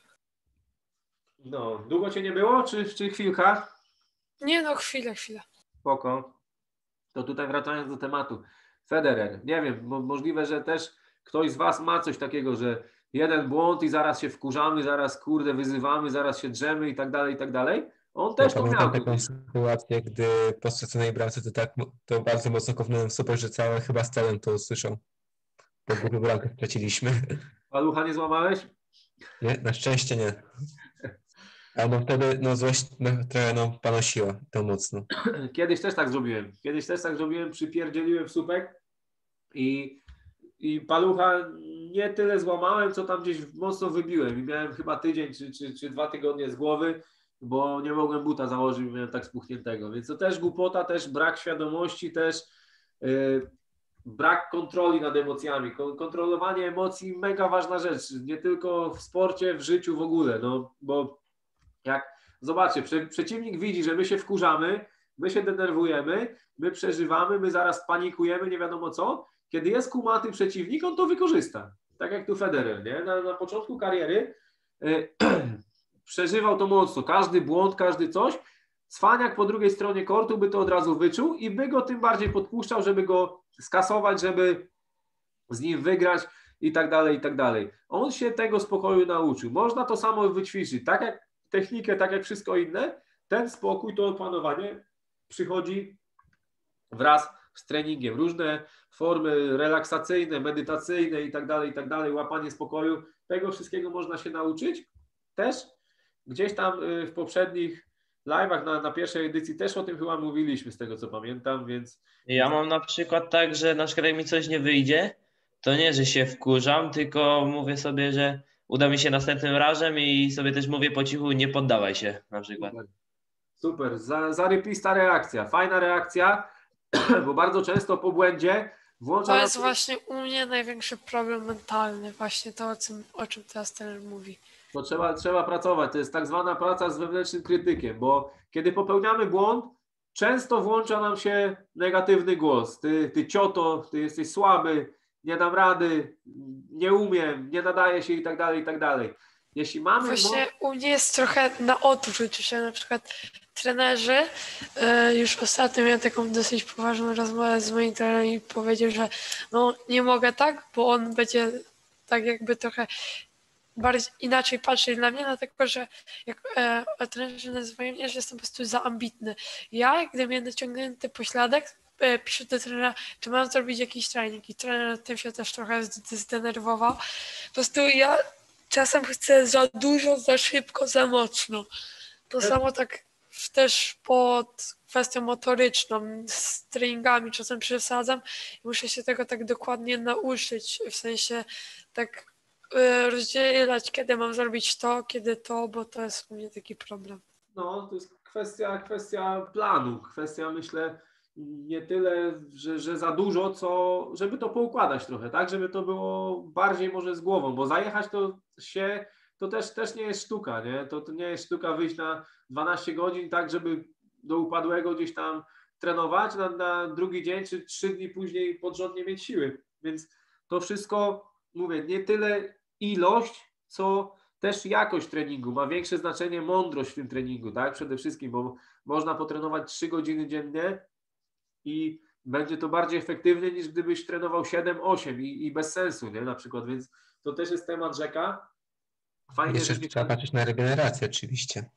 No, długo cię nie było, czy chwilka? Nie no, chwilę. Spoko. To tutaj wracając do tematu. Federer, nie wiem, możliwe, że też ktoś z was ma coś takiego, że jeden błąd i zaraz się wkurzamy, zaraz kurde wyzywamy, zaraz się drzemy i tak dalej. On też to miał. Taką sytuację, gdy po straconej bramce to bardzo mocno kopnąłem w super, że chyba Stalem to usłyszał. Bo głupio bramkę straciliśmy. Palucha nie złamałeś? Nie, na szczęście nie. Ale wtedy złość trochę panosiła to mocno. Kiedyś też tak zrobiłem. Przypierdzieliłem w słupek i palucha nie tyle złamałem, co tam gdzieś mocno wybiłem i miałem chyba tydzień czy 2 tygodnie z głowy, bo nie mogłem buta założyć, bo miałem tak spuchniętego. Więc to też głupota, też brak świadomości, też brak kontroli nad emocjami. Kontrolowanie emocji, mega ważna rzecz, nie tylko w sporcie, w życiu w ogóle, bo jak zobaczcie, przeciwnik widzi, że my się wkurzamy, my się denerwujemy, my przeżywamy, my zaraz panikujemy, nie wiadomo co. Kiedy jest kumaty przeciwnik, on to wykorzysta. Tak jak tu Federer, nie? Na początku kariery przeżywał to mocno. Każdy błąd, każdy coś. Cwaniak po drugiej stronie kortu by to od razu wyczuł i by go tym bardziej podpuszczał, żeby go skasować, żeby z nim wygrać i tak dalej. On się tego spokoju nauczył. Można to samo wyćwiczyć. Tak jak technikę, tak jak wszystko inne, ten spokój, to opanowanie przychodzi wraz z treningiem. Różne formy relaksacyjne, medytacyjne i tak dalej, łapanie spokoju. Tego wszystkiego można się nauczyć. Też gdzieś tam w poprzednich live'ach na pierwszej edycji też o tym chyba mówiliśmy, z tego co pamiętam, więc... Ja mam na przykład tak, że na przykład jak mi coś nie wyjdzie, to nie, że się wkurzam, tylko mówię sobie, że uda mi się następnym razem i sobie też mówię po cichu, nie poddawaj się na przykład. Super. Zarypista reakcja, fajna reakcja, bo bardzo często po błędzie włącza... To jest właśnie u mnie największy problem mentalny, właśnie to, o czym teraz trener mówi. To trzeba pracować, to jest tak zwana praca z wewnętrznym krytykiem, bo kiedy popełniamy błąd, często włącza nam się negatywny głos. Ty cioto, ty jesteś słaby, nie dam rady, nie umiem, nie nadaje się i tak dalej. Jeśli mamy... Właśnie u mnie jest trochę na odwrót, że na przykład trenerzy, już ostatnio miałem taką dosyć poważną rozmowę z moim trenerem i powiedział, że nie mogę tak, bo on będzie tak jakby trochę bardziej inaczej patrzeć na mnie, dlatego że jak trenerzy nazywają mnie, że jestem po prostu za ambitny. Ja, gdy miałem naciągnięty pośladek, piszę do trenera, czy mam zrobić jakiś trening i trener tym się też trochę zdenerwował. Po prostu ja czasem chcę za dużo, za szybko, za mocno. To samo tak też pod kwestią motoryczną, z treningami czasem przesadzam i muszę się tego tak dokładnie nauczyć, w sensie tak rozdzielać, kiedy mam zrobić to, kiedy to, bo to jest u mnie taki problem. No, to jest kwestia planu, kwestia myślę nie tyle, że za dużo, co żeby to poukładać trochę, tak, żeby to było bardziej może z głową, bo zajechać to też nie jest sztuka, nie? To nie jest sztuka wyjść na 12 godzin tak, żeby do upadłego gdzieś tam trenować, na drugi dzień czy 3 dni później pod rząd nie mieć siły, więc to wszystko, mówię, nie tyle ilość, co też jakość treningu, ma większe znaczenie mądrość w tym treningu, tak, przede wszystkim, bo można potrenować 3 godziny dziennie i będzie to bardziej efektywne niż gdybyś trenował 7-8 i bez sensu, nie, na przykład, więc to też jest temat rzeka. Fajnie, Jeszcze że trzeba patrzeć na regenerację oczywiście.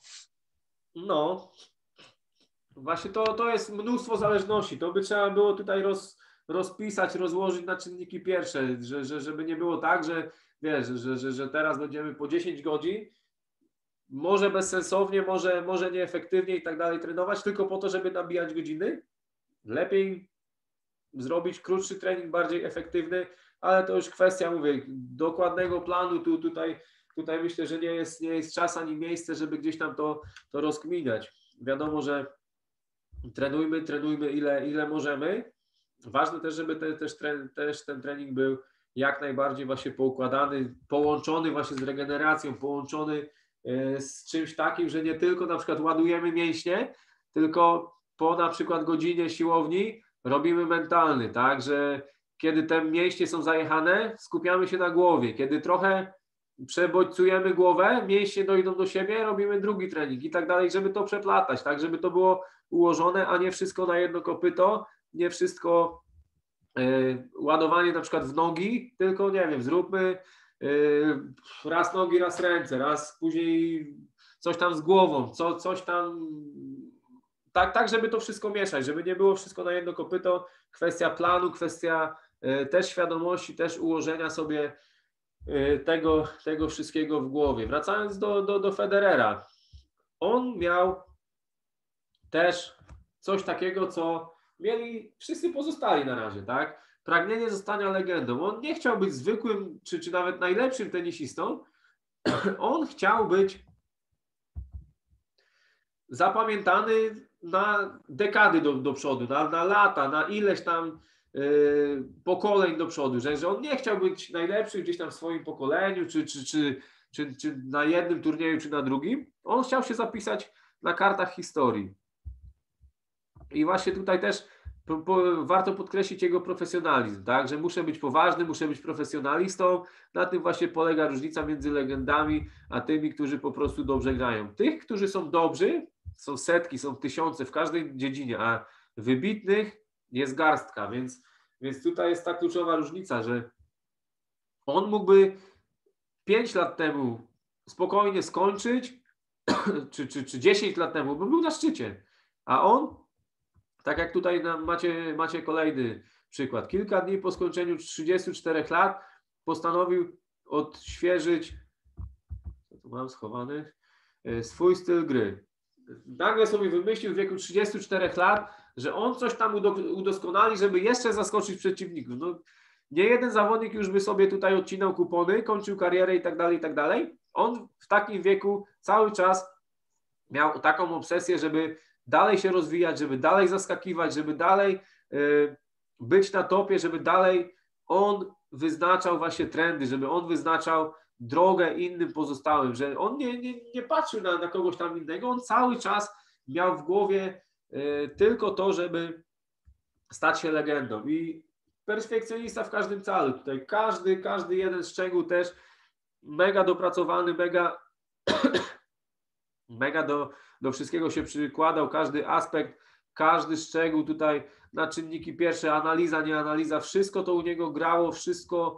No, właśnie to jest mnóstwo zależności, to by trzeba było tutaj rozpisać, rozłożyć na czynniki pierwsze, żeby nie było tak, że wiesz, że teraz będziemy po 10 godzin, może bezsensownie, może nieefektywnie i tak dalej trenować, tylko po to, żeby nabijać godziny. Lepiej zrobić krótszy trening, bardziej efektywny, ale to już kwestia, mówię, dokładnego planu. Tutaj myślę, że nie jest czas ani miejsce, żeby gdzieś tam to rozkminiać. Wiadomo, że trenujmy ile możemy. Ważne też, żeby też ten trening był jak najbardziej właśnie poukładany, połączony właśnie z regeneracją, połączony z czymś takim, że nie tylko na przykład ładujemy mięśnie, tylko po na przykład godzinie siłowni robimy mentalny, tak, że kiedy te mięśnie są zajechane, skupiamy się na głowie, kiedy trochę przebodźcujemy głowę, mięśnie dojdą do siebie, robimy drugi trening i tak dalej, żeby to przeplatać, tak, żeby to było ułożone, a nie wszystko na jedno kopyto, nie wszystko ładowanie na przykład w nogi, tylko nie wiem, zróbmy raz nogi, raz ręce, raz później coś tam z głową, coś tam, tak, żeby to wszystko mieszać, żeby nie było wszystko na jedno kopyto, kwestia planu, kwestia też świadomości, też ułożenia sobie tego wszystkiego w głowie. Wracając do Federera, on miał też coś takiego, co mieli wszyscy pozostali na razie, tak? Pragnienie zostania legendą. On nie chciał być zwykłym, czy nawet najlepszym tenisistą. On chciał być zapamiętany na dekady do przodu, na lata, na ileś tam pokoleń do przodu, że on nie chciał być najlepszy gdzieś tam w swoim pokoleniu, czy na jednym turnieju, czy na drugim. On chciał się zapisać na kartach historii. I właśnie tutaj też warto podkreślić jego profesjonalizm, tak, że muszę być poważny, muszę być profesjonalistą. Na tym właśnie polega różnica między legendami, a tymi, którzy po prostu dobrze grają. Tych, którzy są dobrzy, są setki, są tysiące w każdej dziedzinie, a wybitnych jest garstka, więc tutaj jest ta kluczowa różnica, że on mógłby 5 lat temu spokojnie skończyć, czy 10 lat temu, bo był na szczycie, a on, tak jak tutaj macie kolejny przykład, kilka dni po skończeniu 34 lat postanowił odświeżyć, co tu mam schowany, swój styl gry. Nagle sobie wymyślił w wieku 34 lat, że on coś tam udoskonali, żeby jeszcze zaskoczyć przeciwników. No, nie jeden zawodnik już by sobie tutaj odcinał kupony, kończył karierę i tak dalej, i tak dalej. On w takim wieku cały czas miał taką obsesję, żeby dalej się rozwijać, żeby dalej zaskakiwać, żeby dalej być na topie, żeby dalej on wyznaczał właśnie trendy, żeby on wyznaczał drogę innym pozostałym, że on nie patrzył na kogoś tam innego, on cały czas miał w głowie tylko to, żeby stać się legendą i perfekcjonista w każdym calu, tutaj każdy jeden szczegół też mega dopracowany, mega do wszystkiego się przykładał, każdy aspekt, każdy szczegół tutaj na czynniki pierwsze, analiza, nie analiza, wszystko to u niego grało, wszystko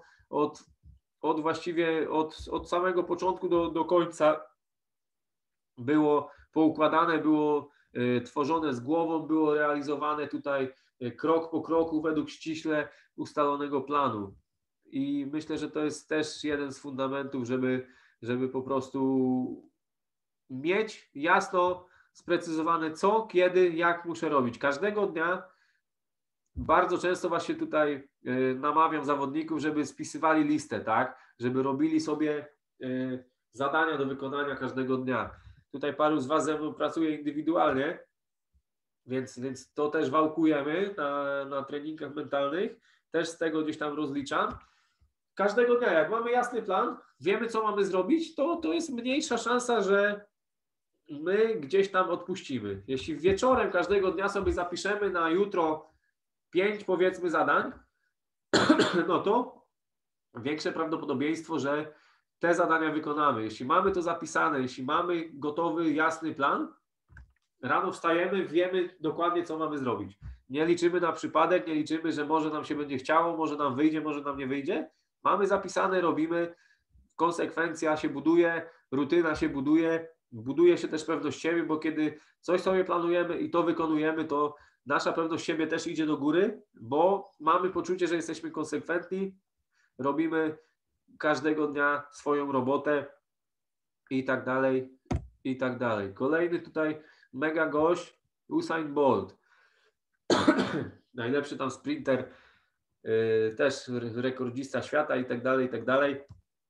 od samego początku do końca było poukładane, było tworzone z głową, było realizowane tutaj krok po kroku według ściśle ustalonego planu. I myślę, że to jest też jeden z fundamentów, żeby po prostu mieć jasno sprecyzowane co, kiedy, jak muszę robić. Każdego dnia bardzo często właśnie tutaj namawiam zawodników, żeby spisywali listę, tak? Żeby robili sobie zadania do wykonania każdego dnia. Tutaj paru z Was ze mną pracuje indywidualnie, więc to też wałkujemy na treningach mentalnych. Też z tego gdzieś tam rozliczam. Każdego dnia, jak mamy jasny plan, wiemy co mamy zrobić, to jest mniejsza szansa, że my gdzieś tam odpuścimy. Jeśli wieczorem każdego dnia sobie zapiszemy na jutro 5 powiedzmy zadań, no to większe prawdopodobieństwo, że te zadania wykonamy. Jeśli mamy to zapisane, jeśli mamy gotowy, jasny plan, rano wstajemy, wiemy dokładnie, co mamy zrobić. Nie liczymy na przypadek, nie liczymy, że może nam się będzie chciało, może nam wyjdzie, może nam nie wyjdzie. Mamy zapisane, robimy, konsekwencja się buduje, rutyna się buduje się też pewność siebie, bo kiedy coś sobie planujemy i to wykonujemy, to nasza pewność siebie też idzie do góry, bo mamy poczucie, że jesteśmy konsekwentni, robimy każdego dnia swoją robotę i tak dalej, i tak dalej. Kolejny tutaj mega gość, Usain Bolt. Najlepszy tam sprinter, też rekordzista świata i tak dalej, i tak dalej.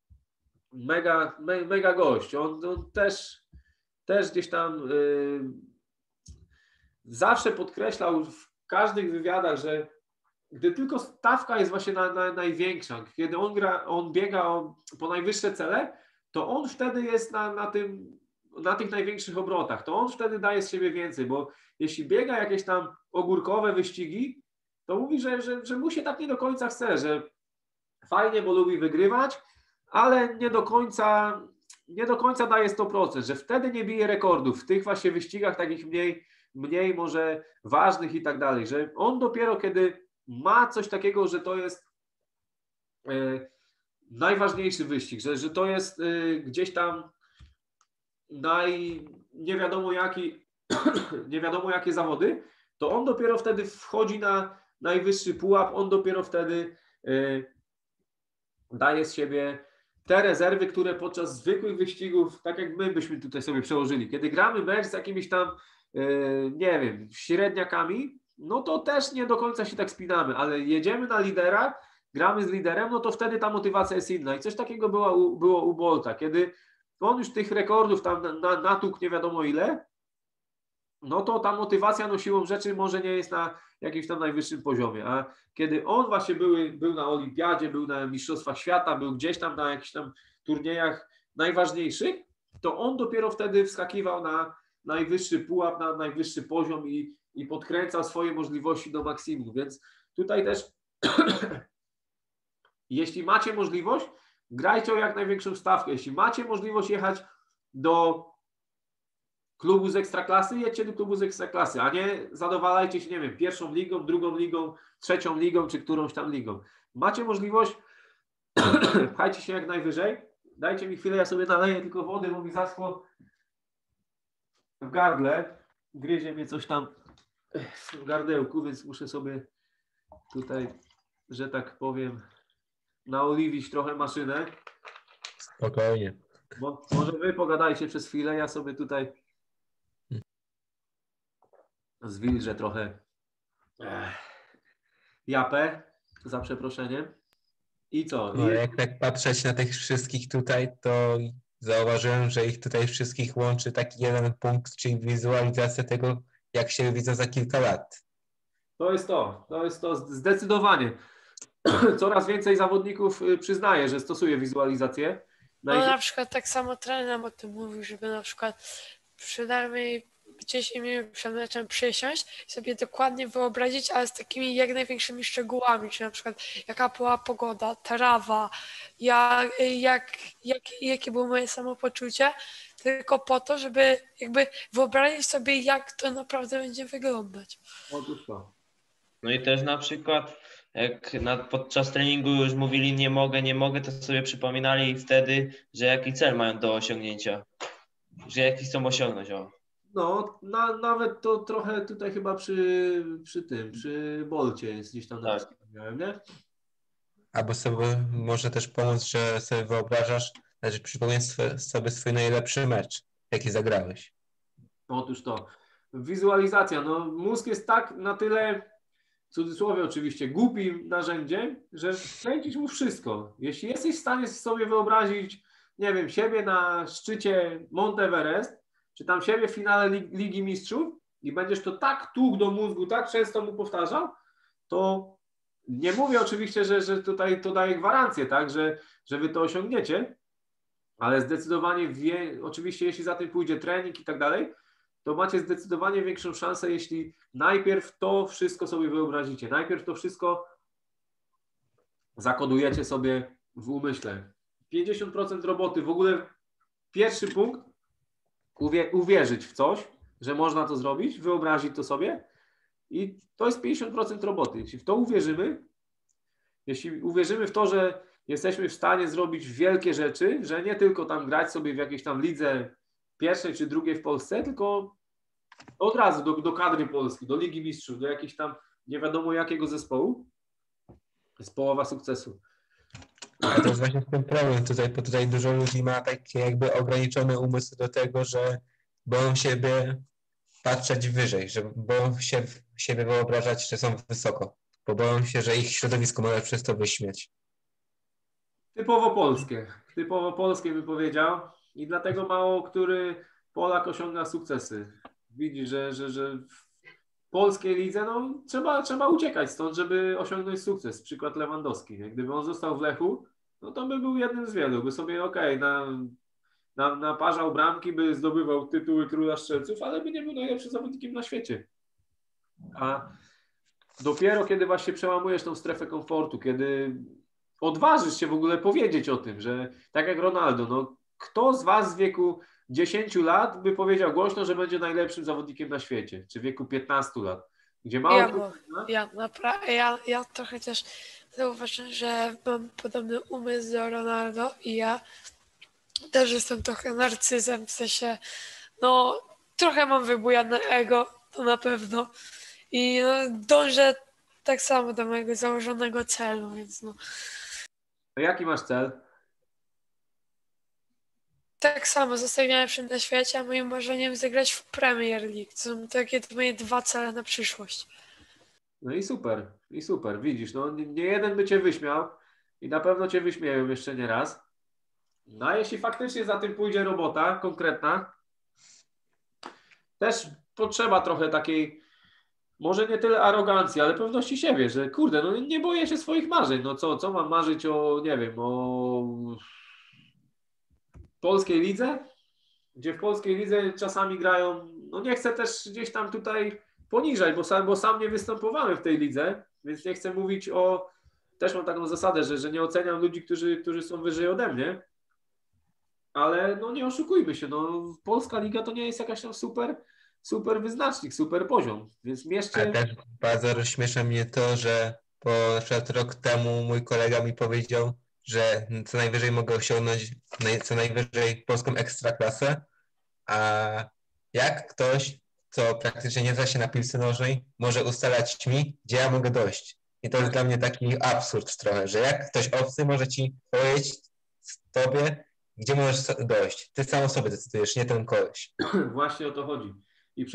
Mega gość. On też gdzieś tam zawsze podkreślał w każdych wywiadach, że gdy tylko stawka jest właśnie największa, kiedy on biega po najwyższe cele, to on wtedy jest na tych największych obrotach, to on wtedy daje z siebie więcej, bo jeśli biega jakieś tam ogórkowe wyścigi, to mówi, że mu się tak nie do końca chce, że fajnie, bo lubi wygrywać, ale nie do końca daje 100%, że wtedy nie bije rekordów w tych właśnie wyścigach takich mniej może ważnych i tak dalej, że on dopiero kiedy ma coś takiego, że to jest najważniejszy wyścig, że to jest gdzieś tam nie wiadomo jakie zawody, to on dopiero wtedy wchodzi na najwyższy pułap, on dopiero wtedy daje z siebie te rezerwy, które podczas zwykłych wyścigów, tak jak my byśmy tutaj sobie przełożyli, kiedy gramy mecz z jakimiś tam, nie wiem, średniakami, no to też nie do końca się tak spinamy, ale jedziemy na lidera, gramy z liderem, no to wtedy ta motywacja jest inna. I coś takiego było u Bolta, kiedy on już tych rekordów tam natłukł nie wiadomo ile, no to ta motywacja no siłą rzeczy może nie jest na jakimś tam najwyższym poziomie. A kiedy on właśnie był na olimpiadzie, był na mistrzostwach świata, był gdzieś tam na jakichś tam turniejach najważniejszych, to on dopiero wtedy wskakiwał na najwyższy pułap, na najwyższy poziom i podkręcał swoje możliwości do maksimum. Więc tutaj też jeśli macie możliwość, grajcie o jak największą stawkę. Jeśli macie możliwość jechać do klubu z Ekstraklasy, jedźcie do klubu z Ekstraklasy, a nie zadowalajcie się, nie wiem, pierwszą ligą, drugą ligą, trzecią ligą, czy którąś tam ligą. Macie możliwość, pchajcie się jak najwyżej. Dajcie mi chwilę, ja sobie naleję tylko wody, bo mi zaschło w gardle. Gryzie mnie coś tam w gardełku, więc muszę sobie tutaj, że tak powiem, naoliwić trochę maszynę. Spokojnie. Może wy pogadajcie przez chwilę, ja sobie tutaj zwilżę trochę japę, za przeproszeniem. I co? No, jak tak patrzeć na tych wszystkich tutaj, to zauważyłem, że ich tutaj wszystkich łączy taki jeden punkt, czyli wizualizacja tego, jak się widzą za kilka lat. To jest to zdecydowanie. Coraz więcej zawodników przyznaje, że stosuje wizualizację. No na przykład tak samo trener nam o tym mówił, żeby na przykład przynajmniej 10 minut przed meczem przysiąść i sobie dokładnie wyobrazić, ale z takimi jak największymi szczegółami, czy na przykład jaka była pogoda, trawa, jakie było moje samopoczucie, tylko po to, żeby jakby wyobrazić sobie, jak to naprawdę będzie wyglądać. Otóż to. No i też na przykład jak podczas treningu już mówili nie mogę, to sobie przypominali wtedy, że jaki cel mają do osiągnięcia, że jaki chcą osiągnąć. No, nawet to trochę tutaj chyba przy Bolcie jest gdzieś tam napisane, nie? Albo sobie może też pomóc, że sobie wyobrażasz, znaczy przypomnieć sobie swój najlepszy mecz. jaki zagrałeś? Otóż to. Wizualizacja. No, mózg jest tak na tyle, w cudzysłowie oczywiście, głupim narzędziem, że kręcić mu wszystko. Jeśli jesteś w stanie sobie wyobrazić, nie wiem, siebie na szczycie Mount Everest, czy tam siebie w finale Ligi Mistrzów i będziesz to tak tłukł do mózgu, tak często mu powtarzał, to nie mówię oczywiście, że tutaj to daje gwarancję, tak, że wy to osiągniecie, ale zdecydowanie oczywiście jeśli za tym pójdzie trening i tak dalej, to macie zdecydowanie większą szansę, jeśli najpierw to wszystko sobie wyobrazicie, najpierw to wszystko zakodujecie sobie w umyśle. 50% roboty, w ogóle pierwszy punkt, uwierzyć w coś, że można to zrobić, wyobrazić to sobie i to jest 50% roboty. Jeśli uwierzymy w to, że jesteśmy w stanie zrobić wielkie rzeczy, że nie tylko tam grać sobie w jakiejś tam lidze pierwszej czy drugiej w Polsce, tylko od razu do kadry Polski, do Ligi Mistrzów, do jakiejś tam nie wiadomo jakiego zespołu, jest połowa sukcesu. A to jest właśnie ten problem tutaj, bo tutaj dużo ludzi ma takie jakby ograniczony umysł do tego, że boją siebie patrzeć wyżej, że boją się siebie wyobrażać, że są wysoko, bo boją się, że ich środowisko może przez to wyśmiać. Typowo polskie by powiedział i dlatego mało który Polak osiąga sukcesy. Widzi, że w polskiej lidze no, trzeba uciekać stąd, żeby osiągnąć sukces. Przykład Lewandowski. Gdyby on został w Lechu, no to by był jednym z wielu. By sobie naparzał bramki, by zdobywał tytuły króla strzelców, ale by nie był najlepszym zawodnikiem na świecie. A dopiero kiedy właśnie przełamujesz tą strefę komfortu, kiedy odważysz się w ogóle powiedzieć o tym, że tak jak Ronaldo, no kto z was w wieku 10 lat by powiedział głośno, że będzie najlepszym zawodnikiem na świecie, czy w wieku 15 lat, gdzie mało... Ja trochę też zauważyłem, że mam podobny umysł do Ronaldo i ja też jestem trochę narcyzem, w sensie, no trochę mam wybujane ego, to na pewno i no, dążę tak samo do mojego założonego celu, więc no. To jaki masz cel? Tak samo, zostać najlepszym na świecie, a moim marzeniem jest zagrać w Premier League. To są takie moje 2 cele na przyszłość. No i super, widzisz, no nie jeden by cię wyśmiał i na pewno cię wyśmieją jeszcze nie raz. No a jeśli faktycznie za tym pójdzie robota konkretna, też potrzeba trochę takiej, może nie tyle arogancji, ale pewności siebie, że kurde, no nie boję się swoich marzeń, no co mam marzyć o, nie wiem, o polskiej lidze, gdzie w polskiej lidze czasami grają, no nie chcę też gdzieś tam tutaj poniżać, bo sam nie występowałem w tej lidze, więc nie chcę mówić też mam taką zasadę, że nie oceniam ludzi, którzy są wyżej ode mnie, ale no nie oszukujmy się, no polska liga to nie jest jakaś tam super wyznacznik, super poziom, więc mieszcie... A też bardzo rozśmiesza mnie to, że na przykład rok temu mój kolega mi powiedział, że co najwyżej mogę osiągnąć co najwyżej polską ekstraklasę, a jak ktoś, co praktycznie nie zna się na piłce nożnej, może ustalać mi, gdzie ja mogę dojść. I to jest dla mnie taki absurd trochę, że jak ktoś obcy może ci powiedzieć tobie, gdzie możesz dojść. Ty sam o sobie decydujesz, nie ten koleś. Właśnie o to chodzi. I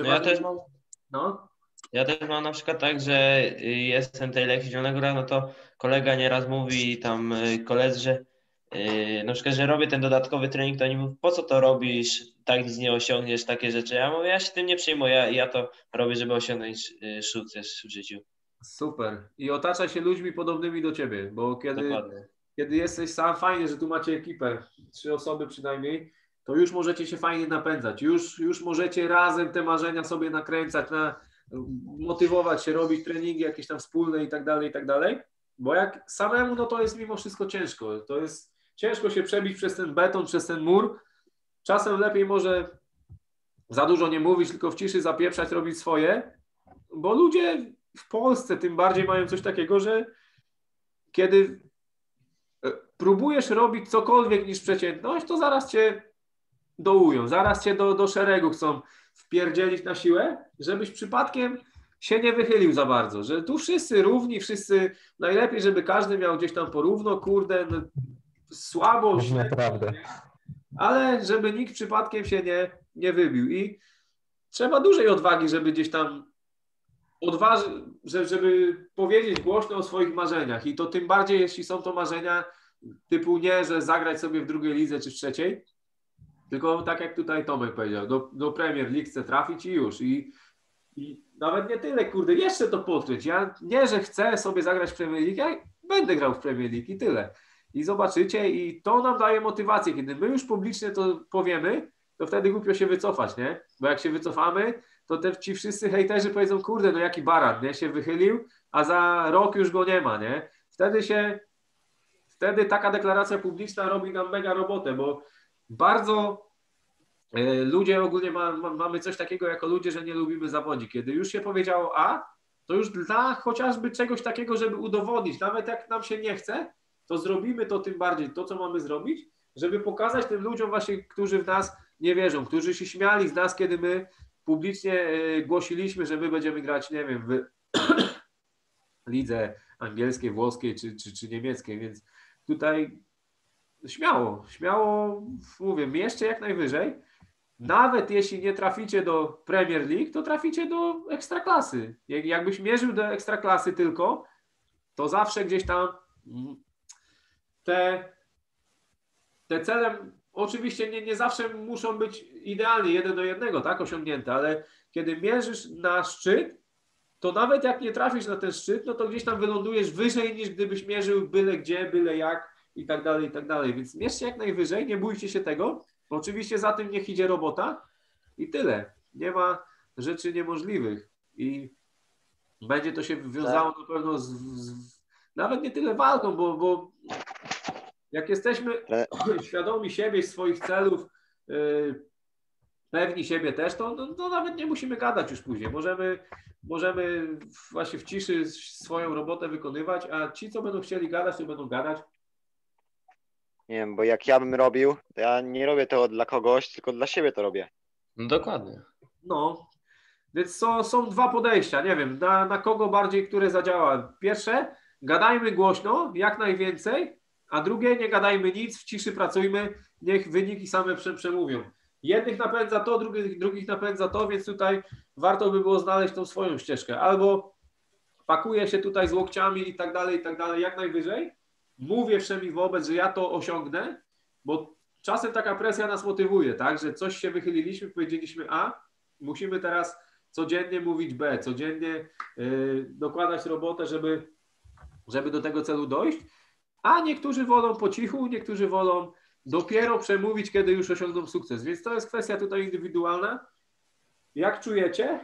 Ja też mam na przykład tak, że jestem tej Legii Zielonego Góra, no to kolega nieraz mówi tam koledzy, że na przykład, że robię ten dodatkowy trening, to oni mówią, po co to robisz, tak nic nie osiągniesz, takie rzeczy. Ja mówię, ja się tym nie przejmuję, ja to robię, żeby osiągnąć sukces w życiu. Super. I otaczaj się ludźmi podobnymi do ciebie, bo kiedy jesteś sam, fajnie, że tu macie ekipę, 3 osoby przynajmniej, to już możecie się fajnie napędzać, już możecie razem te marzenia sobie nakręcać, motywować się, robić treningi jakieś tam wspólne i tak dalej, bo jak samemu, no to jest mimo wszystko ciężko, to jest ciężko się przebić przez ten beton, przez ten mur, czasem lepiej może za dużo nie mówić, tylko w ciszy zapieprzać, robić swoje, bo ludzie w Polsce tym bardziej mają coś takiego, że kiedy próbujesz robić cokolwiek niż przeciętność, to zaraz cię dołują, zaraz cię do szeregu chcą wpierdzielić na siłę, żebyś przypadkiem się nie wychylił za bardzo, że tu wszyscy równi, wszyscy najlepiej, żeby każdy miał gdzieś tam porówno, kurde, słabo, Naprawdę. ale żeby nikt przypadkiem się nie wybił. I trzeba dużej odwagi, żeby gdzieś tam żeby powiedzieć głośno o swoich marzeniach. I to tym bardziej, jeśli są to marzenia typu nie, że zagrać sobie w drugiej lidze czy w trzeciej, tylko tak jak tutaj Tomek powiedział, do Premier League chcę trafić i już. I nawet nie tyle, kurde, jeszcze to podkreślić. Ja nie, że chcę sobie zagrać w Premier League, ja będę grał w Premier League i tyle. I zobaczycie, i to nam daje motywację. Kiedy my już publicznie to powiemy, to wtedy głupio się wycofać, nie? Bo jak się wycofamy, to ci wszyscy hejterzy powiedzą, kurde, no jaki baran, nie? Się wychylił, a za rok już go nie ma, nie? Wtedy taka deklaracja publiczna robi nam mega robotę, bo bardzo ludzie ogólnie mamy coś takiego jako ludzie, że nie lubimy zawodzi. Kiedy już się powiedziało A, to już dla chociażby czegoś takiego, żeby udowodnić, nawet jak nam się nie chce, to zrobimy to tym bardziej, to co mamy zrobić, żeby pokazać tym ludziom właśnie, którzy w nas nie wierzą, którzy się śmiali z nas, kiedy my publicznie głosiliśmy, że my będziemy grać, nie wiem, w lidze angielskiej, włoskiej czy niemieckiej, więc tutaj śmiało mówię, mierzcie jak najwyżej. Nawet jeśli nie traficie do Premier League, to traficie do Ekstraklasy. Jakbyś mierzył do Ekstraklasy tylko, to zawsze gdzieś tam te cele oczywiście nie zawsze muszą być idealnie 1:1, tak, osiągnięte, ale kiedy mierzysz na szczyt, to nawet jak nie trafisz na ten szczyt, no to gdzieś tam wylądujesz wyżej niż gdybyś mierzył byle gdzie, byle jak i tak dalej. Więc mierzcie jak najwyżej, nie bójcie się tego. Oczywiście za tym niech idzie robota i tyle. Nie ma rzeczy niemożliwych i będzie to się wiązało na pewno nawet nie tyle walką, bo jak jesteśmy świadomi siebie, swoich celów, pewni siebie też, to nawet nie musimy gadać już później. Możemy właśnie w ciszy swoją robotę wykonywać, a ci, co będą chcieli gadać, to będą gadać. Nie wiem, bo jak ja bym robił, to ja nie robię tego dla kogoś, tylko dla siebie to robię. No dokładnie. No, więc są dwa podejścia, nie wiem, na kogo bardziej, które zadziała. Pierwsze, gadajmy głośno, jak najwięcej, a drugie, nie gadajmy nic, w ciszy pracujmy, niech wyniki same przemówią. Jednych napędza to, drugich napędza to, więc tutaj warto by było znaleźć tą swoją ścieżkę. Albo pakuję się tutaj z łokciami i tak dalej, jak najwyżej. Mówię wszemi wobec, że ja to osiągnę, bo czasem taka presja nas motywuje, tak, że coś się wychyliliśmy, powiedzieliśmy A, musimy teraz codziennie mówić B, codziennie dokładać robotę, żeby do tego celu dojść, a niektórzy wolą po cichu, niektórzy wolą dopiero przemówić, kiedy już osiągną sukces, więc to jest kwestia tutaj indywidualna. Jak czujecie?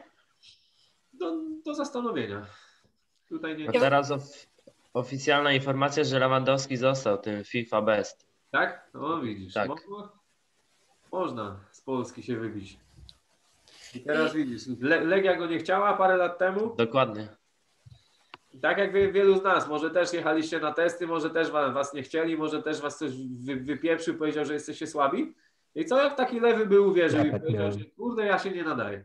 Do zastanowienia. Tutaj nie... A teraz oficjalna informacja, że Lewandowski został tym FIFA Best. Tak? No widzisz. Tak. Można z Polski się wybić. I teraz widzisz, Legia go nie chciała parę lat temu. Dokładnie. Tak jak wielu z nas, może też jechaliście na testy, może też was nie chcieli, może też was coś wypieprzył, powiedział, że jesteście słabi. I co jak taki lewy by uwierzył i powiedział, że kurde, ja się nie nadaję.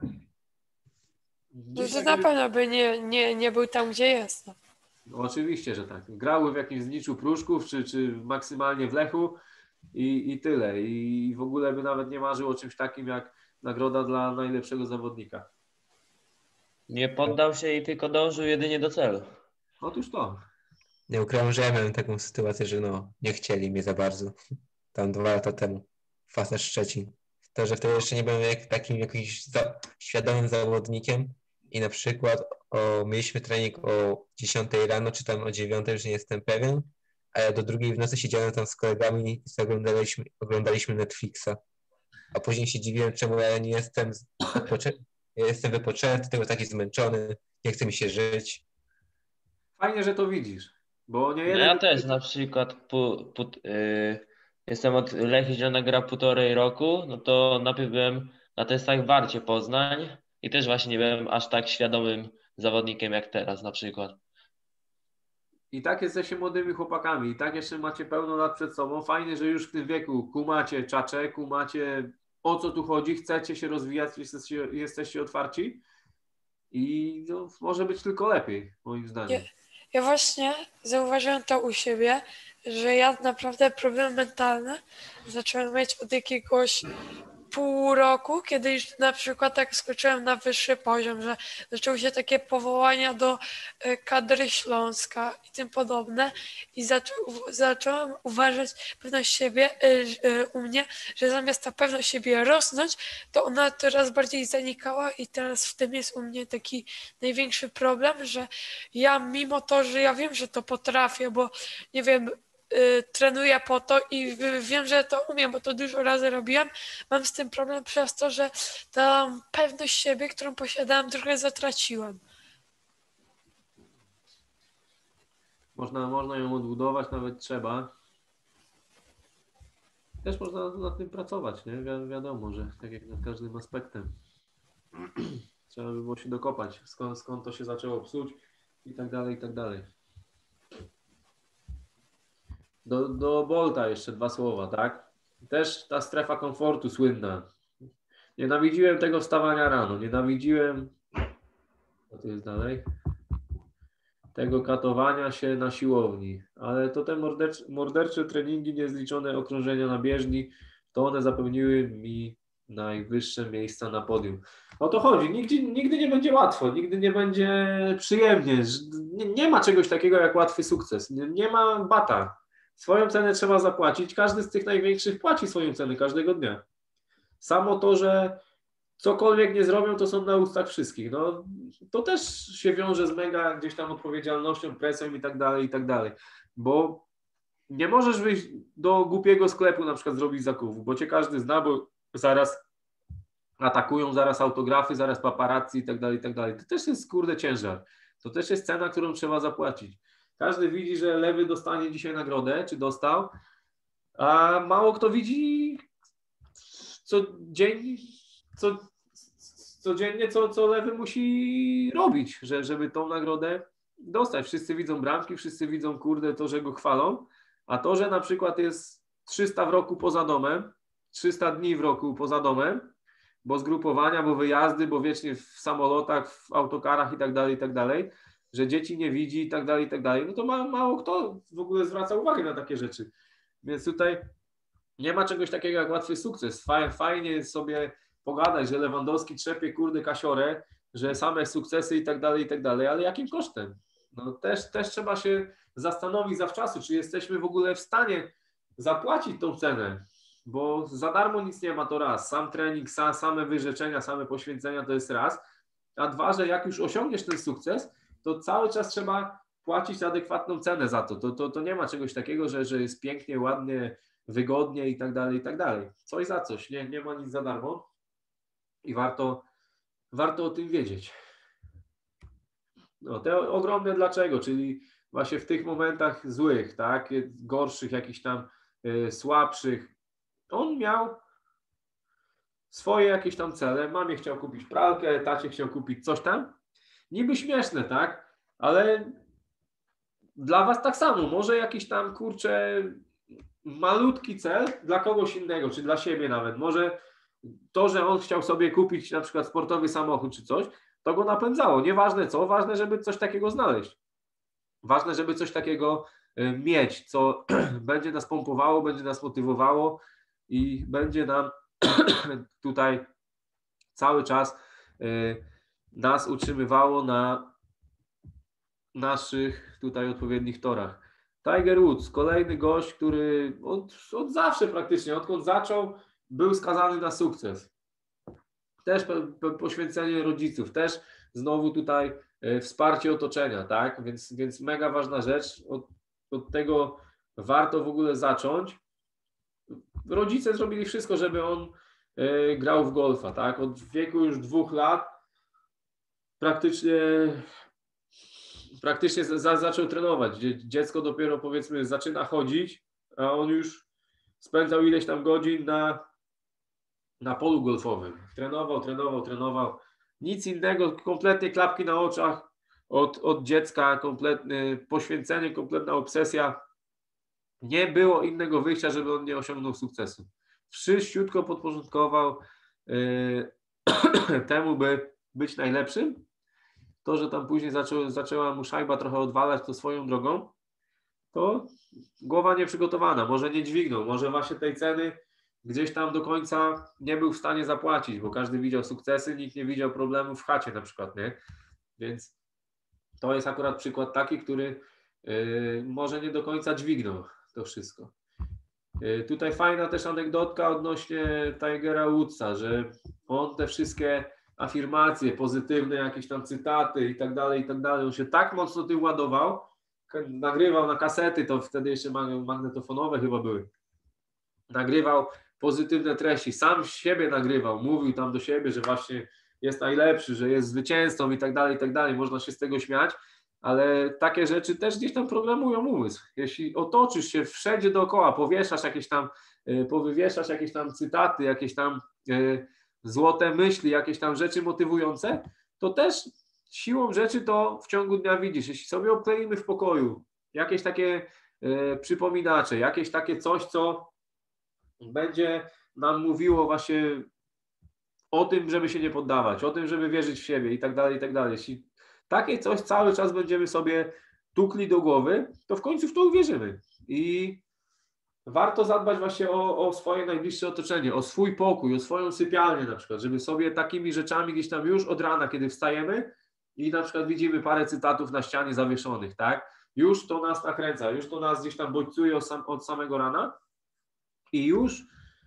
Że na pewno by nie był tam, gdzie jest. No, oczywiście, że tak. Grały w jakimś zniczu Pruszków, czy maksymalnie w Lechu i tyle. I w ogóle by nawet nie marzył o czymś takim jak nagroda dla najlepszego zawodnika. Nie poddał się i tylko dążył jedynie do celu. Otóż to. Nie ukrywam, że ja miałem taką sytuację, że nie chcieli mnie za bardzo. Tam 2 lata temu. Fasa Szczecin. To, że wtedy jeszcze nie byłem takim jakimś świadomym zawodnikiem i na przykład mieliśmy trening o 10 rano, czy tam o 9, już nie jestem pewien, a ja do 2 w nocy siedziałem tam z kolegami i oglądaliśmy Netflixa. A później się dziwiłem, czemu ja nie jestem ja jestem wypoczęty, tylko taki zmęczony, nie chce mi się żyć. Fajnie, że to widzisz, bo nie jeden... Ja też na przykład jestem od Lechii Zielona gra 1,5 roku, no to najpierw byłem na testach w Warcie Poznań i też właśnie nie byłem aż tak świadomym zawodnikiem jak teraz na przykład. I tak jesteście młodymi chłopakami i tak jeszcze macie pełno lat przed sobą. Fajnie, że już w tym wieku kumacie czacze, kumacie o co tu chodzi, chcecie się rozwijać, jesteście otwarci i może być tylko lepiej, moim zdaniem. Ja właśnie zauważyłem to u siebie, że ja naprawdę problemy mentalne zacząłem mieć od jakiegoś pół roku, kiedy już na przykład tak skoczyłem na wyższy poziom, że zaczęły się takie powołania do kadry Śląska i tym podobne i zacząłem uważać pewność siebie u mnie, że zamiast ta pewność siebie rosnąć, to ona coraz bardziej zanikała i teraz w tym jest u mnie taki największy problem, że ja mimo to, że ja wiem, że to potrafię, bo nie wiem, trenuję po to i wiem, że to umiem, bo to dużo razy robiłem. Mam z tym problem przez to, że tą pewność siebie, którą posiadałem, trochę zatraciłem. Można ją odbudować, nawet trzeba. Też można nad tym pracować, nie? Wiadomo, że tak jak nad każdym aspektem. Trzeba by było się dokopać, skąd to się zaczęło psuć i tak dalej, i tak dalej. Do Bolta jeszcze 2 słowa, tak? Też ta strefa komfortu słynna. Nienawidziłem tego wstawania rano, nienawidziłem, co to jest dalej? Tego katowania się na siłowni, ale to te mordercze treningi, niezliczone okrążenia na bieżni, to one zapewniły mi najwyższe miejsca na podium. O to chodzi, nigdy nie będzie łatwo, nigdy nie będzie przyjemnie, nie ma czegoś takiego jak łatwy sukces, nie ma bata. Swoją cenę trzeba zapłacić, każdy z tych największych płaci swoją cenę każdego dnia. Samo to, że cokolwiek nie zrobią, to są na ustach wszystkich. No, to też się wiąże z mega gdzieś tam odpowiedzialnością, presją i tak dalej. Bo nie możesz wyjść do głupiego sklepu na przykład zrobić zakupów, bo cię każdy zna, bo zaraz atakują, zaraz autografy, zaraz paparazzi i tak dalej. To też jest kurde ciężar. To też jest cena, którą trzeba zapłacić. Każdy widzi, że lewy dostanie dzisiaj nagrodę, czy dostał, a mało kto widzi codziennie, co lewy musi robić, żeby tą nagrodę dostać. Wszyscy widzą bramki, wszyscy widzą kurde to, że go chwalą, a to, że na przykład jest 300 w roku poza domem, 300 dni w roku poza domem, bo zgrupowania, bo wyjazdy, bo wiecznie w samolotach, w autokarach i tak dalej, że dzieci nie widzi i tak dalej, no to mało kto w ogóle zwraca uwagę na takie rzeczy. Więc tutaj nie ma czegoś takiego jak łatwy sukces. Fajnie sobie pogadać, że Lewandowski trzepie kurde kasiorę, że same sukcesy i tak dalej, ale jakim kosztem? No też trzeba się zastanowić zawczasu, czy jesteśmy w ogóle w stanie zapłacić tą cenę, bo za darmo nic nie ma, to raz. Sam trening, same wyrzeczenia, same poświęcenia to jest raz, a dwa, że jak już osiągniesz ten sukces, to cały czas trzeba płacić adekwatną cenę za to. To nie ma czegoś takiego, że jest pięknie, ładnie, wygodnie i tak dalej. Coś za coś, nie ma nic za darmo i warto o tym wiedzieć. No, te ogromne dlaczego, czyli właśnie w tych momentach złych, tak, gorszych, jakichś tam słabszych, on miał swoje jakieś tam cele. Mamie chciał kupić pralkę, tacie chciał kupić coś tam. Niby śmieszne, tak, ale dla was tak samo. Może jakiś tam, kurczę, malutki cel dla kogoś innego, czy dla siebie nawet. Może to, że on chciał sobie kupić na przykład sportowy samochód czy coś, to go napędzało. Nieważne co, ważne, żeby coś takiego znaleźć. Ważne, żeby coś takiego mieć, co będzie nas pompowało, będzie nas motywowało i będzie nam tutaj cały czas nas utrzymywało na naszych tutaj odpowiednich torach. Tiger Woods, kolejny gość, który od zawsze praktycznie, odkąd zaczął, był skazany na sukces. Też poświęcenie rodziców, też znowu tutaj wsparcie otoczenia, tak? Więc mega ważna rzecz. Od tego warto w ogóle zacząć. Rodzice zrobili wszystko, żeby on grał w golfa, tak? Od wieku już 2 lat praktycznie zaczął trenować. Dziecko dopiero powiedzmy zaczyna chodzić, a on już spędzał ileś tam godzin na polu golfowym. Trenował. Nic innego, kompletnie klapki na oczach od dziecka, kompletne poświęcenie, kompletna obsesja. Nie było innego wyjścia, żeby on nie osiągnął sukcesu. Wszyściutko podporządkował temu, by być najlepszym. To, że tam później zaczęła mu szajba trochę odwalać, to swoją drogą, to głowa nieprzygotowana, może nie dźwignął, może właśnie tej ceny gdzieś tam do końca nie był w stanie zapłacić, bo każdy widział sukcesy, nikt nie widział problemów w chacie na przykład, nie? Więc to jest akurat przykład taki, który może nie do końca dźwignął to wszystko. Tutaj fajna też anegdotka odnośnie Tigera Woodsa, że on te wszystkie afirmacje pozytywne, jakieś tam cytaty i tak dalej, on się tak mocno tym ładował, nagrywał na kasety, to wtedy jeszcze magnetofonowe chyba były, nagrywał pozytywne treści, sam siebie nagrywał, mówił tam do siebie, że właśnie jest najlepszy, że jest zwycięzcą i tak dalej, można się z tego śmiać, ale takie rzeczy też gdzieś tam programują umysł. Jeśli otoczysz się wszędzie dookoła, powieszasz jakieś tam cytaty, jakieś tam złote myśli, jakieś tam rzeczy motywujące, to też siłą rzeczy to w ciągu dnia widzisz. Jeśli sobie obkleimy w pokoju jakieś takie przypominacze, jakieś takie coś, co będzie nam mówiło właśnie o tym, żeby się nie poddawać, o tym, żeby wierzyć w siebie i tak dalej. Jeśli takie coś cały czas będziemy sobie tukli do głowy, to w końcu w to uwierzymy. I warto zadbać właśnie o swoje najbliższe otoczenie, o swój pokój, o swoją sypialnię na przykład, żeby sobie takimi rzeczami gdzieś tam już od rana, kiedy wstajemy i na przykład widzimy parę cytatów na ścianie zawieszonych, tak? Już to nas nakręca, już to nas gdzieś tam bodźcuje od samego rana i już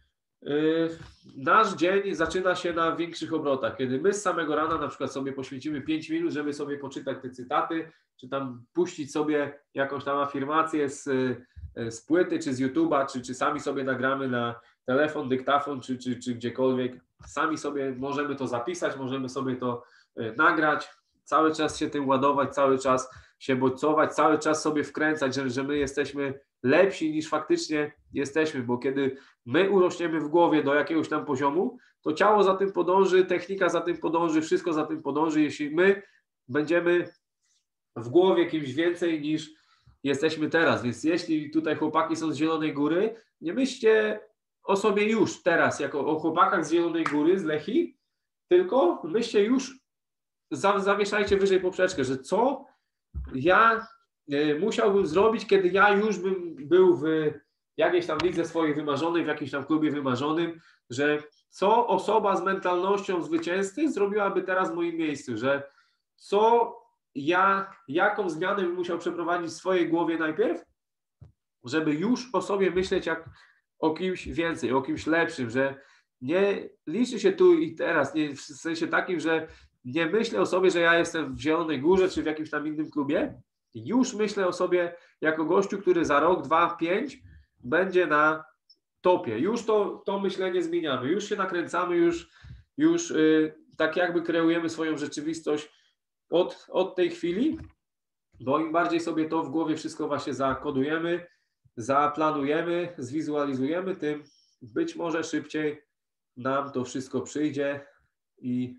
nasz dzień zaczyna się na większych obrotach, kiedy my z samego rana na przykład sobie poświęcimy 5 minut, żeby sobie poczytać te cytaty, czy tam puścić sobie jakąś tam afirmację z płyty, czy z YouTube'a, czy sami sobie nagramy na telefon, dyktafon, czy gdziekolwiek. Sami sobie możemy to zapisać, możemy sobie to nagrać, cały czas się tym ładować, cały czas się bodźcować, cały czas sobie wkręcać, że my jesteśmy lepsi niż faktycznie jesteśmy, bo kiedy my urośniemy w głowie do jakiegoś tam poziomu, to ciało za tym podąży, technika za tym podąży, wszystko za tym podąży. Jeśli my będziemy w głowie kimś więcej niż jesteśmy teraz, więc jeśli tutaj chłopaki są z Zielonej Góry, nie myślcie o sobie już teraz jako o chłopakach z Zielonej Góry, z Lechii, tylko myślcie już, zawieszajcie wyżej poprzeczkę, że co ja musiałbym zrobić, kiedy ja już bym był w jakiejś tam lidze swojej wymarzonej, w jakimś tam klubie wymarzonym, że co osoba z mentalnością zwycięzcy zrobiłaby teraz w moim miejscu, że co ja, jaką zmianę bym musiał przeprowadzić w swojej głowie najpierw, żeby już o sobie myśleć jak o kimś więcej, o kimś lepszym, że nie liczy się tu i teraz, nie, w sensie takim, że nie myślę o sobie, że ja jestem w Zielonej Górze czy w jakimś tam innym klubie, już myślę o sobie jako gościu, który za rok, 2, 5 będzie na topie. Już to myślenie zmieniamy, już się nakręcamy, już tak jakby kreujemy swoją rzeczywistość od tej chwili, bo im bardziej sobie to w głowie wszystko właśnie zakodujemy, zaplanujemy, zwizualizujemy, tym być może szybciej nam to wszystko przyjdzie i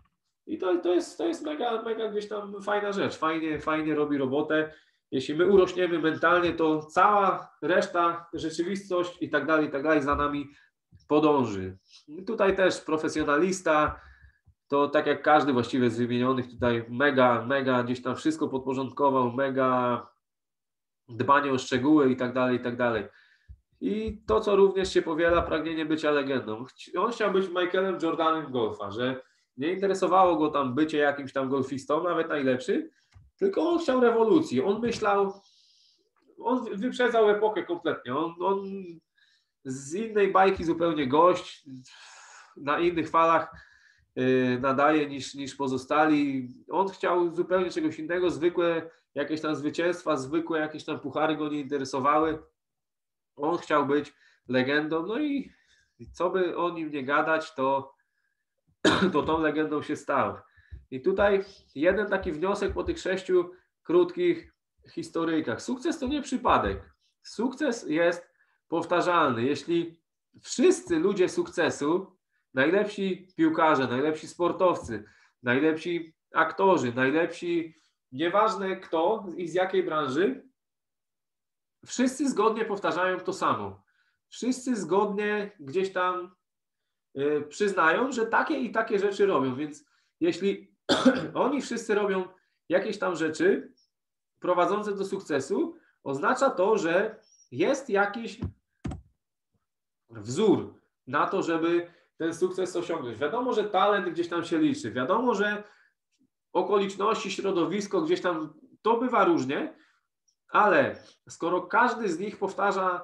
to jest mega gdzieś tam fajna rzecz, fajnie robi robotę. Jeśli my urośniemy mentalnie, to cała reszta, rzeczywistość i tak dalej za nami podąży. I tutaj też profesjonalista, to tak jak każdy właściwie z wymienionych tutaj mega gdzieś tam wszystko podporządkował, mega dbanie o szczegóły i tak dalej. I to, co również się powiela, pragnienie bycia legendą. On chciał być Michaelem Jordanem golfa, że nie interesowało go tam bycie jakimś tam golfistą, nawet najlepszy, tylko on chciał rewolucji. On myślał, on wyprzedzał epokę kompletnie. On z innej bajki zupełnie gość, na innych falach nadaje niż pozostali. On chciał zupełnie czegoś innego, zwykłe jakieś tam zwycięstwa, zwykłe jakieś tam puchary go nie interesowały. On chciał być legendą, no i co by o nim nie gadać, to tą legendą się stał. I tutaj jeden taki wniosek po tych 6 krótkich historyjkach. Sukces to nie przypadek. Sukces jest powtarzalny. Jeśli wszyscy ludzie sukcesu, najlepsi piłkarze, najlepsi sportowcy, najlepsi aktorzy, najlepsi, nieważne kto i z jakiej branży, wszyscy zgodnie powtarzają to samo. Wszyscy zgodnie gdzieś tam przyznają, że takie i takie rzeczy robią, więc jeśli oni wszyscy robią jakieś tam rzeczy prowadzące do sukcesu, oznacza to, że jest jakiś wzór, na to, żeby ten sukces osiągnąć. Wiadomo, że talent gdzieś tam się liczy. Wiadomo, że okoliczności, środowisko gdzieś tam, to bywa różnie, ale skoro każdy z nich powtarza,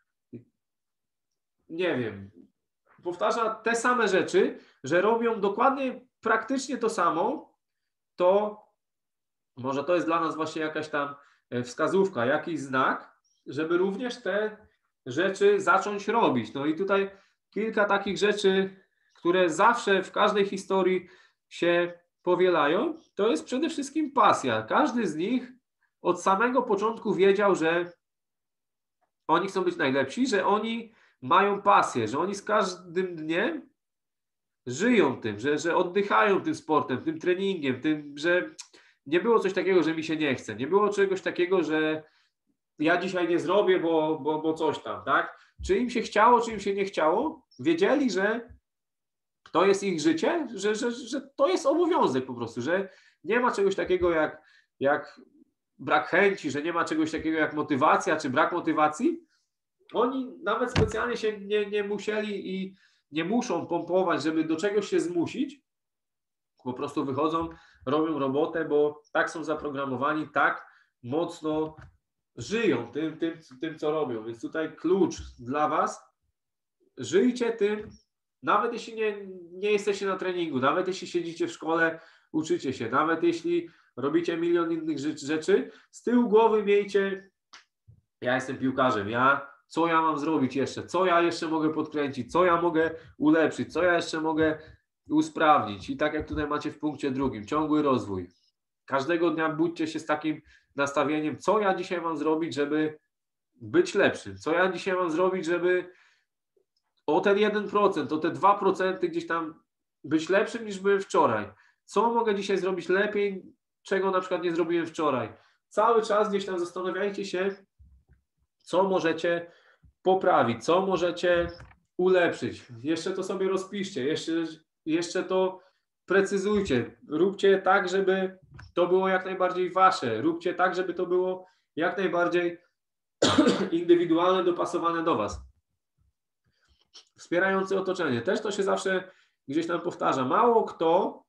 nie wiem, powtarza te same rzeczy, że robią dokładnie praktycznie to samo, to może to jest dla nas właśnie jakaś tam wskazówka, jakiś znak, żeby również te rzeczy zacząć robić. No i tutaj kilka takich rzeczy, które zawsze w każdej historii się powielają, to jest przede wszystkim pasja. Każdy z nich od samego początku wiedział, że oni chcą być najlepsi, że oni mają pasję, że oni z każdym dniem żyją tym, że oddychają tym sportem, tym treningiem, tym, że nie było coś takiego, że mi się nie chce. Nie było czegoś takiego, że ja dzisiaj nie zrobię, bo coś tam, tak? Czy im się chciało, czy im się nie chciało, wiedzieli, że to jest ich życie, że to jest obowiązek po prostu, że nie ma czegoś takiego jak brak chęci, że nie ma czegoś takiego jak motywacja, czy brak motywacji. Oni nawet specjalnie się nie musieli i nie muszą pompować, żeby do czegoś się zmusić. Po prostu wychodzą, robią robotę, bo tak są zaprogramowani, tak mocno żyją tym, co robią. Więc tutaj klucz dla Was, żyjcie tym, nawet jeśli nie jesteście na treningu, nawet jeśli siedzicie w szkole, uczycie się, nawet jeśli robicie milion innych rzeczy, z tyłu głowy miejcie, ja jestem piłkarzem, co ja mam zrobić jeszcze, co ja jeszcze mogę podkręcić, co ja mogę ulepszyć, co ja jeszcze mogę usprawnić. I tak jak tutaj macie w punkcie drugim, ciągły rozwój. Każdego dnia budźcie się z takim nastawieniem, co ja dzisiaj mam zrobić, żeby być lepszym, co ja dzisiaj mam zrobić, żeby o ten 1%, o te 2% gdzieś tam być lepszym niż byłem wczoraj. Co mogę dzisiaj zrobić lepiej, czego na przykład nie zrobiłem wczoraj. Cały czas gdzieś tam zastanawiajcie się, co możecie poprawić, co możecie ulepszyć. Jeszcze to sobie rozpiszcie, jeszcze to precyzujcie. Róbcie tak, żeby to było jak najbardziej wasze. Róbcie tak, żeby to było jak najbardziej indywidualne, dopasowane do was. Wspierające otoczenie. Też to się zawsze gdzieś tam powtarza. Mało kto,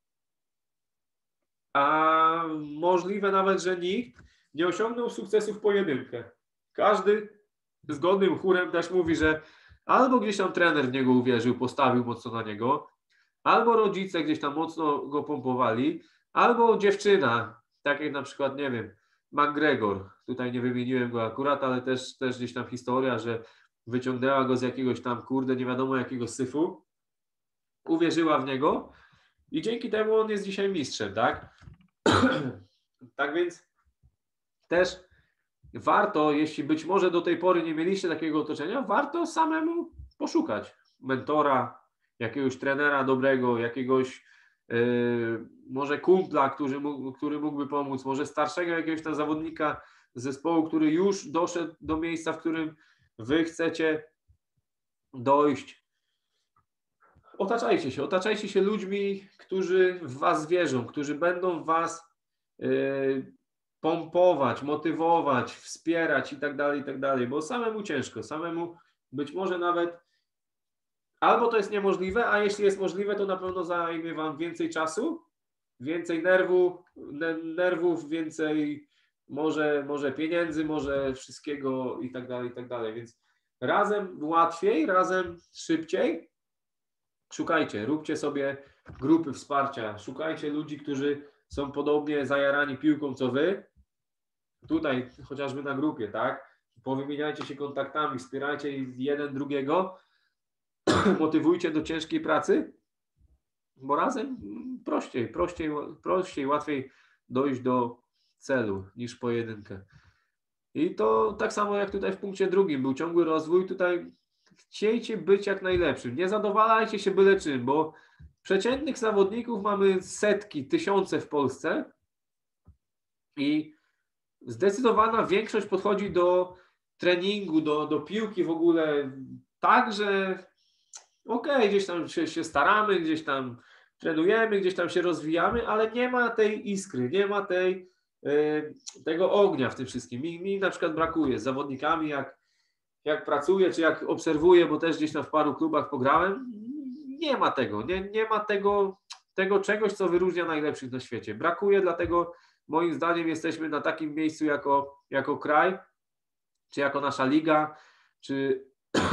a możliwe nawet, że nikt, nie osiągnął sukcesu w pojedynkę. Każdy zgodnym chórem też mówi, że albo gdzieś tam trener w niego uwierzył, postawił mocno na niego, albo rodzice gdzieś tam mocno go pompowali, albo dziewczyna, tak jak na przykład, nie wiem, McGregor, tutaj nie wymieniłem go akurat, ale też gdzieś tam historia, że wyciągnęła go z jakiegoś tam, nie wiadomo jakiego syfu, uwierzyła w niego i dzięki temu on jest dzisiaj mistrzem, tak? Tak więc też warto, jeśli być może do tej pory nie mieliście takiego otoczenia, warto samemu poszukać mentora, jakiegoś trenera dobrego, jakiegoś może kumpla, który mógłby pomóc, może starszego jakiegoś tam zawodnika z zespołu, który już doszedł do miejsca, w którym wy chcecie dojść. Otaczajcie się ludźmi, którzy w was wierzą, którzy będą was pompować, motywować, wspierać i tak dalej, bo samemu ciężko, samemu być może nawet albo to jest niemożliwe, a jeśli jest możliwe, to na pewno zajmie wam więcej czasu, więcej nerwów, więcej może pieniędzy, może wszystkiego i tak dalej, więc razem łatwiej, razem szybciej. Szukajcie, róbcie sobie grupy wsparcia, szukajcie ludzi, którzy są podobnie zajarani piłką co wy. Tutaj chociażby na grupie, tak? Powymieniajcie się kontaktami, wspierajcie jeden drugiego, motywujcie do ciężkiej pracy, bo razem prościej, łatwiej dojść do celu niż pojedynkę. I to tak samo jak tutaj w punkcie drugim był ciągły rozwój, tutaj chciejcie być jak najlepszym, nie zadowalajcie się byle czym, bo przeciętnych zawodników mamy setki, tysiące w Polsce i zdecydowana większość podchodzi do treningu, do piłki w ogóle tak, że gdzieś tam się staramy, gdzieś tam trenujemy, gdzieś tam się rozwijamy, ale nie ma tej iskry, nie ma tego ognia w tym wszystkim. Mi na przykład brakuje z zawodnikami, jak jak pracuję, czy jak obserwuję, bo też gdzieś tam w paru klubach pograłem, nie ma tego, nie ma tego czegoś, co wyróżnia najlepszych na świecie. Brakuje, dlatego moim zdaniem jesteśmy na takim miejscu jako kraj, czy jako nasza liga, czy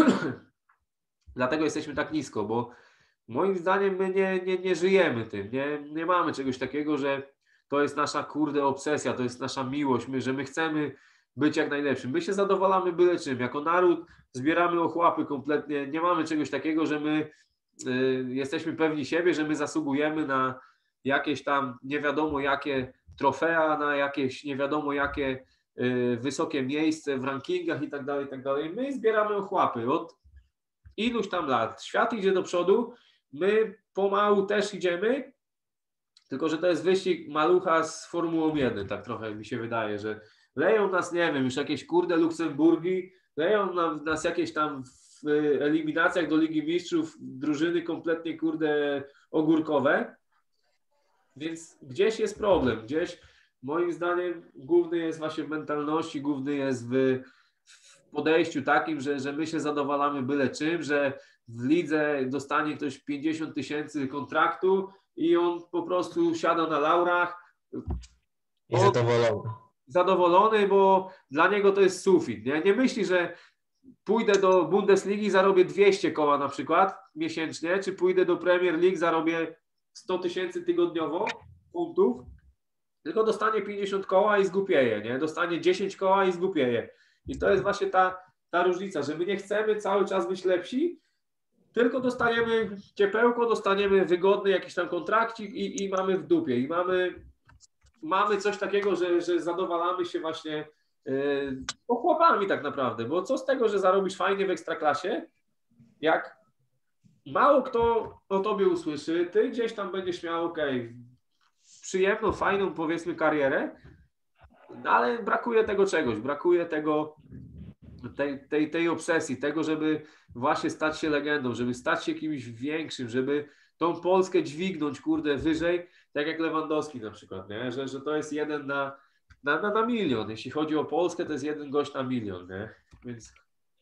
dlatego jesteśmy tak nisko, bo moim zdaniem my nie żyjemy tym, nie mamy czegoś takiego, że to jest nasza obsesja, to jest nasza miłość, że my chcemy być jak najlepszym. My się zadowalamy byle czym. Jako naród zbieramy ochłapy kompletnie. Nie mamy czegoś takiego, że my jesteśmy pewni siebie, że my zasługujemy na jakieś tam nie wiadomo jakie trofea, na jakieś nie wiadomo jakie wysokie miejsce w rankingach i tak dalej, i tak dalej. My zbieramy ochłapy od iluś tam lat. Świat idzie do przodu, my pomału też idziemy, tylko że to jest wyścig malucha z Formułą 1, tak trochę mi się wydaje, że leją nas, nie wiem, już jakieś Luksemburgi, leją nas jakieś tam w eliminacjach do Ligi Mistrzów drużyny kompletnie ogórkowe, więc gdzieś jest problem, gdzieś moim zdaniem główny jest właśnie w mentalności, główny jest w podejściu takim, że my się zadowalamy byle czym, że w lidze dostanie ktoś 50 000 kontraktu i on po prostu siada na laurach. I zadowolony. Zadowolony, bo dla niego to jest sufit. Nie myśli, że pójdę do Bundesligi, zarobię 200 koła na przykład miesięcznie, czy pójdę do Premier League, zarobię 100 000 tygodniowo funtów, tylko dostanie 50 koła i zgłupieje, nie? Dostanie 10 koła i zgłupieje. I to jest właśnie ta różnica, że my nie chcemy cały czas być lepsi, tylko dostaniemy ciepełko, dostaniemy wygodny jakiś tam kontrakcik i mamy w dupie. I mamy coś takiego, że zadowalamy się właśnie ochłapami tak naprawdę, bo co z tego, że zarobisz fajnie w Ekstraklasie, jak mało kto o tobie usłyszy, ty gdzieś tam będziesz miał przyjemną, fajną powiedzmy karierę, ale brakuje tego czegoś, brakuje tej obsesji, tego, żeby właśnie stać się legendą, żeby stać się kimś większym, żeby tą Polskę dźwignąć, wyżej, tak jak Lewandowski na przykład, nie? Że to jest jeden na milion. Jeśli chodzi o Polskę, to jest jeden gość na milion, nie? Więc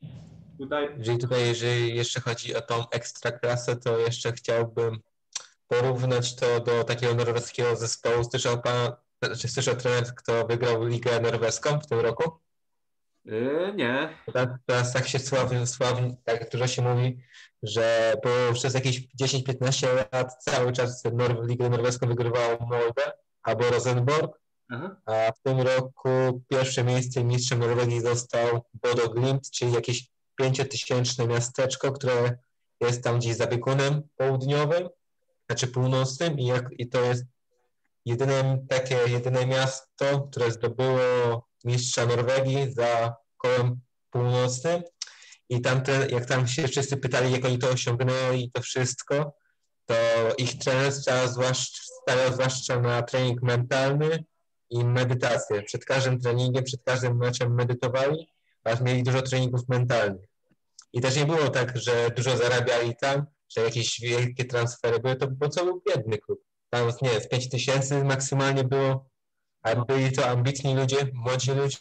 jeżeli jeszcze chodzi o tą ekstraklasę, to jeszcze chciałbym porównać to do takiego norweskiego zespołu. Słyszał trener, kto wygrał Ligę Norweską w tym roku? Nie. Teraz tak się sławnie, tak dużo się mówi, że przez jakieś 10-15 lat cały czas Ligę Norweską wygrywało Molde albo Rosenborg, a w tym roku pierwsze miejsce mistrzem Norwegii został Bodo Glimt, czyli jakieś 5-tysięczne miasteczko, które jest tam gdzieś za biegunem południowym, znaczy północnym i to jest jedyne miasto, które zdobyło mistrza Norwegii za kołem północnym i jak tam się wszyscy pytali, jak oni to osiągnęli i to wszystko, to ich trener stawiał zwłaszcza na trening mentalny i medytację. Przed każdym treningiem, przed każdym meczem medytowali, a mieli dużo treningów mentalnych. I też nie było tak, że dużo zarabiali tam, że jakieś wielkie transfery były, to po co był biedny klub. Tam z 5 000 maksymalnie było, a byli to ambitni ludzie, młodzi ludzie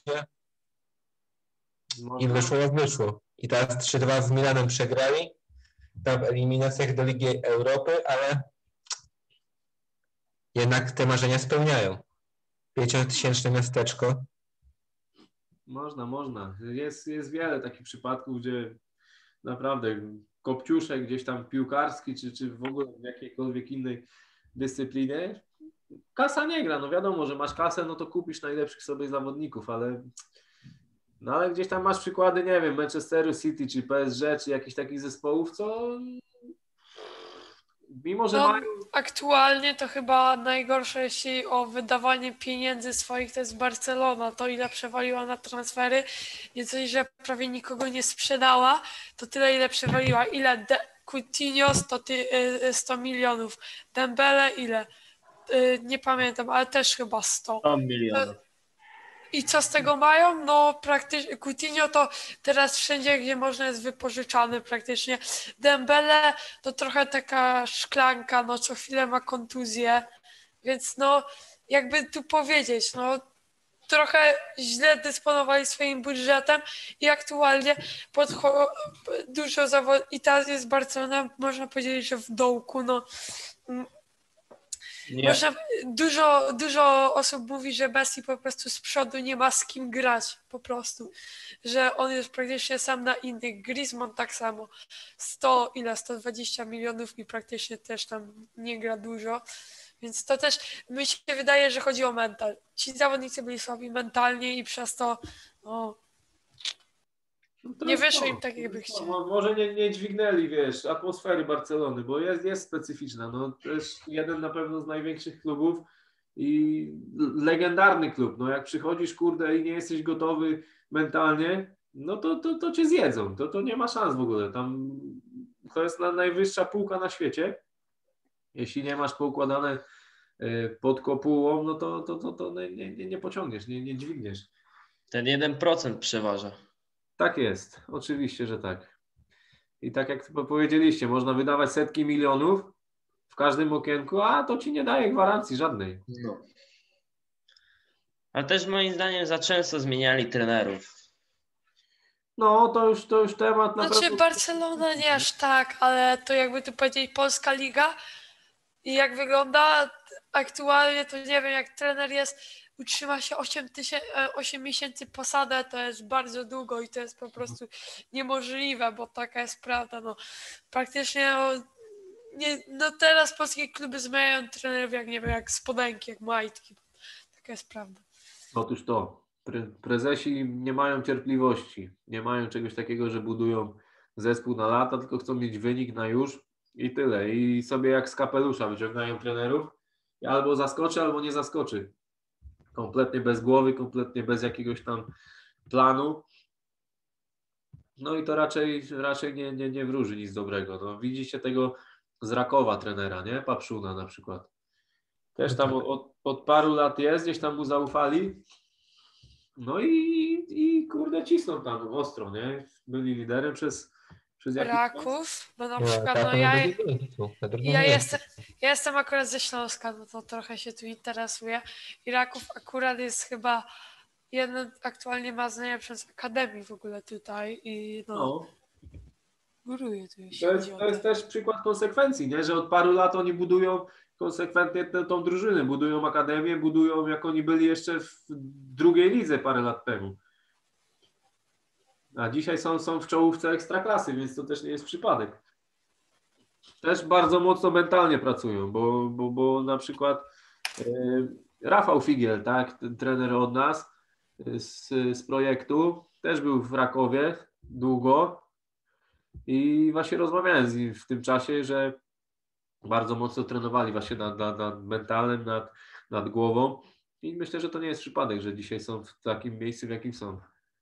i wyszło jak wyszło. I teraz 3-2 z Milanem przegrali, tam w eliminacjach do Ligi Europy, ale jednak te marzenia spełniają. 5-tysięczne miasteczko. Można. Jest wiele takich przypadków, gdzie naprawdę kopciuszek gdzieś tam piłkarski, czy w ogóle w jakiejkolwiek innej dyscyplinie. Kasa nie gra, no wiadomo, że masz kasę, no to kupisz najlepszych sobie zawodników, ale gdzieś tam masz przykłady, nie wiem, Manchesteru City, czy PSG, czy jakichś takich zespołów, co mimo, że mają... Aktualnie to chyba najgorsze, jeśli o wydawanie pieniędzy swoich, to jest Barcelona. To ile przewaliła na transfery, nie coś, że prawie nikogo nie sprzedała, to tyle ile przewaliła. Ile Coutinho 100 milionów, Dembele ile? Nie pamiętam, ale też chyba 100. 100 milionów. I co z tego mają? No praktycznie Coutinho to teraz wszędzie, gdzie można jest wypożyczany praktycznie. Dembele to trochę taka szklanka, no co chwilę ma kontuzję, więc no jakby tu powiedzieć, no trochę źle dysponowali swoim budżetem i aktualnie dużo zawodów i teraz jest Barcelona, można powiedzieć, że w dołku, no. Nie. Dużo osób mówi, że Messi po prostu z przodu nie ma z kim grać po prostu, że on jest praktycznie sam na innych. Griezmann tak samo, 120 milionów i praktycznie też tam nie gra dużo, więc to też mi się wydaje, że chodzi o mental. Ci zawodnicy byli słabi mentalnie i przez to nie wyszło im tak, jakby chcieli. Może nie dźwignęli, wiesz, atmosfery Barcelony, bo jest specyficzna. No, to jest jeden na pewno z największych klubów i legendarny klub. No, jak przychodzisz, kurde, i nie jesteś gotowy mentalnie, no to cię zjedzą. To nie ma szans w ogóle. Tam to jest najwyższa półka na świecie. Jeśli nie masz poukładane pod kopułą, no to nie pociągniesz, nie dźwigniesz. Ten 1% przeważa. Tak jest, oczywiście, że tak. I tak jak powiedzieliście, można wydawać setki milionów w każdym okienku, a to ci nie daje gwarancji żadnej. No. Ale też moim zdaniem za często zmieniali trenerów. No, to już temat na Znaczy pewno... Barcelona nie aż tak, ale to jakby tu powiedzieć Polska Liga i jak wygląda aktualnie, to nie wiem, jak trener jest, utrzyma się 8 miesięcy posadę, to jest bardzo długo i to jest po prostu niemożliwe, bo taka jest prawda. No, praktycznie teraz polskie kluby zmieniają trenerów jak nie wiem, jak spodenki, jak majtki. Taka jest prawda. Otóż to, prezesi nie mają cierpliwości, nie mają czegoś takiego, że budują zespół na lata, tylko chcą mieć wynik na już i tyle. I sobie jak z kapelusza wyciągają trenerów i albo zaskoczy, albo nie zaskoczy. Kompletnie bez głowy, kompletnie bez jakiegoś tam planu. No i to raczej nie wróży nic dobrego. No, widzicie tego z Rakowa trenera, nie? Papszuna na przykład. Też tam od paru lat jest, gdzieś tam mu zaufali. No i kurde cisną tam ostro, nie? Byli liderem przez jakiś czas. Raków, bo na przykład ja jestem akurat ze Śląska, no to trochę się tu interesuję i Raków akurat jest chyba aktualnie ma z najlepszych akademii w ogóle tutaj i góruje tu. To jest też przykład konsekwencji, nie? Że od paru lat oni budują konsekwentnie tą drużynę, budują akademię, budują jak oni byli jeszcze w drugiej lidze parę lat temu. A dzisiaj są w czołówce ekstraklasy, więc to też nie jest przypadek. Też bardzo mocno mentalnie pracują, bo na przykład Rafał Figiel, tak, ten trener od nas z projektu, też był w Rakowie długo i właśnie rozmawiałem z nim w tym czasie, że bardzo mocno trenowali właśnie nad mentalem, nad głową i myślę, że to nie jest przypadek, że dzisiaj są w takim miejscu, w jakim są.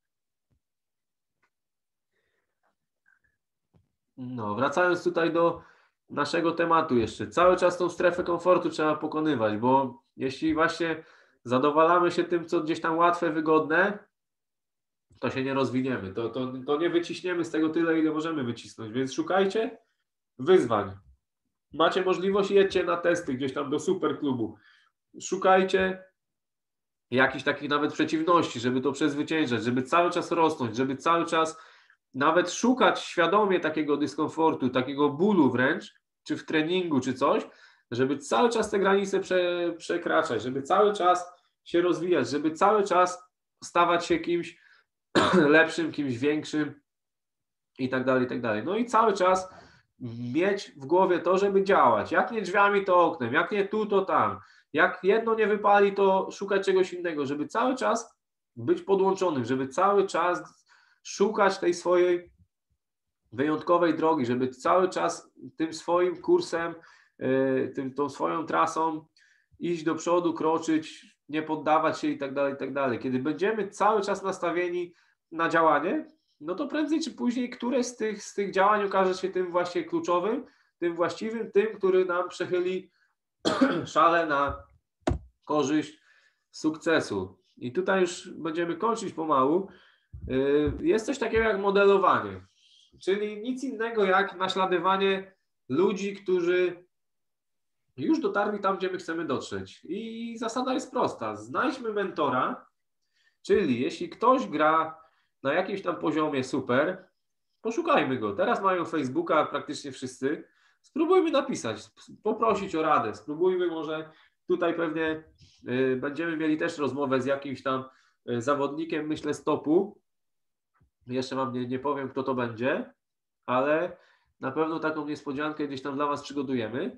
No, wracając tutaj do naszego tematu jeszcze. Cały czas tą strefę komfortu trzeba pokonywać, bo jeśli właśnie zadowalamy się tym, co gdzieś tam łatwe, wygodne, to się nie rozwiniemy. To nie wyciśniemy z tego tyle, ile możemy wycisnąć. Więc szukajcie wyzwań. Macie możliwość, jedźcie na testy gdzieś tam do superklubu. Szukajcie jakichś takich nawet przeciwności, żeby to przezwyciężać, żeby cały czas rosnąć, żeby cały czas nawet szukać świadomie takiego dyskomfortu, takiego bólu wręcz, czy w treningu, czy coś, żeby cały czas te granice przekraczać, żeby cały czas się rozwijać, żeby cały czas stawać się kimś lepszym, kimś większym i tak dalej, i tak dalej. No i cały czas mieć w głowie to, żeby działać. Jak nie drzwiami, to oknem, jak nie tu, to tam. Jak jedno nie wypali, to szukać czegoś innego, żeby cały czas być podłączonym, żeby cały czas szukać tej swojej wyjątkowej drogi, żeby cały czas tym swoim kursem, tą swoją trasą iść do przodu, kroczyć, nie poddawać się i tak dalej, i tak dalej. Kiedy będziemy cały czas nastawieni na działanie, no to prędzej czy później któreś z tych działań okaże się tym właśnie kluczowym, tym właściwym, tym, który nam przechyli szale na korzyść sukcesu. I tutaj już będziemy kończyć pomału. Jest coś takiego jak modelowanie, czyli nic innego jak naśladowanie ludzi, którzy już dotarli tam, gdzie my chcemy dotrzeć. I zasada jest prosta. Znajdźmy mentora, Czyli jeśli ktoś gra na jakimś tam poziomie super, poszukajmy go. Teraz mają Facebooka praktycznie wszyscy. Spróbujmy napisać, poprosić o radę. Spróbujmy może, tutaj pewnie będziemy mieli też rozmowę z jakimś tam zawodnikiem, myślę, z topu. Jeszcze wam nie powiem, kto to będzie, ale na pewno taką niespodziankę gdzieś tam dla was przygotujemy.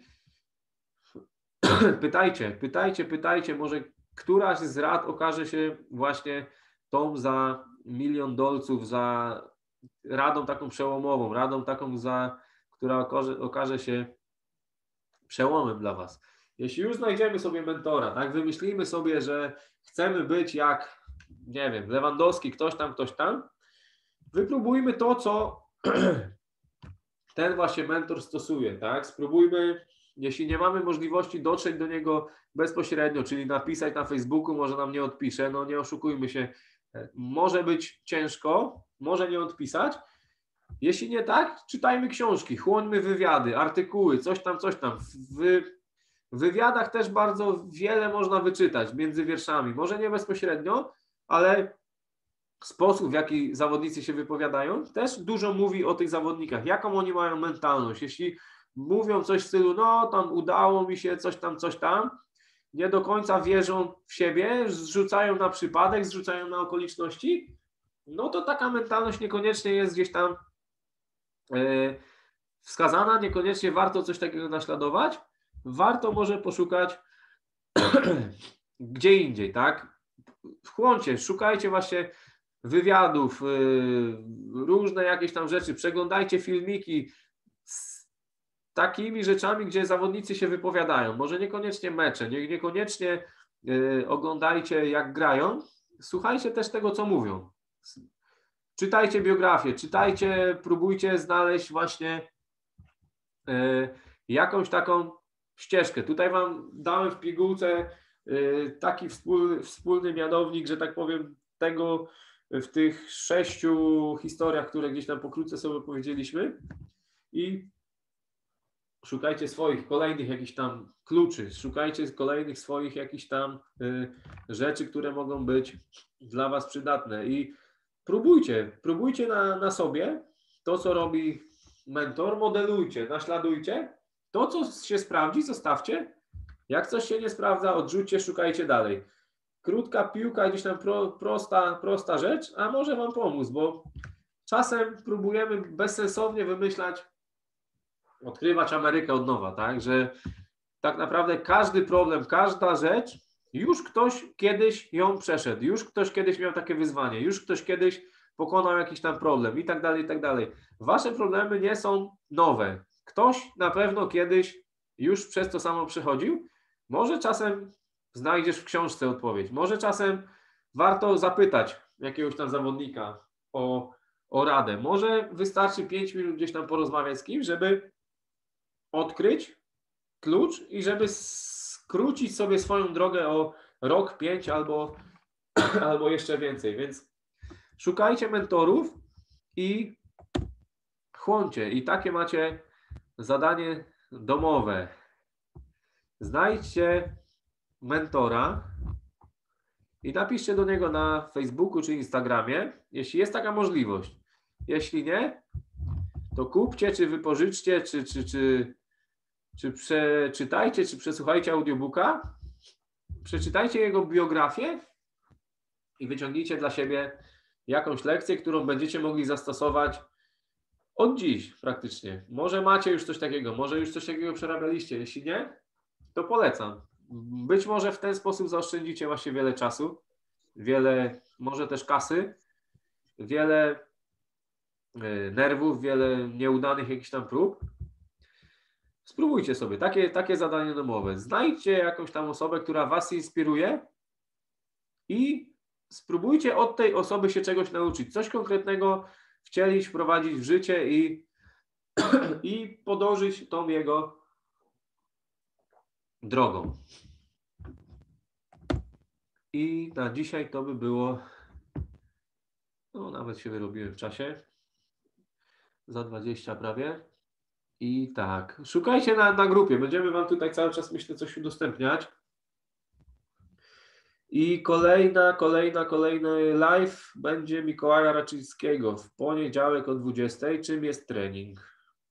Pytajcie, może któraś z rad okaże się właśnie tą za $1 000 000, za radą taką przełomową, radą taką, która okaże się przełomem dla was. Jeśli już znajdziemy sobie mentora, tak, wymyślimy sobie, że chcemy być jak, nie wiem, Lewandowski, ktoś tam, wypróbujmy to, co ten właśnie mentor stosuje, tak? Spróbujmy, jeśli nie mamy możliwości dotrzeć do niego bezpośrednio, czyli napisać na Facebooku, może nam nie odpisze, no nie oszukujmy się, może być ciężko, może nie odpisać. Jeśli nie tak, czytajmy książki, chłońmy wywiady, artykuły, coś tam. W wywiadach też bardzo wiele można wyczytać między wierszami, może nie bezpośrednio, ale sposób, w jaki zawodnicy się wypowiadają, też dużo mówi o tych zawodnikach, jaką oni mają mentalność. Jeśli mówią coś w stylu, no tam udało mi się, coś tam, nie do końca wierzą w siebie, zrzucają na przypadek, zrzucają na okoliczności, no to taka mentalność niekoniecznie jest gdzieś tam wskazana, niekoniecznie warto coś takiego naśladować, warto może poszukać gdzie indziej, tak? Wchłoncie, szukajcie właśnie wywiadów, różne jakieś tam rzeczy, przeglądajcie filmiki z takimi rzeczami, gdzie zawodnicy się wypowiadają. Może niekoniecznie mecze, niekoniecznie oglądajcie jak grają, słuchajcie też tego, co mówią. Czytajcie biografię, próbujcie znaleźć właśnie jakąś taką ścieżkę. Tutaj wam dałem w pigułce taki wspólny mianownik, że tak powiem, tego w tych 6 historiach, które gdzieś tam pokrótce sobie powiedzieliśmy, i szukajcie swoich kolejnych jakichś tam kluczy, szukajcie kolejnych swoich jakichś tam rzeczy, które mogą być dla was przydatne, i próbujcie na sobie to, co robi mentor, modelujcie, naśladujcie. To, co się sprawdzi, zostawcie. Jak coś się nie sprawdza, odrzućcie, szukajcie dalej. Krótka piłka, gdzieś tam prosta rzecz, a może wam pomóc, bo czasem próbujemy bezsensownie wymyślać, odkrywać Amerykę od nowa, tak? Że tak naprawdę każdy problem, każda rzecz, już ktoś kiedyś ją przeszedł, już ktoś kiedyś miał takie wyzwanie, już ktoś kiedyś pokonał jakiś tam problem i tak dalej, i tak dalej. Wasze problemy nie są nowe. Ktoś na pewno kiedyś już przez to samo przechodził. Może czasem znajdziesz w książce odpowiedź. Może czasem warto zapytać jakiegoś tam zawodnika o radę. Może wystarczy 5 minut gdzieś tam porozmawiać z kimś, żeby odkryć klucz i żeby skrócić sobie swoją drogę o rok, 5 albo jeszcze więcej. Więc szukajcie mentorów i chłoncie. I takie macie zadanie domowe. Znajdźcie mentora i napiszcie do niego na Facebooku czy Instagramie, jeśli jest taka możliwość. Jeśli nie, to kupcie, czy wypożyczcie, czy przeczytajcie, czy przesłuchajcie audiobooka, przeczytajcie jego biografię i wyciągnijcie dla siebie jakąś lekcję, którą będziecie mogli zastosować od dziś praktycznie. Może macie już coś takiego, może już coś takiego przerabialiście. Jeśli nie, to polecam. Być może w ten sposób zaoszczędzicie właśnie wiele czasu, wiele, może też kasy, wiele nerwów, wiele nieudanych jakichś tam prób. Spróbujcie sobie takie zadanie domowe. Znajdźcie jakąś tam osobę, która was inspiruje i spróbujcie od tej osoby się czegoś nauczyć, coś konkretnego wcielić, wprowadzić w życie i podążyć tą jego drogą. I na dzisiaj to by było, no nawet się wyrobiłem w czasie, za 20 prawie. I tak, szukajcie na grupie, będziemy wam tutaj cały czas, myślę, coś udostępniać. I kolejny live będzie Mikołaja Raczyńskiego w poniedziałek o 20. Czym jest trening?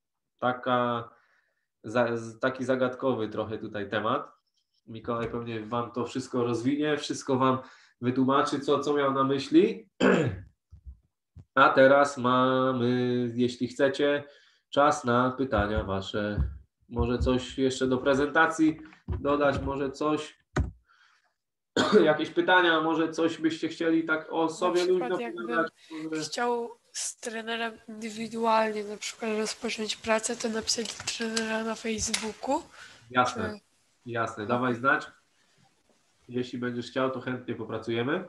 Taki zagadkowy trochę tutaj temat. Mikołaj pewnie wam to wszystko rozwinie, wszystko wam wytłumaczy, co miał na myśli. A teraz mamy, jeśli chcecie, czas na pytania wasze. Może coś jeszcze do prezentacji dodać, może coś, jakieś pytania, może coś byście chcieli tak o sobie luźno powiedzieć. Chciał z trenerem indywidualnie na przykład rozpocząć pracę, to napisać do trenera na Facebooku. Jasne, jasne. Dawaj znać. Jeśli będziesz chciał, to chętnie popracujemy.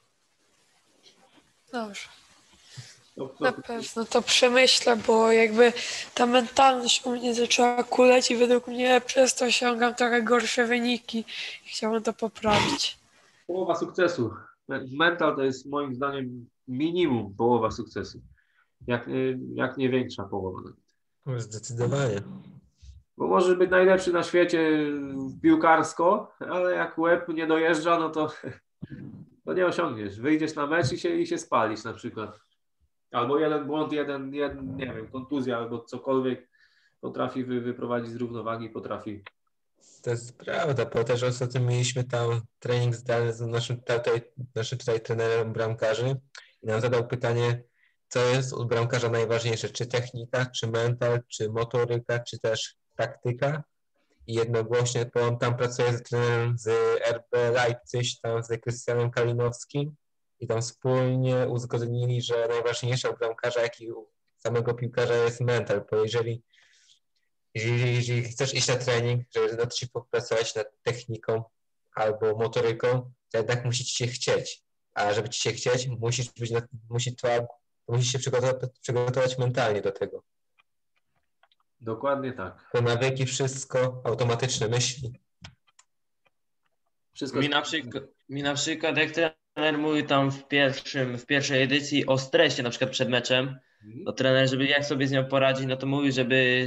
Dobrze. Na pewno to przemyślę, bo jakby ta mentalność u mnie zaczęła kuleć i według mnie przez to osiągam trochę gorsze wyniki i chciałbym to poprawić. Połowa sukcesu. Mental to jest moim zdaniem minimum połowa sukcesu. Jak nie większa połowa. Zdecydowanie. Bo możesz być najlepszy na świecie piłkarsko, ale jak łeb nie dojeżdża, no to nie osiągniesz. Wyjdziesz na mecz i się spalisz na przykład. Albo jeden błąd, nie wiem, kontuzja albo cokolwiek potrafi wyprowadzić z równowagi, potrafi. To jest prawda, bo też ostatnio mieliśmy tam trening zdalny z naszym tutaj trenerem bramkarzy i nam zadał pytanie, co jest u bramkarza najważniejsze, czy technika, czy mental, czy motoryka, czy też taktyka. I jednogłośnie, bo on tam pracuje z trenerem z RB Leipzig, tam z Krystianem Kalinowskim i tam wspólnie uzgodnili, że najważniejsza u bramkarza, jak i u samego piłkarza jest mental, bo jeżeli chcesz iść na trening, żeby zacząć się popracować nad techniką albo motoryką, to jednak musi ci się chcieć. A żeby ci się chcieć, musisz się przygotować mentalnie do tego. Dokładnie tak. To nawyki, wszystko, automatyczne myśli. Wszystko Mi na przykład jak trener mówił tam w pierwszej edycji o stresie, na przykład przed meczem, to trener, żeby jak sobie z nią poradzić, no to mówił, żeby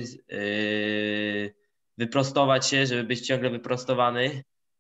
wyprostować się, żeby być ciągle wyprostowany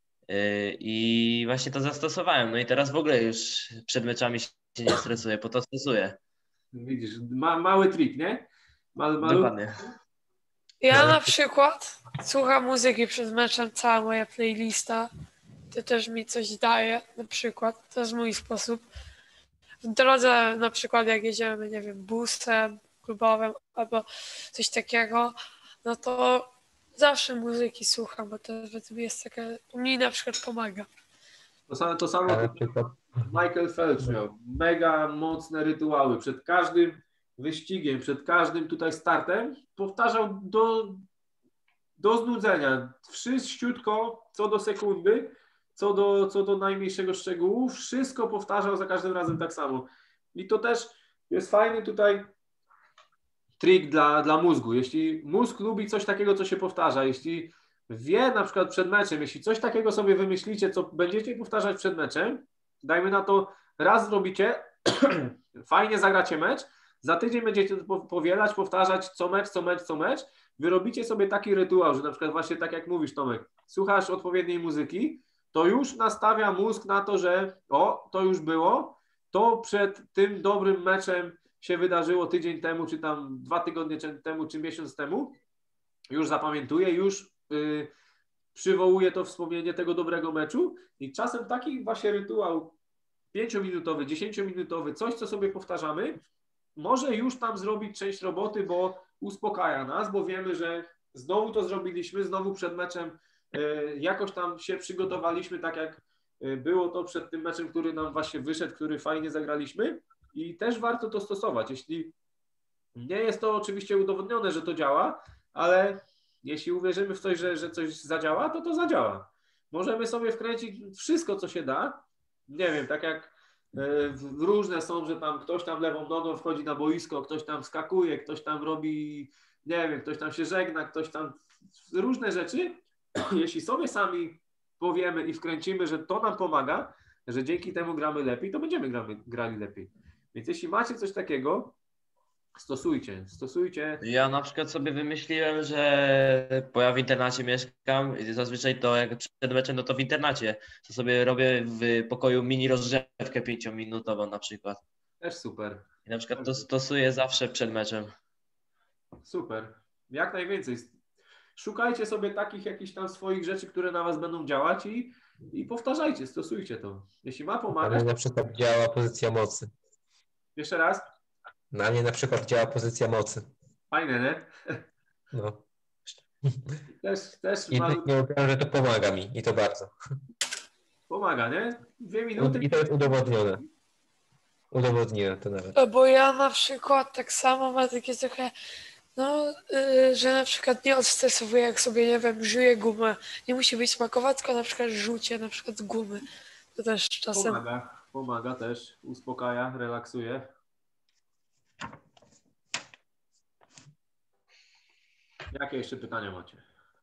i właśnie to zastosowałem. No i teraz w ogóle już przed meczami się nie stresuję, po to stresuję. Widzisz, mały trik, nie? Dokładnie. Ja na przykład słucham muzyki przed meczem, cała moja playlista. To też mi coś daje, na przykład. To jest mój sposób. W drodze na przykład jak jedziemy, nie wiem, busem klubowym albo coś takiego, no to zawsze muzyki słucham, bo to jest takie, mi na przykład pomaga. To samo Michael Phelps miał. Mega mocne rytuały. Przed każdym wyścigiem, przed każdym tutaj startem powtarzał do znudzenia. Wszyściutko, co do sekundy, co do najmniejszego szczegółu, wszystko powtarzał za każdym razem tak samo. I to też jest fajny tutaj trik dla mózgu. Jeśli mózg lubi coś takiego, co się powtarza, jeśli wie na przykład przed meczem, jeśli coś takiego sobie wymyślicie, co będziecie powtarzać przed meczem, dajmy na to, raz zrobicie, fajnie zagracie mecz, za tydzień będziecie to powielać, powtarzać co mecz, wyrobicie sobie taki rytuał, że na przykład właśnie tak jak mówisz, Tomek, słuchasz odpowiedniej muzyki, to już nastawia mózg na to, że to już było, to przed tym dobrym meczem się wydarzyło tydzień temu, czy tam 2 tygodnie temu, czy miesiąc temu, już zapamiętuje, już przywołuje to wspomnienie tego dobrego meczu i czasem taki właśnie rytuał 5-minutowy, 10-minutowy, coś, co sobie powtarzamy, może już tam zrobić część roboty, bo uspokaja nas, bo wiemy, że znowu to zrobiliśmy, znowu przed meczem jakoś tam się przygotowaliśmy, tak jak było to przed tym meczem, który nam właśnie wyszedł, który fajnie zagraliśmy i też warto to stosować. Jeśli nie jest to oczywiście udowodnione, że to działa, ale jeśli uwierzymy w coś, że coś zadziała, to zadziała. Możemy sobie wkręcić wszystko, co się da. Nie wiem, tak jak różne są, że tam ktoś tam lewą nogą wchodzi na boisko, ktoś tam skakuje, ktoś tam robi, nie wiem, ktoś tam się żegna, ktoś tam różne rzeczy. Jeśli sobie sami powiemy i wkręcimy, że to nam pomaga, że dzięki temu gramy lepiej, to będziemy grali lepiej. Więc jeśli macie coś takiego, Stosujcie. Ja na przykład sobie wymyśliłem, że bo ja w internacie mieszkam i zazwyczaj to jak przed meczem, no to w internacie. To sobie robię w pokoju mini rozgrzewkę 5-minutową na przykład. Też super. I na przykład to stosuję zawsze przed meczem. Super. Jak najwięcej. Szukajcie sobie takich jakichś tam swoich rzeczy, które na was będą działać i powtarzajcie, stosujcie to. Jeśli ma Na pomagać, mnie na przykład działa pozycja mocy. jeszcze raz. Na mnie na przykład działa pozycja mocy. Fajne, nie? No. Też I nie ukrywam, że to pomaga mi i to bardzo. pomaga, nie? 2 minuty. I to jest udowodnione. Udowodniłem to nawet. Bo ja na przykład tak samo mam takie trochę, że na przykład nie odstresowuję, jak sobie, nie wiem, żuję gumę. Nie musi być smakowa, tylko na przykład rzucie na przykład gumy. To też czasem. Pomaga też, uspokaja, relaksuje. Jakie jeszcze pytania macie?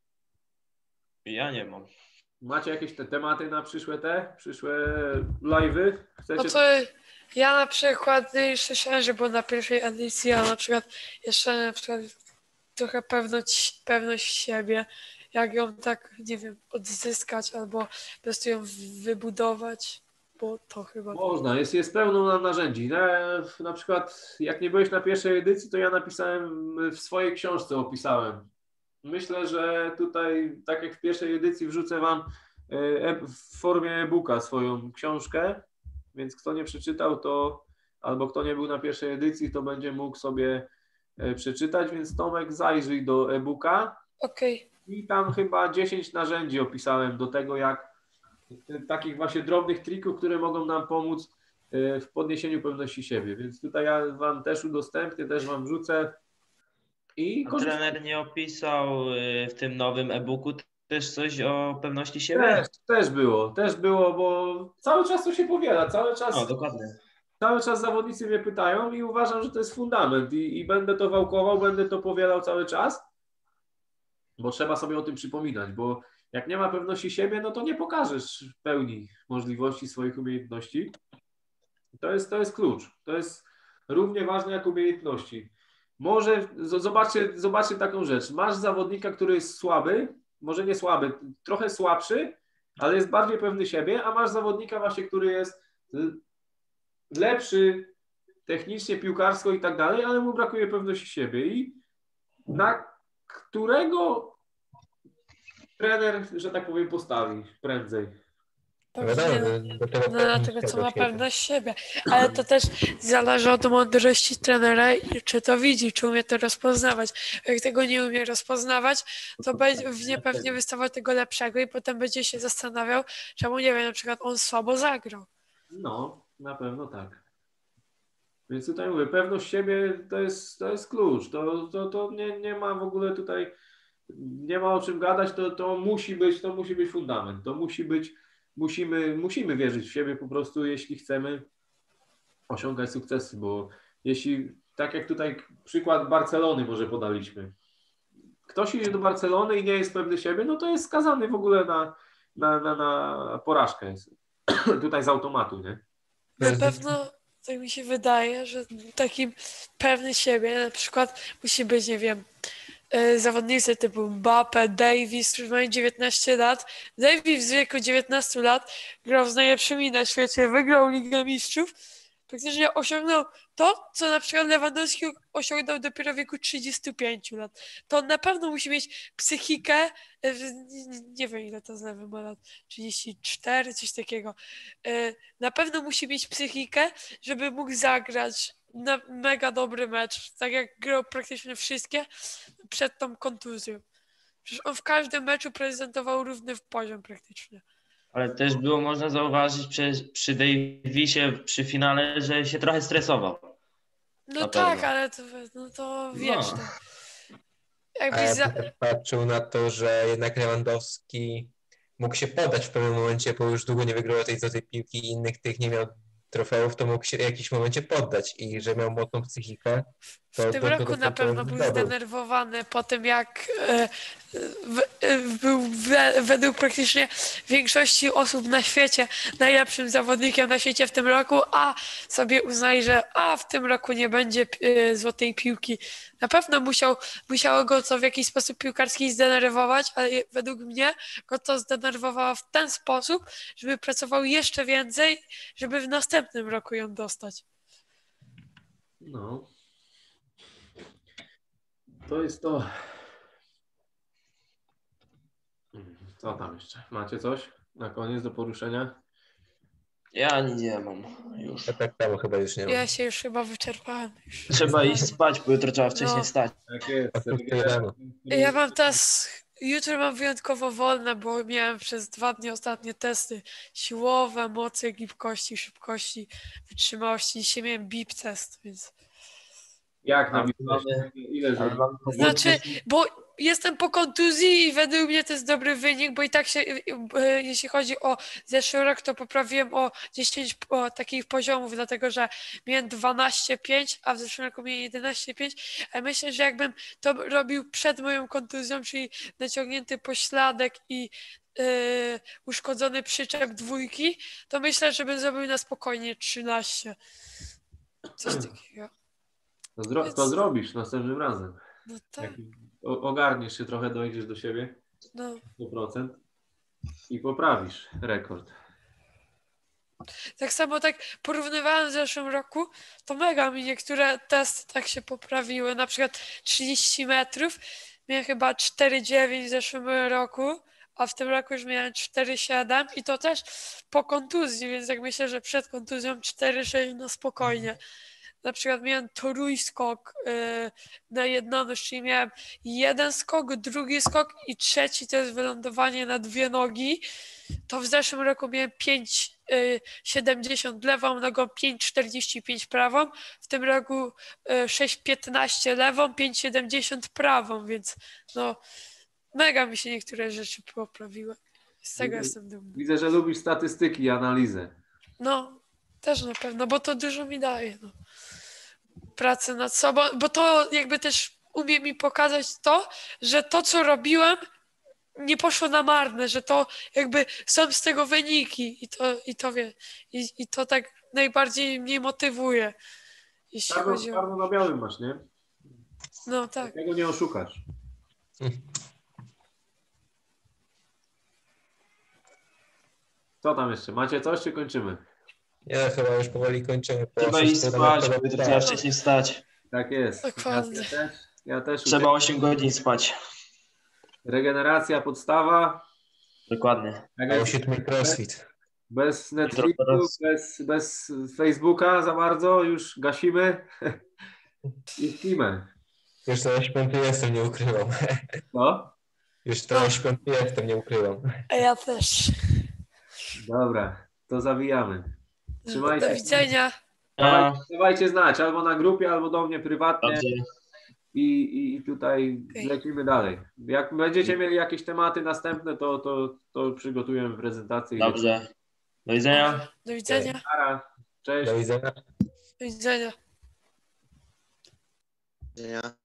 Ja nie mam. Macie jakieś te tematy na przyszłe live'y? Chcecie? No to ja na przykład już słyszałem, że było na pierwszej edycji, a na przykład jeszcze na przykład trochę pewność siebie, jak ją tak, nie wiem, odzyskać albo po prostu ją wybudować, bo to chyba... Można, jest pełno narzędzi. Na przykład jak nie byłeś na pierwszej edycji, to ja napisałem, w swojej książce opisałem. Myślę, że tutaj, tak jak w pierwszej edycji, wrzucę wam w formie e-booka swoją książkę, więc kto nie przeczytał, to albo kto nie był na pierwszej edycji, to będzie mógł sobie przeczytać, więc Tomek, zajrzyj do e-booka. Okej. I tam chyba 10 narzędzi opisałem do tego, jak takich właśnie drobnych trików, które mogą nam pomóc w podniesieniu pewności siebie. Więc tutaj ja wam też udostępnię, też wam wrzucę. A trener nie opisał w tym nowym e-booku też coś o pewności siebie? Też było, bo cały czas to się powiela, Dokładnie. Cały czas zawodnicy mnie pytają i uważam, że to jest fundament i będę to wałkował, będę to powielał cały czas, bo trzeba sobie o tym przypominać, bo jak nie ma pewności siebie, no to nie pokażesz w pełni możliwości swoich umiejętności. To jest klucz. To jest równie ważne jak umiejętności. Może zobaczcie taką rzecz. Masz zawodnika, który jest słaby, może nie słaby, trochę słabszy, ale jest bardziej pewny siebie, a masz zawodnika właśnie, który jest lepszy technicznie, piłkarsko i tak dalej, ale mu brakuje pewności siebie. I na którego trener, że tak powiem, postawi prędzej? Na tego, co ma pewność siebie. Ale to też zależy od mądrości trenera i czy to widzi, czy umie to rozpoznawać. Jak tego nie umie rozpoznawać, to będzie pewnie wystawiał tego lepszego i potem będzie się zastanawiał, czemu, nie wiem, na przykład on słabo zagrał. No, na pewno tak. Więc tutaj mówię, pewność siebie to jest klucz. To nie ma w ogóle tutaj, nie ma o czym gadać, to musi być fundament. To musi być, musimy wierzyć w siebie po prostu, jeśli chcemy osiągać sukcesy, bo jeśli, tak jak tutaj przykład Barcelony może podaliśmy, ktoś idzie do Barcelony i nie jest pewny siebie, no to jest skazany w ogóle na porażkę. Tutaj z automatu, nie? Na pewno tak mi się wydaje, że takim pewny siebie na przykład musi być, nie wiem, zawodnicy typu Mbappe, Davis, którzy mają 19 lat. Davis w wieku 19 lat grał z najlepszymi na świecie, wygrał Ligę Mistrzów. Praktycznie osiągnął to, co na przykład Lewandowski osiągnął dopiero w wieku 35 lat. To on na pewno musi mieć psychikę, nie wiem ile to zlewy ma lat, 34, coś takiego. Na pewno musi mieć psychikę, żeby mógł zagrać na mega dobry mecz, tak jak grał praktycznie wszystkie przed tą kontuzją. Przecież on w każdym meczu prezentował równy poziom praktycznie. Ale też było można zauważyć przy Davisie przy finale, że się trochę stresował. No tak, ale to wiesz. No. A ja też patrzył na to, że jednak Lewandowski mógł się poddać w pewnym momencie, bo już długo nie wygrywał tej złotej piłki i innych tych nie miał trofeów, to mógł się w jakimś momencie poddać i że miał mocną psychikę W tym roku na pewno był zdenerwowany po tym, jak był według praktycznie większości osób na świecie najlepszym zawodnikiem na świecie w tym roku, a sobie uznali, że w tym roku nie będzie złotej piłki. Na pewno musiało go to w jakiś sposób piłkarski zdenerwować, ale według mnie go to zdenerwowało w ten sposób, żeby pracował jeszcze więcej, żeby w następnym roku ją dostać. No. To jest to. Co tam jeszcze? Macie coś na koniec do poruszenia? Ja nic nie mam już. Ja tak samo chyba już nie mam. Ja się już chyba wyczerpałem. Trzeba iść spać, bo jutro trzeba wcześniej No. wstać. Tak jest. Ja mam teraz, jutro mam wyjątkowo wolne, bo miałem przez 2 dni ostatnie testy siłowe, mocy, gibkości, szybkości, wytrzymałości. Dzisiaj miałem BIP test, więc... Jak Ale napisałeś? Ile Ale mam Znaczy, bo jestem po kontuzji i według mnie to jest dobry wynik, bo i tak się, jeśli chodzi o zeszły rok, to poprawiłem o 10 takich poziomów, dlatego że miałem 12,5, a w zeszłym roku miałem 11,5, a myślę, że jakbym to robił przed moją kontuzją, czyli naciągnięty pośladek i uszkodzony przyczep 2, to myślę, że bym zrobił na spokojnie 13. Coś takiego. To zrobisz następnym razem. No tak, Jak ogarniesz się trochę, dojdziesz do siebie no. 100% i poprawisz rekord. Tak samo tak porównywałem w zeszłym roku, to mega mi niektóre testy tak się poprawiły. Na przykład 30 metrów miałem chyba 4,9 w zeszłym roku, a w tym roku już miałem 4,7 i to też po kontuzji, więc jak myślę, że przed kontuzją 4,6 no spokojnie. Na przykład miałem trójskok na jednonóż, czyli miałem jeden skok, drugi skok i trzeci to jest wylądowanie na 2 nogi. To w zeszłym roku miałem 5,70 lewą nogą, 5,45 prawą. W tym roku 6,15 lewą, 5,70 prawą, więc no mega mi się niektóre rzeczy poprawiły. Z tego jestem dumny. Widzę, że lubisz statystyki i analizę. No, też na pewno, bo to dużo mi daje. No. Pracę nad sobą, bo to jakby też umie mi pokazać to, że to, co robiłem, nie poszło na marne, że to jakby są z tego wyniki i to tak najbardziej mnie motywuje, jeśli chodzi o... Czarno na białym masz, nie? No tak. Tego nie oszukasz. Co tam jeszcze? Macie coś, czy kończymy? Ja chyba już powoli kończymy. Trzeba iść spać, bo jutro trzeba wcześniej wstać. Tak jest. Dokładnie. Ja też Trzeba 8 godzin spać. Regeneracja, podstawa. Dokładnie. A u siódmy crossfit. Bez Netflixu, bez Facebooka za bardzo, już gasimy i śpimy. Już trochę śpiący jestem, nie ukrywam. No? Już trochę śpiący jestem, nie ukrywam. A ja też. Dobra, to zawijamy. Trzymajcie. Do widzenia. Dawajcie znać, albo na grupie, albo do mnie prywatnie. Dobrze. I tutaj Okej. lecimy dalej. Jak będziecie mieli jakieś tematy następne, to przygotujemy prezentację. Dobrze. Do widzenia. Do widzenia. Cześć. Do widzenia. Do widzenia. Nie.